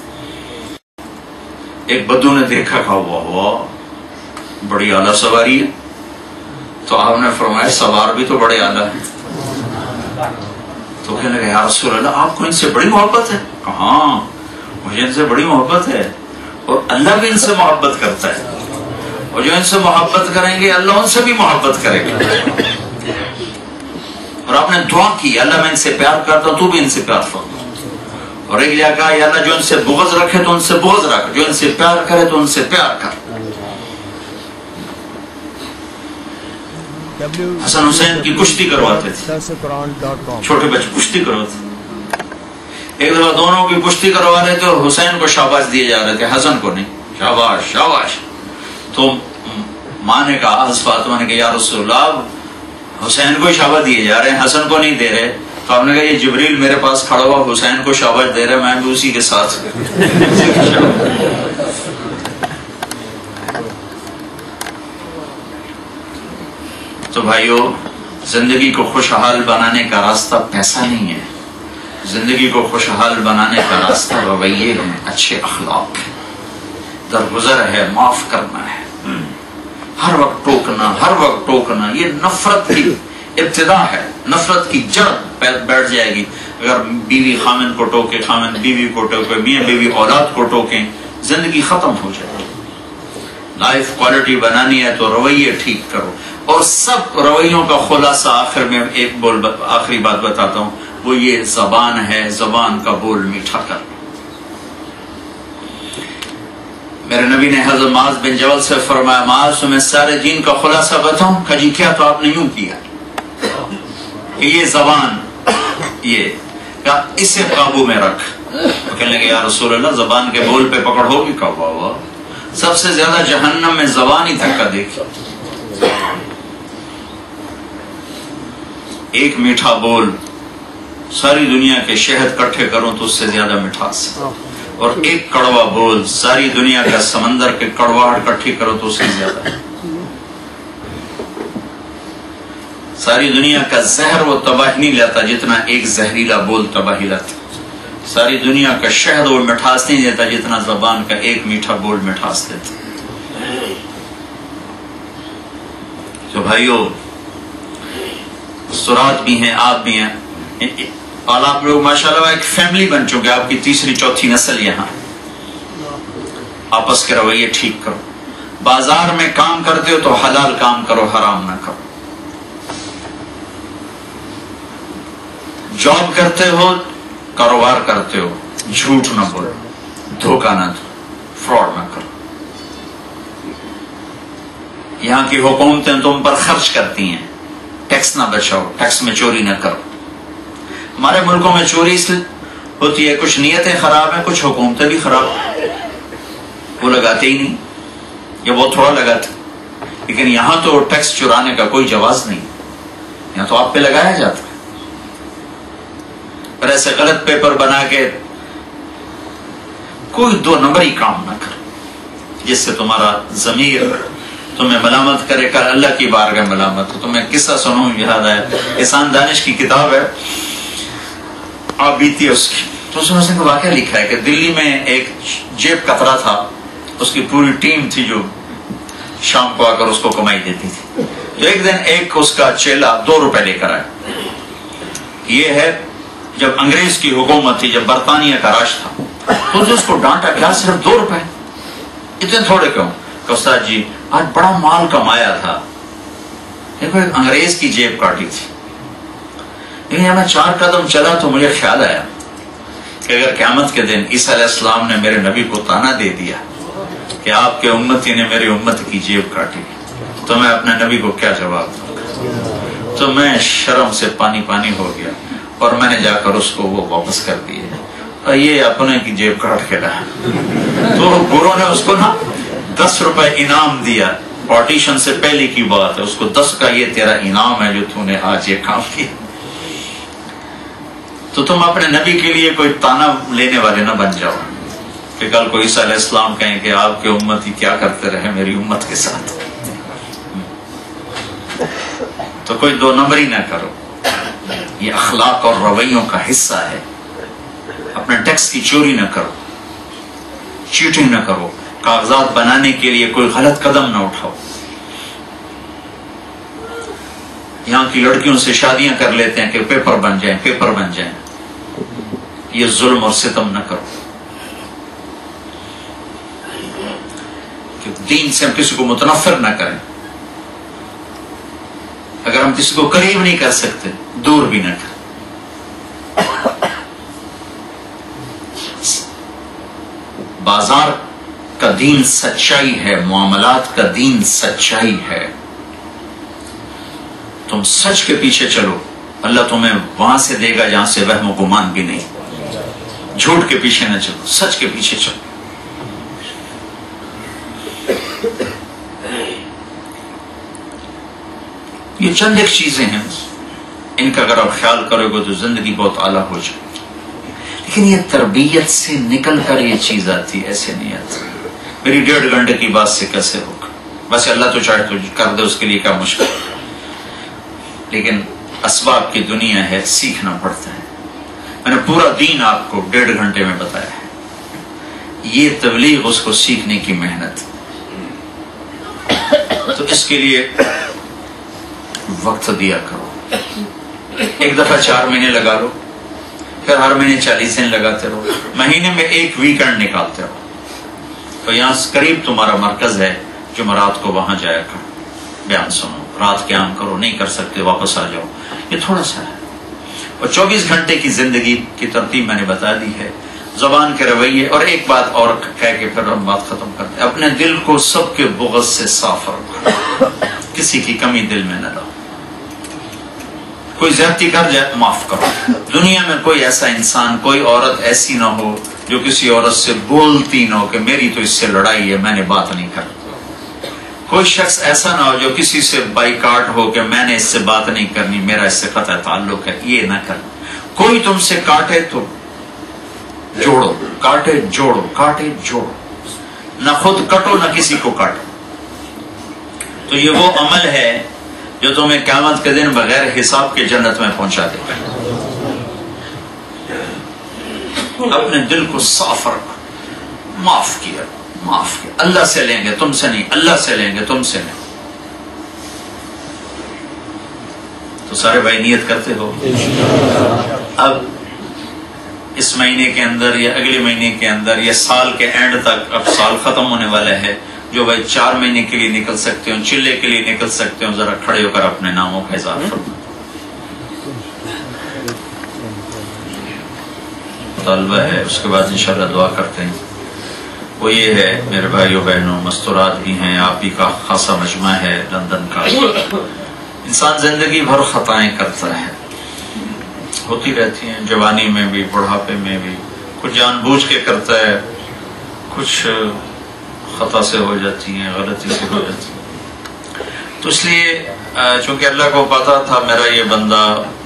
S4: ایک بدو نے دیکھا کہا واہ واہ بڑی اعلیٰ سواری ہے، تو آپ نے فرمایا سوار بھی تو بڑے اعلیٰ ہیں۔ تو کہنے لگا یا رسول اللہ آپ کو ان سے بڑی محبت ہے؟ ہاں مجھے ان سے بڑی محبت ہے، اور اللہ بھی ان سے محبت کرتا ہے، اور جو ان سے محبت کریں گے اللہ ان سے بھی محبت کرے گا۔ اور آپ نے دعا کی اللہ میں ان سے پیار کرتا ہوں تو بھی ان سے پیار فرما، اور ایک جگہ کہا یا اللہ جو ان سے بغض رکھے تو ان سے بغض رکھ، جو ان سے پیار کرے تو ان سے پیار کر۔ حسن حسین کی کشتی کرواتے تھے، چھوٹے بچے کشتی کرواتے تھے۔ ایک دفعہ دونوں کی کشتی کروا رہے تھے اور حسین کو شاباش دیے جا رہے تھے، حسن کو نہیں، شاباش شاباش۔ تو ماں نے کہا حضرت فاطمہ نے کہا یا رسول اللہ حسین کو شاباش دیے جا رہے ہیں، حسن کو نہیں دے رہے۔ تو آپ نے کہا یہ جبریل میرے پاس کھڑا ہوا حسین کو شاباش دے رہے، میں بھی اسی کے ساتھ۔ تو بھائیو زندگی کو خوشحال بنانے کا راستہ پیسہ نہیں ہے، زندگی کو خوشحال بنانے کا راستہ رویے ہیں، اچھے اخلاق ہے، درگزر ہے، معاف کرنا ہے، ہر وقت ٹوکنا ہر وقت ٹوکنا یہ نفرت کی ابتدا ہے، نفرت کی جڑ بیٹھ جائے گی۔ اگر بیوی خامن کو ٹوکے، خامن بیوی کو ٹوکے، میاں بیوی اولاد کو ٹوکیں، زندگی ختم ہو جائے گی۔ لائف کوالٹی بنانی ہے تو رویے ٹھیک کرو، اور سب رویوں کا خلاصہ آخر میں ایک بول آخری بات بتاتا ہوں، وہ یہ زبان ہے، زبان کا بول میٹھا کر۔ میرے نبی نے حضرت معاذ بن جبل سے فرمایا معاذ تمہیں سارے دین کا خلاصہ بتاؤں؟ کہا جی کیا؟ تو آپ نے یوں کیا کہ یہ زبان، یہ کہا اسے قابو میں رکھ۔ کہنے لگے یا رسول اللہ زبان کے بول پہ پکڑ ہوگی؟ کہا واہ واہ، سب سے زیادہ جہنم میں زبان ہی دھکا دیکھی۔ ایک میٹھا بول ساری دنیا کے شہد کٹھے کروں تو اس سے زیادہ مٹھاس۔ اور ایک کڑوا بول ساری دنیا کا سمندر کے کڑواہٹ اکٹھی کرو تو اس سے زیادہ ہے. ساری دنیا کا زہر وہ تباہی نہیں لیتا جتنا ایک زہریلا بول تباہی لاتا. ساری دنیا کا شہد وہ مٹھاس نہیں دیتا جتنا زبان کا ایک میٹھا بول مٹھاس دیتا. تو بھائیو سرات بھی ہیں، آپ بھی ہیں، اور آپ لوگ ماشاءاللہ ایک فیملی بن چکے. آپ کی تیسری چوتھی نسل یہاں. آپس کے رویے ٹھیک کرو. بازار میں کام کرتے ہو تو حلال کام کرو، حرام نہ کرو. جاب کرتے ہو، کاروبار کرتے ہو، جھوٹ نہ بولو، دھوکہ نہ دو، فراڈ نہ کرو. یہاں کی حکومتیں تم پر خرچ کرتی ہیں، ٹیکس نہ بچاؤ، ٹیکس میں چوری نہ کرو. ہمارے ملکوں میں چوری اس لیے ہوتی ہے، کچھ نیتیں خراب ہیں، کچھ حکومتیں بھی خراب ہیں، وہ لگاتے ہی نہیں یا وہ تھوڑا لگاتے. لیکن یہاں تو ٹیکس چرانے کا کوئی جواز نہیں، یہاں تو آپ پہ لگایا جاتا ہے. اور ایسے غلط پیپر بنا کے کوئی دو نمبری کام نہ کرو جس سے تمہارا ضمیر تمہیں ملامت کرے. کل اللہ کی بارگاہ ملامت ہو. تمہیں قصہ سنوں یاد آیا، احسان دانش کی کتاب ہے، آپ بیتی ہے اس کی. تو اس میں اس نے واقعہ لکھا ہے کہ دلی میں ایک جیب کترا تھا، اس کی پوری ٹیم تھی جو شام کو آ کر اس کو کمائی دیتی تھی. تو ایک دن ایک اس کا چیلا دو روپے لے کر آیا. یہ ہے جب انگریز کی حکومت تھی، جب برطانیہ کا راج تھا. تو اس کو ڈانٹا، کیا صرف دو روپے اتنے تھوڑے کیوں؟ کہ استاد جی آج بڑا مال کمایا تھا. دیکھو ایک انگریز کی جیب کاٹی تھی. لیکن جب میں چار قدم چلا تو مجھے خیال آیا کہ اگر قیامت کے دن عیسیٰ علیہ السلام نے میرے نبی کو تانا دے دیا کہ آپ کے امتی نے میری امت کی جیب کاٹی، تو میں اپنے نبی کو کیا جواب دوں؟ تو میں شرم سے پانی پانی ہو گیا اور میں نے جا کر اس کو وہ واپس کر دیے. اور یہ اپنے کی جیب کاٹ کے رہا. تو گرو نے اس کو نا دس روپے انعام دیا. پارٹیشن سے پہلے کی بات ہے، اس کو دس کا یہ تیرا انعام ہے جو تو نے آج یہ کام کیا. تو تم اپنے نبی کے لیے کوئی تانا لینے والے نہ بن جاؤ کہ کل کو عیسیٰ علیہ السلام کہیں کہ آپ کے امتی کیا کرتے رہے میری امت کے ساتھ. تو کوئی دو نمبری نہ کرو. یہ اخلاق اور رویوں کا حصہ ہے. اپنے ٹیکس کی چوری نہ کرو، چیٹنگ نہ کرو، کاغذات بنانے کے لیے کوئی غلط قدم نہ اٹھاؤ. یہاں کی لڑکیوں سے شادیاں کر لیتے ہیں کہ پیپر بن جائیں پیپر بن جائیں. یہ ظلم اور ستم نہ کرو. کہ دین سے ہم کسی کو متنفر نہ کریں. اگر ہم کسی کو قریب نہیں کر سکتے دور بھی نہ کریں. بازار کا دین سچائی ہے، معاملات کا دین سچائی ہے. تم سچ کے پیچھے چلو، اللہ تمہیں وہاں سے دے گا جہاں سے وہم و گمان بھی نہیں. جھوٹ کے پیچھے نہ چلو، سچ کے پیچھے چلو. یہ چند ایک چیزیں ہیں، ان کا اگر آپ خیال کرو گے تو زندگی بہت اعلیٰ ہو جائے. لیکن یہ تربیت سے نکل کر یہ چیز آتی، ایسے نہیں آتی. میری ڈیڑھ گھنٹے کی بات سے کیسے ہوگا؟ بس اللہ تو چاہے تو کر دے، اس کے لیے کیا مشکل. لیکن اسباب کی دنیا ہے، سیکھنا پڑتا ہے. میں نے پورا دین آپ کو ڈیڑھ گھنٹے میں بتایا ہے. یہ تبلیغ اس کو سیکھنے کی محنت. تو اس کے لیے وقت دیا کرو. ایک دفعہ چار مہینے لگا لو، پھر ہر مہینے چالیس دن لگاتے رہو. مہینے میں ایک ویکینڈ نکالتے رہو. تو یہاں قریب تمہارا مرکز ہے، جمعرات کو وہاں جایا کرو، بیان سنو، رات قیام کرو. نہیں کر سکتے واپس آ جاؤ. یہ تھوڑا سا ہے. اور چوبیس گھنٹے کی زندگی کی ترتیب میں نے بتا دی ہے. زبان کے رویے. اور ایک بات اور کہہ کے پھر ہم بات ختم کرتے ہیں. اپنے دل کو سب کے بغض سے صاف رکھو. کسی کی کمی دل میں نہ لاؤ. کوئی زیادتی کر جائے معاف کرو. دنیا میں کوئی ایسا انسان، کوئی عورت ایسی نہ ہو جو کسی عورت سے بولتی نہ ہو کہ میری تو اس سے لڑائی ہے، میں نے بات نہیں کرنی. کوئی شخص ایسا نہ ہو جو کسی سے بائیکاٹ ہو کہ میں نے اس سے بات نہیں کرنی، میرا اس سے قطع تعلق ہے. یہ نہ کرنا. کوئی تم سے کاٹے تو جوڑو، کاٹے جوڑو، کاٹے جوڑو، نہ خود کٹو نہ کسی کو کاٹو۔ تو یہ وہ عمل ہے جو تمہیں قیامت کے دن بغیر حساب کے جنت میں پہنچا دے گا۔ اپنے دل کو صاف رکھو، معاف کیا، معاف کیا، اللہ سے لیں گے تم سے نہیں، اللہ سے لیں گے تم سے نہیں۔ تو سارے بھائی نیت کرتے ہو؟ اب اس مہینے کے اندر یا اگلے مہینے کے اندر یا سال کے اینڈ تک، اب سال ختم ہونے والا ہے، جو بھائی چار مہینے کے لیے نکل سکتے ہو، چلے کے لیے نکل سکتے ہو، ذرا کھڑے ہو کر اپنے ناموں کا اظہار فرمائیں۔ طالبہ ہے، اس کے بعد انشاءاللہ دعا کرتے ہیں۔ وہ یہ ہے میرے بھائیوں بہنوں، مستورات بھی ہیں، آپ ہی کا خاصا مجمع ہے لندن کا۔ انسان زندگی بھر خطائیں کرتا ہے، ہوتی رہتی ہیں، جوانی میں بھی بڑھاپے میں بھی، کچھ جان بوجھ کے کرتا ہے، کچھ خطا سے ہو جاتی ہیں، غلطی سے ہو جاتی ہیں۔ تو اس لیے چونکہ اللہ کو پتا تھا میرا یہ بندہ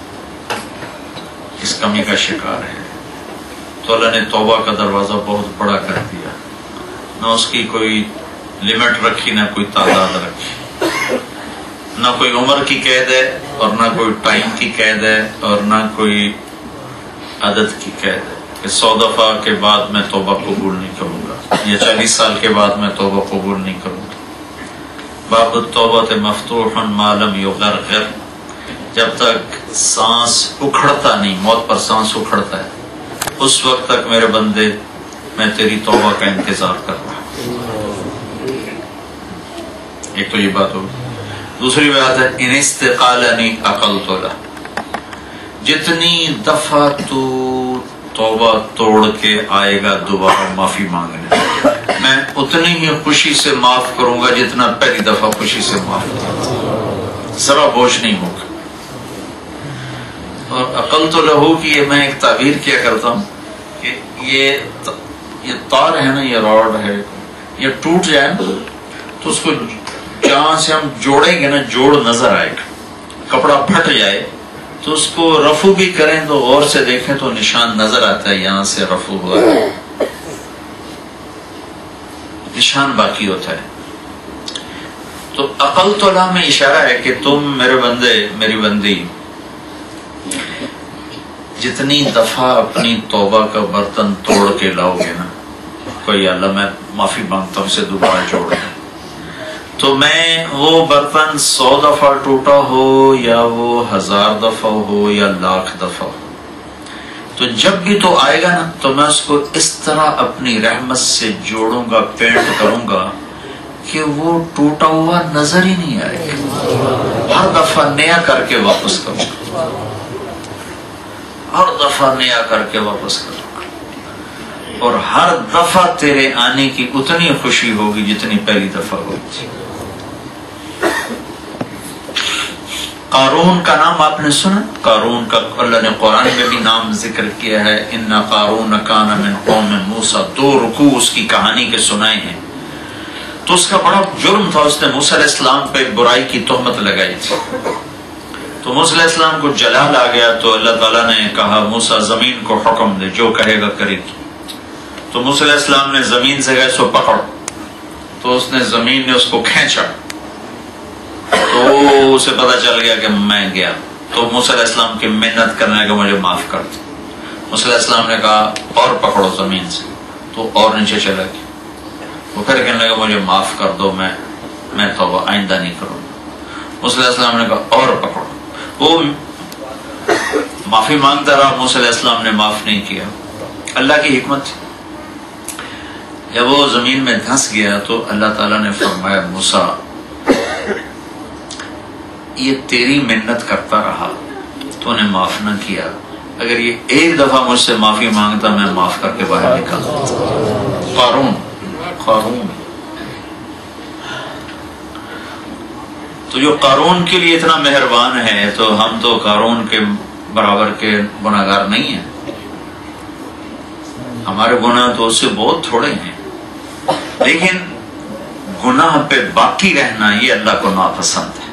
S4: اس کمی کا شکار ہے، تو اللہ نے توبہ کا دروازہ بہت بڑا کر دیا، نہ اس کی کوئی لمٹ رکھی، نہ کوئی تعداد رکھی، نہ کوئی عمر کی قید ہے اور نہ کوئی ٹائم کی قید ہے اور نہ کوئی عدد کی قید ہے کہ سو دفعہ کے بعد میں توبہ قبول نہیں کروں گا یا چالیس سال کے بعد میں توبہ قبول نہیں کروں گا۔ باب التوبہ مفتوح ما لم یغرغر، جب تک سانس اکھڑتا نہیں، موت پر سانس اکھڑتا ہے، اس وقت تک میرے بندے میں تیری توبہ کا انتظار کر رہا ہوں۔ ایک تو یہ بات ہوگی۔ دوسری بات ہے ان استقالنی عقلت لہ، جتنی دفعہ تو توبہ توڑ کے آئے گا دوبارہ معافی مانگنے، میں اتنی ہی خوشی سے معاف کروں گا جتنا پہلی دفعہ خوشی سے معاف کروں، ذرا بوجھ نہیں ہوگا۔ اور عقلت لہ کی یہ میں ایک تعبیر کیا کرتا ہوں کہ یہ یہ تار ہے نا، یہ راڈ ہے، یہ ٹوٹ جائے نا تو اس کو جہاں سے ہم جوڑیں گے نا، جوڑ نظر آئے گا، کپڑا پھٹ جائے تو اس کو رفو بھی کریں تو غور سے دیکھیں تو نشان نظر آتا ہے، یہاں سے رفو ہوا ہے، نشان باقی ہوتا ہے۔ تو عقلت لہ میں اشارہ ہے کہ تم میرے بندے، میری بندی، جتنی دفعہ اپنی توبہ کا برتن توڑ کے لاؤ گے نا، کوئی اللہ میں معافی مانگتا ہوں اسے دوبارہ جوڑ دیں، تو میں وہ برتن سو دفعہ ٹوٹا ہو یا وہ ہزار دفعہ ہو یا لاکھ دفعہ ہو، تو جب بھی تو آئے گا نا تو میں اس کو اس طرح اپنی رحمت سے جوڑوں گا، پینٹ کروں گا کہ وہ ٹوٹا ہوا نظر ہی نہیں آئے گا، ہر دفعہ نیا کر کے واپس کروں گا، ہر دفعہ نیا کر کے واپس کروں گا، اور ہر دفعہ تیرے آنے کی اتنی خوشی ہوگی جتنی پہلی دفعہ ہوئی تھی۔ قارون کا نام آپ نے سنا؟ قارون کا اللہ نے قرآن میں بھی نام ذکر کیا ہے، ان قارون کان من قوم موسیٰ، دو رکوع اس کی کہانی کے سنائے ہیں۔ تو اس کا بڑا جرم تھا، اس نے موسیٰ علیہ السلام پہ برائی کی تہمت لگائی تھی، تو موسیٰ علیہ السلام کو جلال آ گیا، تو اللہ تعالیٰ نے کہا موسیٰ زمین کو حکم دے، جو کہے گا کرے گی۔ تو موسیٰ علیہ السلام نے زمین سے کہا سو پکڑ، تو اس نے زمین نے اس کو کھینچا، تو اسے پتا چل گیا کہ میں گیا، تو موسیٰ علیہ السلام کی محنت کرنے کا مجھے معاف کر دو۔ موسیٰ علیہ السلام نے کہا اور پکڑو زمین سے، تو اور نیچے چلا گیا، وہ پھر کہنے لگا مجھے معاف کر دو، میں میں توبہ آئندہ نہیں کروں گا۔ موسیٰ علیہ السلام نے کہا اور پکڑو، وہ معافی مانگتا رہا، موسیٰ علیہ السلام نے معاف نہیں کیا۔ اللہ کی حکمت تھی، جب وہ زمین میں دھنس گیا تو اللہ تعالیٰ نے فرمایا موسیٰ یہ تیری محنت کرتا رہا، تو نے معاف نہ کیا، اگر یہ ایک دفعہ مجھ سے معافی مانگتا میں معاف کر کے باہر نکال دیتا۔ قارون قارون تو جو قارون کے لیے اتنا مہربان ہے، تو ہم تو قارون کے برابر کے گناہگار نہیں ہیں، ہمارے گناہ تو اس سے بہت تھوڑے ہیں، لیکن گناہ پہ باقی رہنا یہ اللہ کو ناپسند ہے۔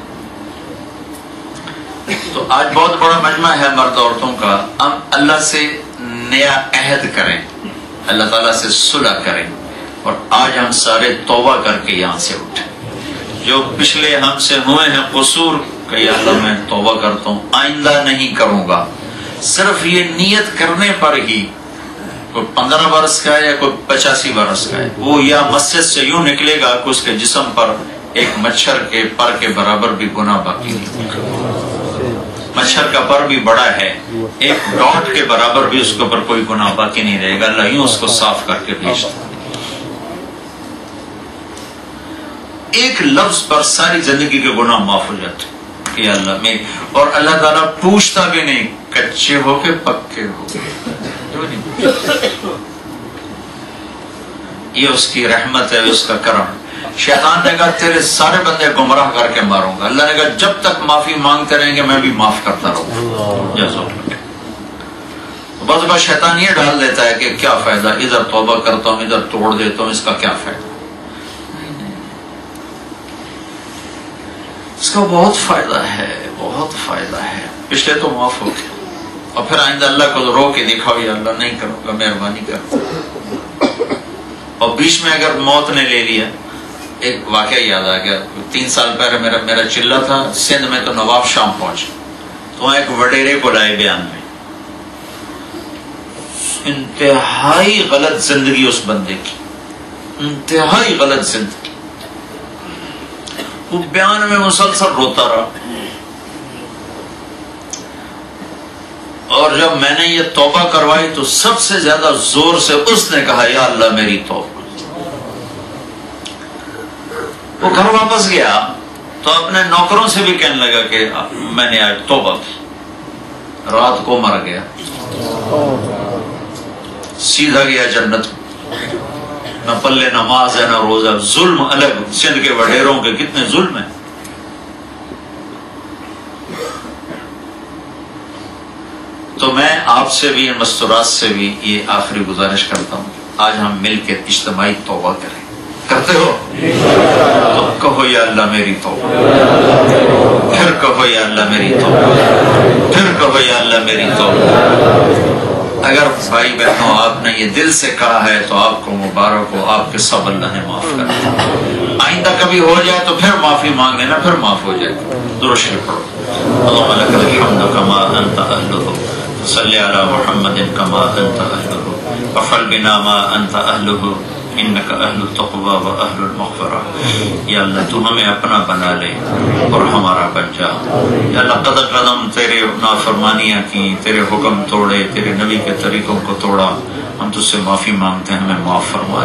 S4: تو آج بہت بڑا مجمع ہے مرد عورتوں کا، ہم اللہ سے نیا عہد کریں اللہ تعالیٰ سے صلح کریں اور آج ہم سارے توبہ کر کے یہاں سے اٹھیں. جو پچھلے ہم سے ہوئے ہیں قصور کہ یا اللہ میں توبہ کرتا ہوں، آئندہ نہیں کروں گا. صرف یہ نیت کرنے پر ہی، کوئی پندرہ برس کا ہے یا کوئی پچاسی برس کا ہے، وہ یا مسجد سے یوں نکلے گا کہ اس کے جسم پر ایک مچھر کے پر کے برابر بھی گناہ باقی نہیں. مچھر کا پر بھی بڑا ہے، ایک ڈاٹ کے برابر بھی اس کے اوپر کوئی گناہ باقی نہیں رہے گا. اللہ یوں اس کو صاف کر کے بھیجتا. ایک لفظ پر ساری زندگی کے گناہ معاف ہو جاتے کہ اللہ میں، اور اللہ تعالیٰ پوچھتا بھی نہیں کچے ہو کے پکے ہو. یہ اس کی رحمت ہے، اس کا کرم. شیطان نے کہا تیرے سارے بندے گمراہ کر کے ماروں گا. اللہ نے کہا جب تک معافی مانگتے رہیں گے میں بھی معاف کرتا رہوں گا. بعض بار شیطان یہ ڈال دیتا ہے کہ کیا فائدہ، ادھر توبہ کرتا ہوں ادھر توڑ دیتا ہوں، اس کا کیا فائدہ. اس کا بہت فائدہ ہے، بہت فائدہ ہے. پچھلے تو معاف ہو گئے، اور پھر آئندہ اللہ کو رو کے دکھاؤ یا اللہ نہیں کروں گا، مہربانی کر. اور بیچ میں اگر موت نے لے لیا، ایک واقعہ یاد آ گیا. تین سال پہلے میرا میرا چلہ تھا سندھ میں، تو نواب شام پہنچے تو ایک وڈیرے کو لائے بیان میں. انتہائی غلط زندگی اس بندے کی، انتہائی غلط زندگی. وہ بیان میں مسلسل روتا رہا. اور جب میں نے یہ توبہ کروائی تو سب سے زیادہ زور سے اس نے کہا یا اللہ میری توبہ. وہ گھر واپس گیا تو اپنے نوکروں سے بھی کہنے لگا کہ میں نے آج توبہ کی. رات کو مر گیا، سیدھا گیا جنت. نہ پلے نماز ہے نہ روزہ. ظلم الگ، سندھ کے وڈیروں کے کتنے ظلم ہیں. تو میں آپ سے بھی مستورات سے بھی یہ آخری گزارش کرتا ہوں، آج ہم مل کے اجتماعی توبہ کریں. کرتے ہو تو کہو یا اللہ میری توبہ، پھر کہو یا اللہ میری توبہ، پھر کہو یا اللہ میری توبہ. اگر بھائی بہنوں آپ نے یہ دل سے کہا ہے تو آپ کو مبارک ہو، آپ کے سب اللہ نے معاف کر دیا. آئندہ کبھی ہو جائے تو پھر معافی مانگ لینا، پھر معاف ہو جائے. درود شریف پڑھو. اللهم لك الحمد كما انت اهله، صل على محمد كما انت اهله، وفعل بنا ما انت اهله، انك اهل التقوى واهل المغفرہ. یا اللہ تو ہمیں اپنا بنا لے اور ہمارا بن جا. یا اللہ قدر قدم تیرے نافرمانیاں کی، تیرے حکم توڑے، تیرے نبی کے طریقوں کو توڑا. ہم تجھ سے معافی مانگتے ہیں، ہمیں معاف فرما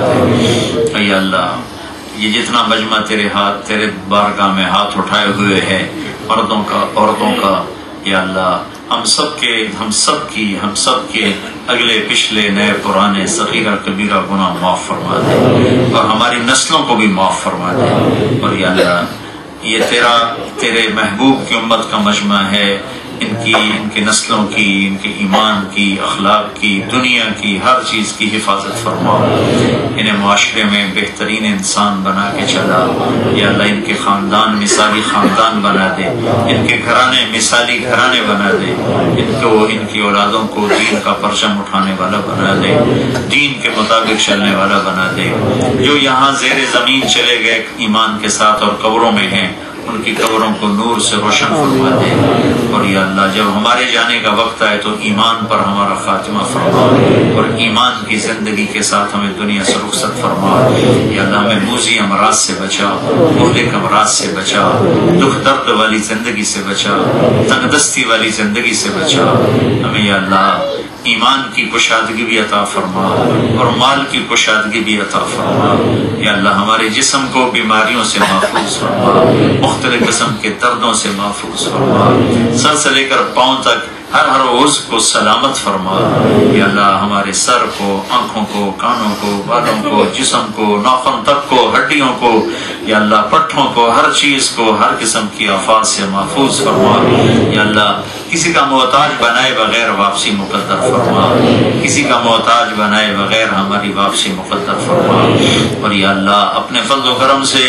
S4: دے. یا اللہ یہ جتنا مجمع تیرے ہاتھ تیرے بارگاہ میں ہاتھ اٹھائے ہوئے ہے، مردوں کا عورتوں کا، یا اللہ ہم سب کے ہم سب کی ہم سب کے اگلے پچھلے نئے پرانے صغیرہ کبیرہ گناہ معاف فرما دے، اور ہماری نسلوں کو بھی معاف فرما دے. اور یا اللہ یہ تیرا تیرے محبوب کی امت کا مجمع ہے، ان کی ان کے نسلوں کی، ان کے ایمان کی، اخلاق کی، دنیا کی، ہر چیز کی حفاظت فرما. انہیں معاشرے میں بہترین انسان بنا کے چلا. یا اللہ ان کے خاندان مثالی خاندان بنا دے، ان کے گھرانے مثالی گھرانے بنا دے. ان کو ان کی اولادوں کو دین کا پرچم اٹھانے والا بنا دے، دین کے مطابق چلنے والا بنا دے. جو یہاں زیر زمین چلے گئے ایمان کے ساتھ اور قبروں میں ہیں، ان کی قبروں کو نور سے روشن فرما دے. اور یا اللہ جب ہمارے جانے کا وقت آئے تو ایمان پر ہمارا خاتمہ فرما، اور ایمان کی زندگی کے ساتھ ہمیں دنیا سے رخصت فرما. یا اللہ ہمیں موذی امراض سے بچا، مہلک امراض سے بچا، دکھ درد والی زندگی سے بچا، تنگ دستی والی زندگی سے بچا. ہمیں یا اللہ ایمان کی کشادگی بھی عطا فرما، اور مال کی کشادگی بھی عطا فرما. یا اللہ ہمارے جسم کو بیماریوں سے محفوظ فرما، مختلف قسم کے دردوں سے محفوظ فرما، سر سے لے کر پاؤں تک ہر ہر عضو کو سلامت فرما. یا اللہ ہمارے سر کو، آنکھوں کو، کانوں کو، بالوں کو، جسم کو، ناخن تک کو، ہڈیوں کو، یا اللہ پٹھوں کو، ہر چیز کو ہر قسم کی آفات سے محفوظ فرما. یا اللہ کسی کا محتاج بنائے بغیر واپسی مقدر فرما، کسی کا محتاج بنائے بغیر ہماری واپسی مقدر فرما. اور یا اللہ اپنے فضل و کرم سے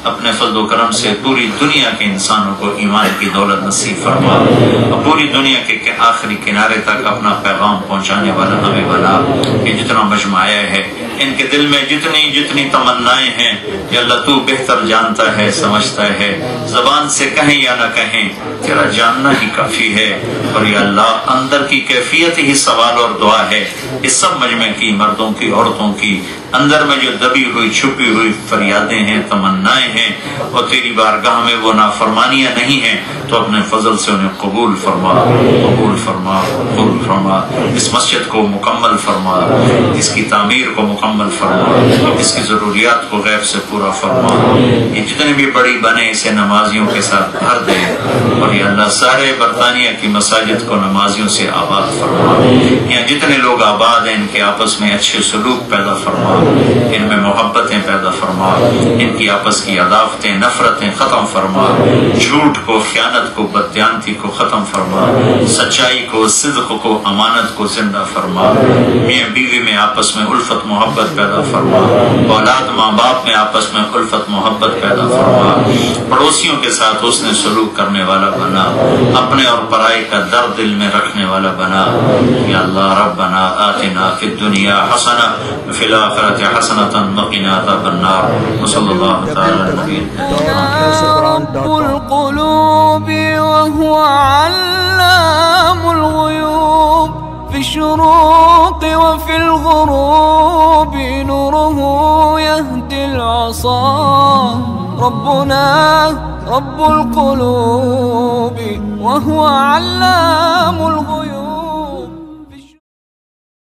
S4: اپنے فضل و کرم سے پوری دنیا کے انسانوں کو ایمان کی دولت نصیب فرما اور پوری دنیا کے آخری کنارے تک اپنا پیغام پہنچانے والا ہمیں بنا۔ یہ جتنا مجمع ہے ان کے دل میں جتنی جتنی تمنائیں ہیں یا اللہ تو بہتر جانتا ہے، سمجھتا ہے، زبان سے کہیں یا نہ کہیں تیرا جاننا ہی کافی ہے، اور یا اللہ اندر کی کیفیت ہی سوال اور دعا ہے۔ اس سب مجمع کی، مردوں کی، عورتوں کی اندر میں جو دبی ہوئی چھپی ہوئی فریادیں ہیں، تمنائیں ہیں، اور تیری بارگاہ میں وہ نافرمانیاں نہیں ہیں، تو اپنے فضل سے انہیں قبول فرما، قبول فرما، قبول فرما۔ اس مسجد کو مکمل فرما، اس کی تعمیر کو مکمل فرما، اس کی ضروریات کو غیب سے پورا فرما۔ یہ جتنے بھی بڑی بنے اسے نمازیوں کے ساتھ بھر دے، اور یا اللہ سارے برطانیہ کی مساجد کو نمازیوں سے آباد فرما۔ یہاں جتنے لوگ آباد ہیں ان کے آپس میں اچھے سلوک پیدا فرما، ان میں محبتیں پیدا فرما، ان کی آپس کی عداوتیں، نفرتیں ختم فرما، جھوٹ کو، خیانت کو، بددیانتی کو ختم فرما، سچائی کو، صدق کو، امانت کو زندہ فرما۔ میاں بیوی میں آپس میں الفت محبت پیدا فرما، اولاد ماں باپ میں آپس میں الفت محبت پیدا فرما، پڑوسیوں کے ساتھ حسن سلوک کرنے والا بنا، اپنے اور پرائے کا درد دل میں رکھنے والا بنا۔ یا اللہ ربنا آتنا فی الدنیا حسنہ وفی الآخرۃ حسنۃ وقنا عذاب النار، وصلی اللہ تعالی علی نبینا
S1: رب القلوب وهو علام الغيوب في الشروق وفي الغروب نوره يهدي العصا ربنا رب القلوب وهو علام الغيوب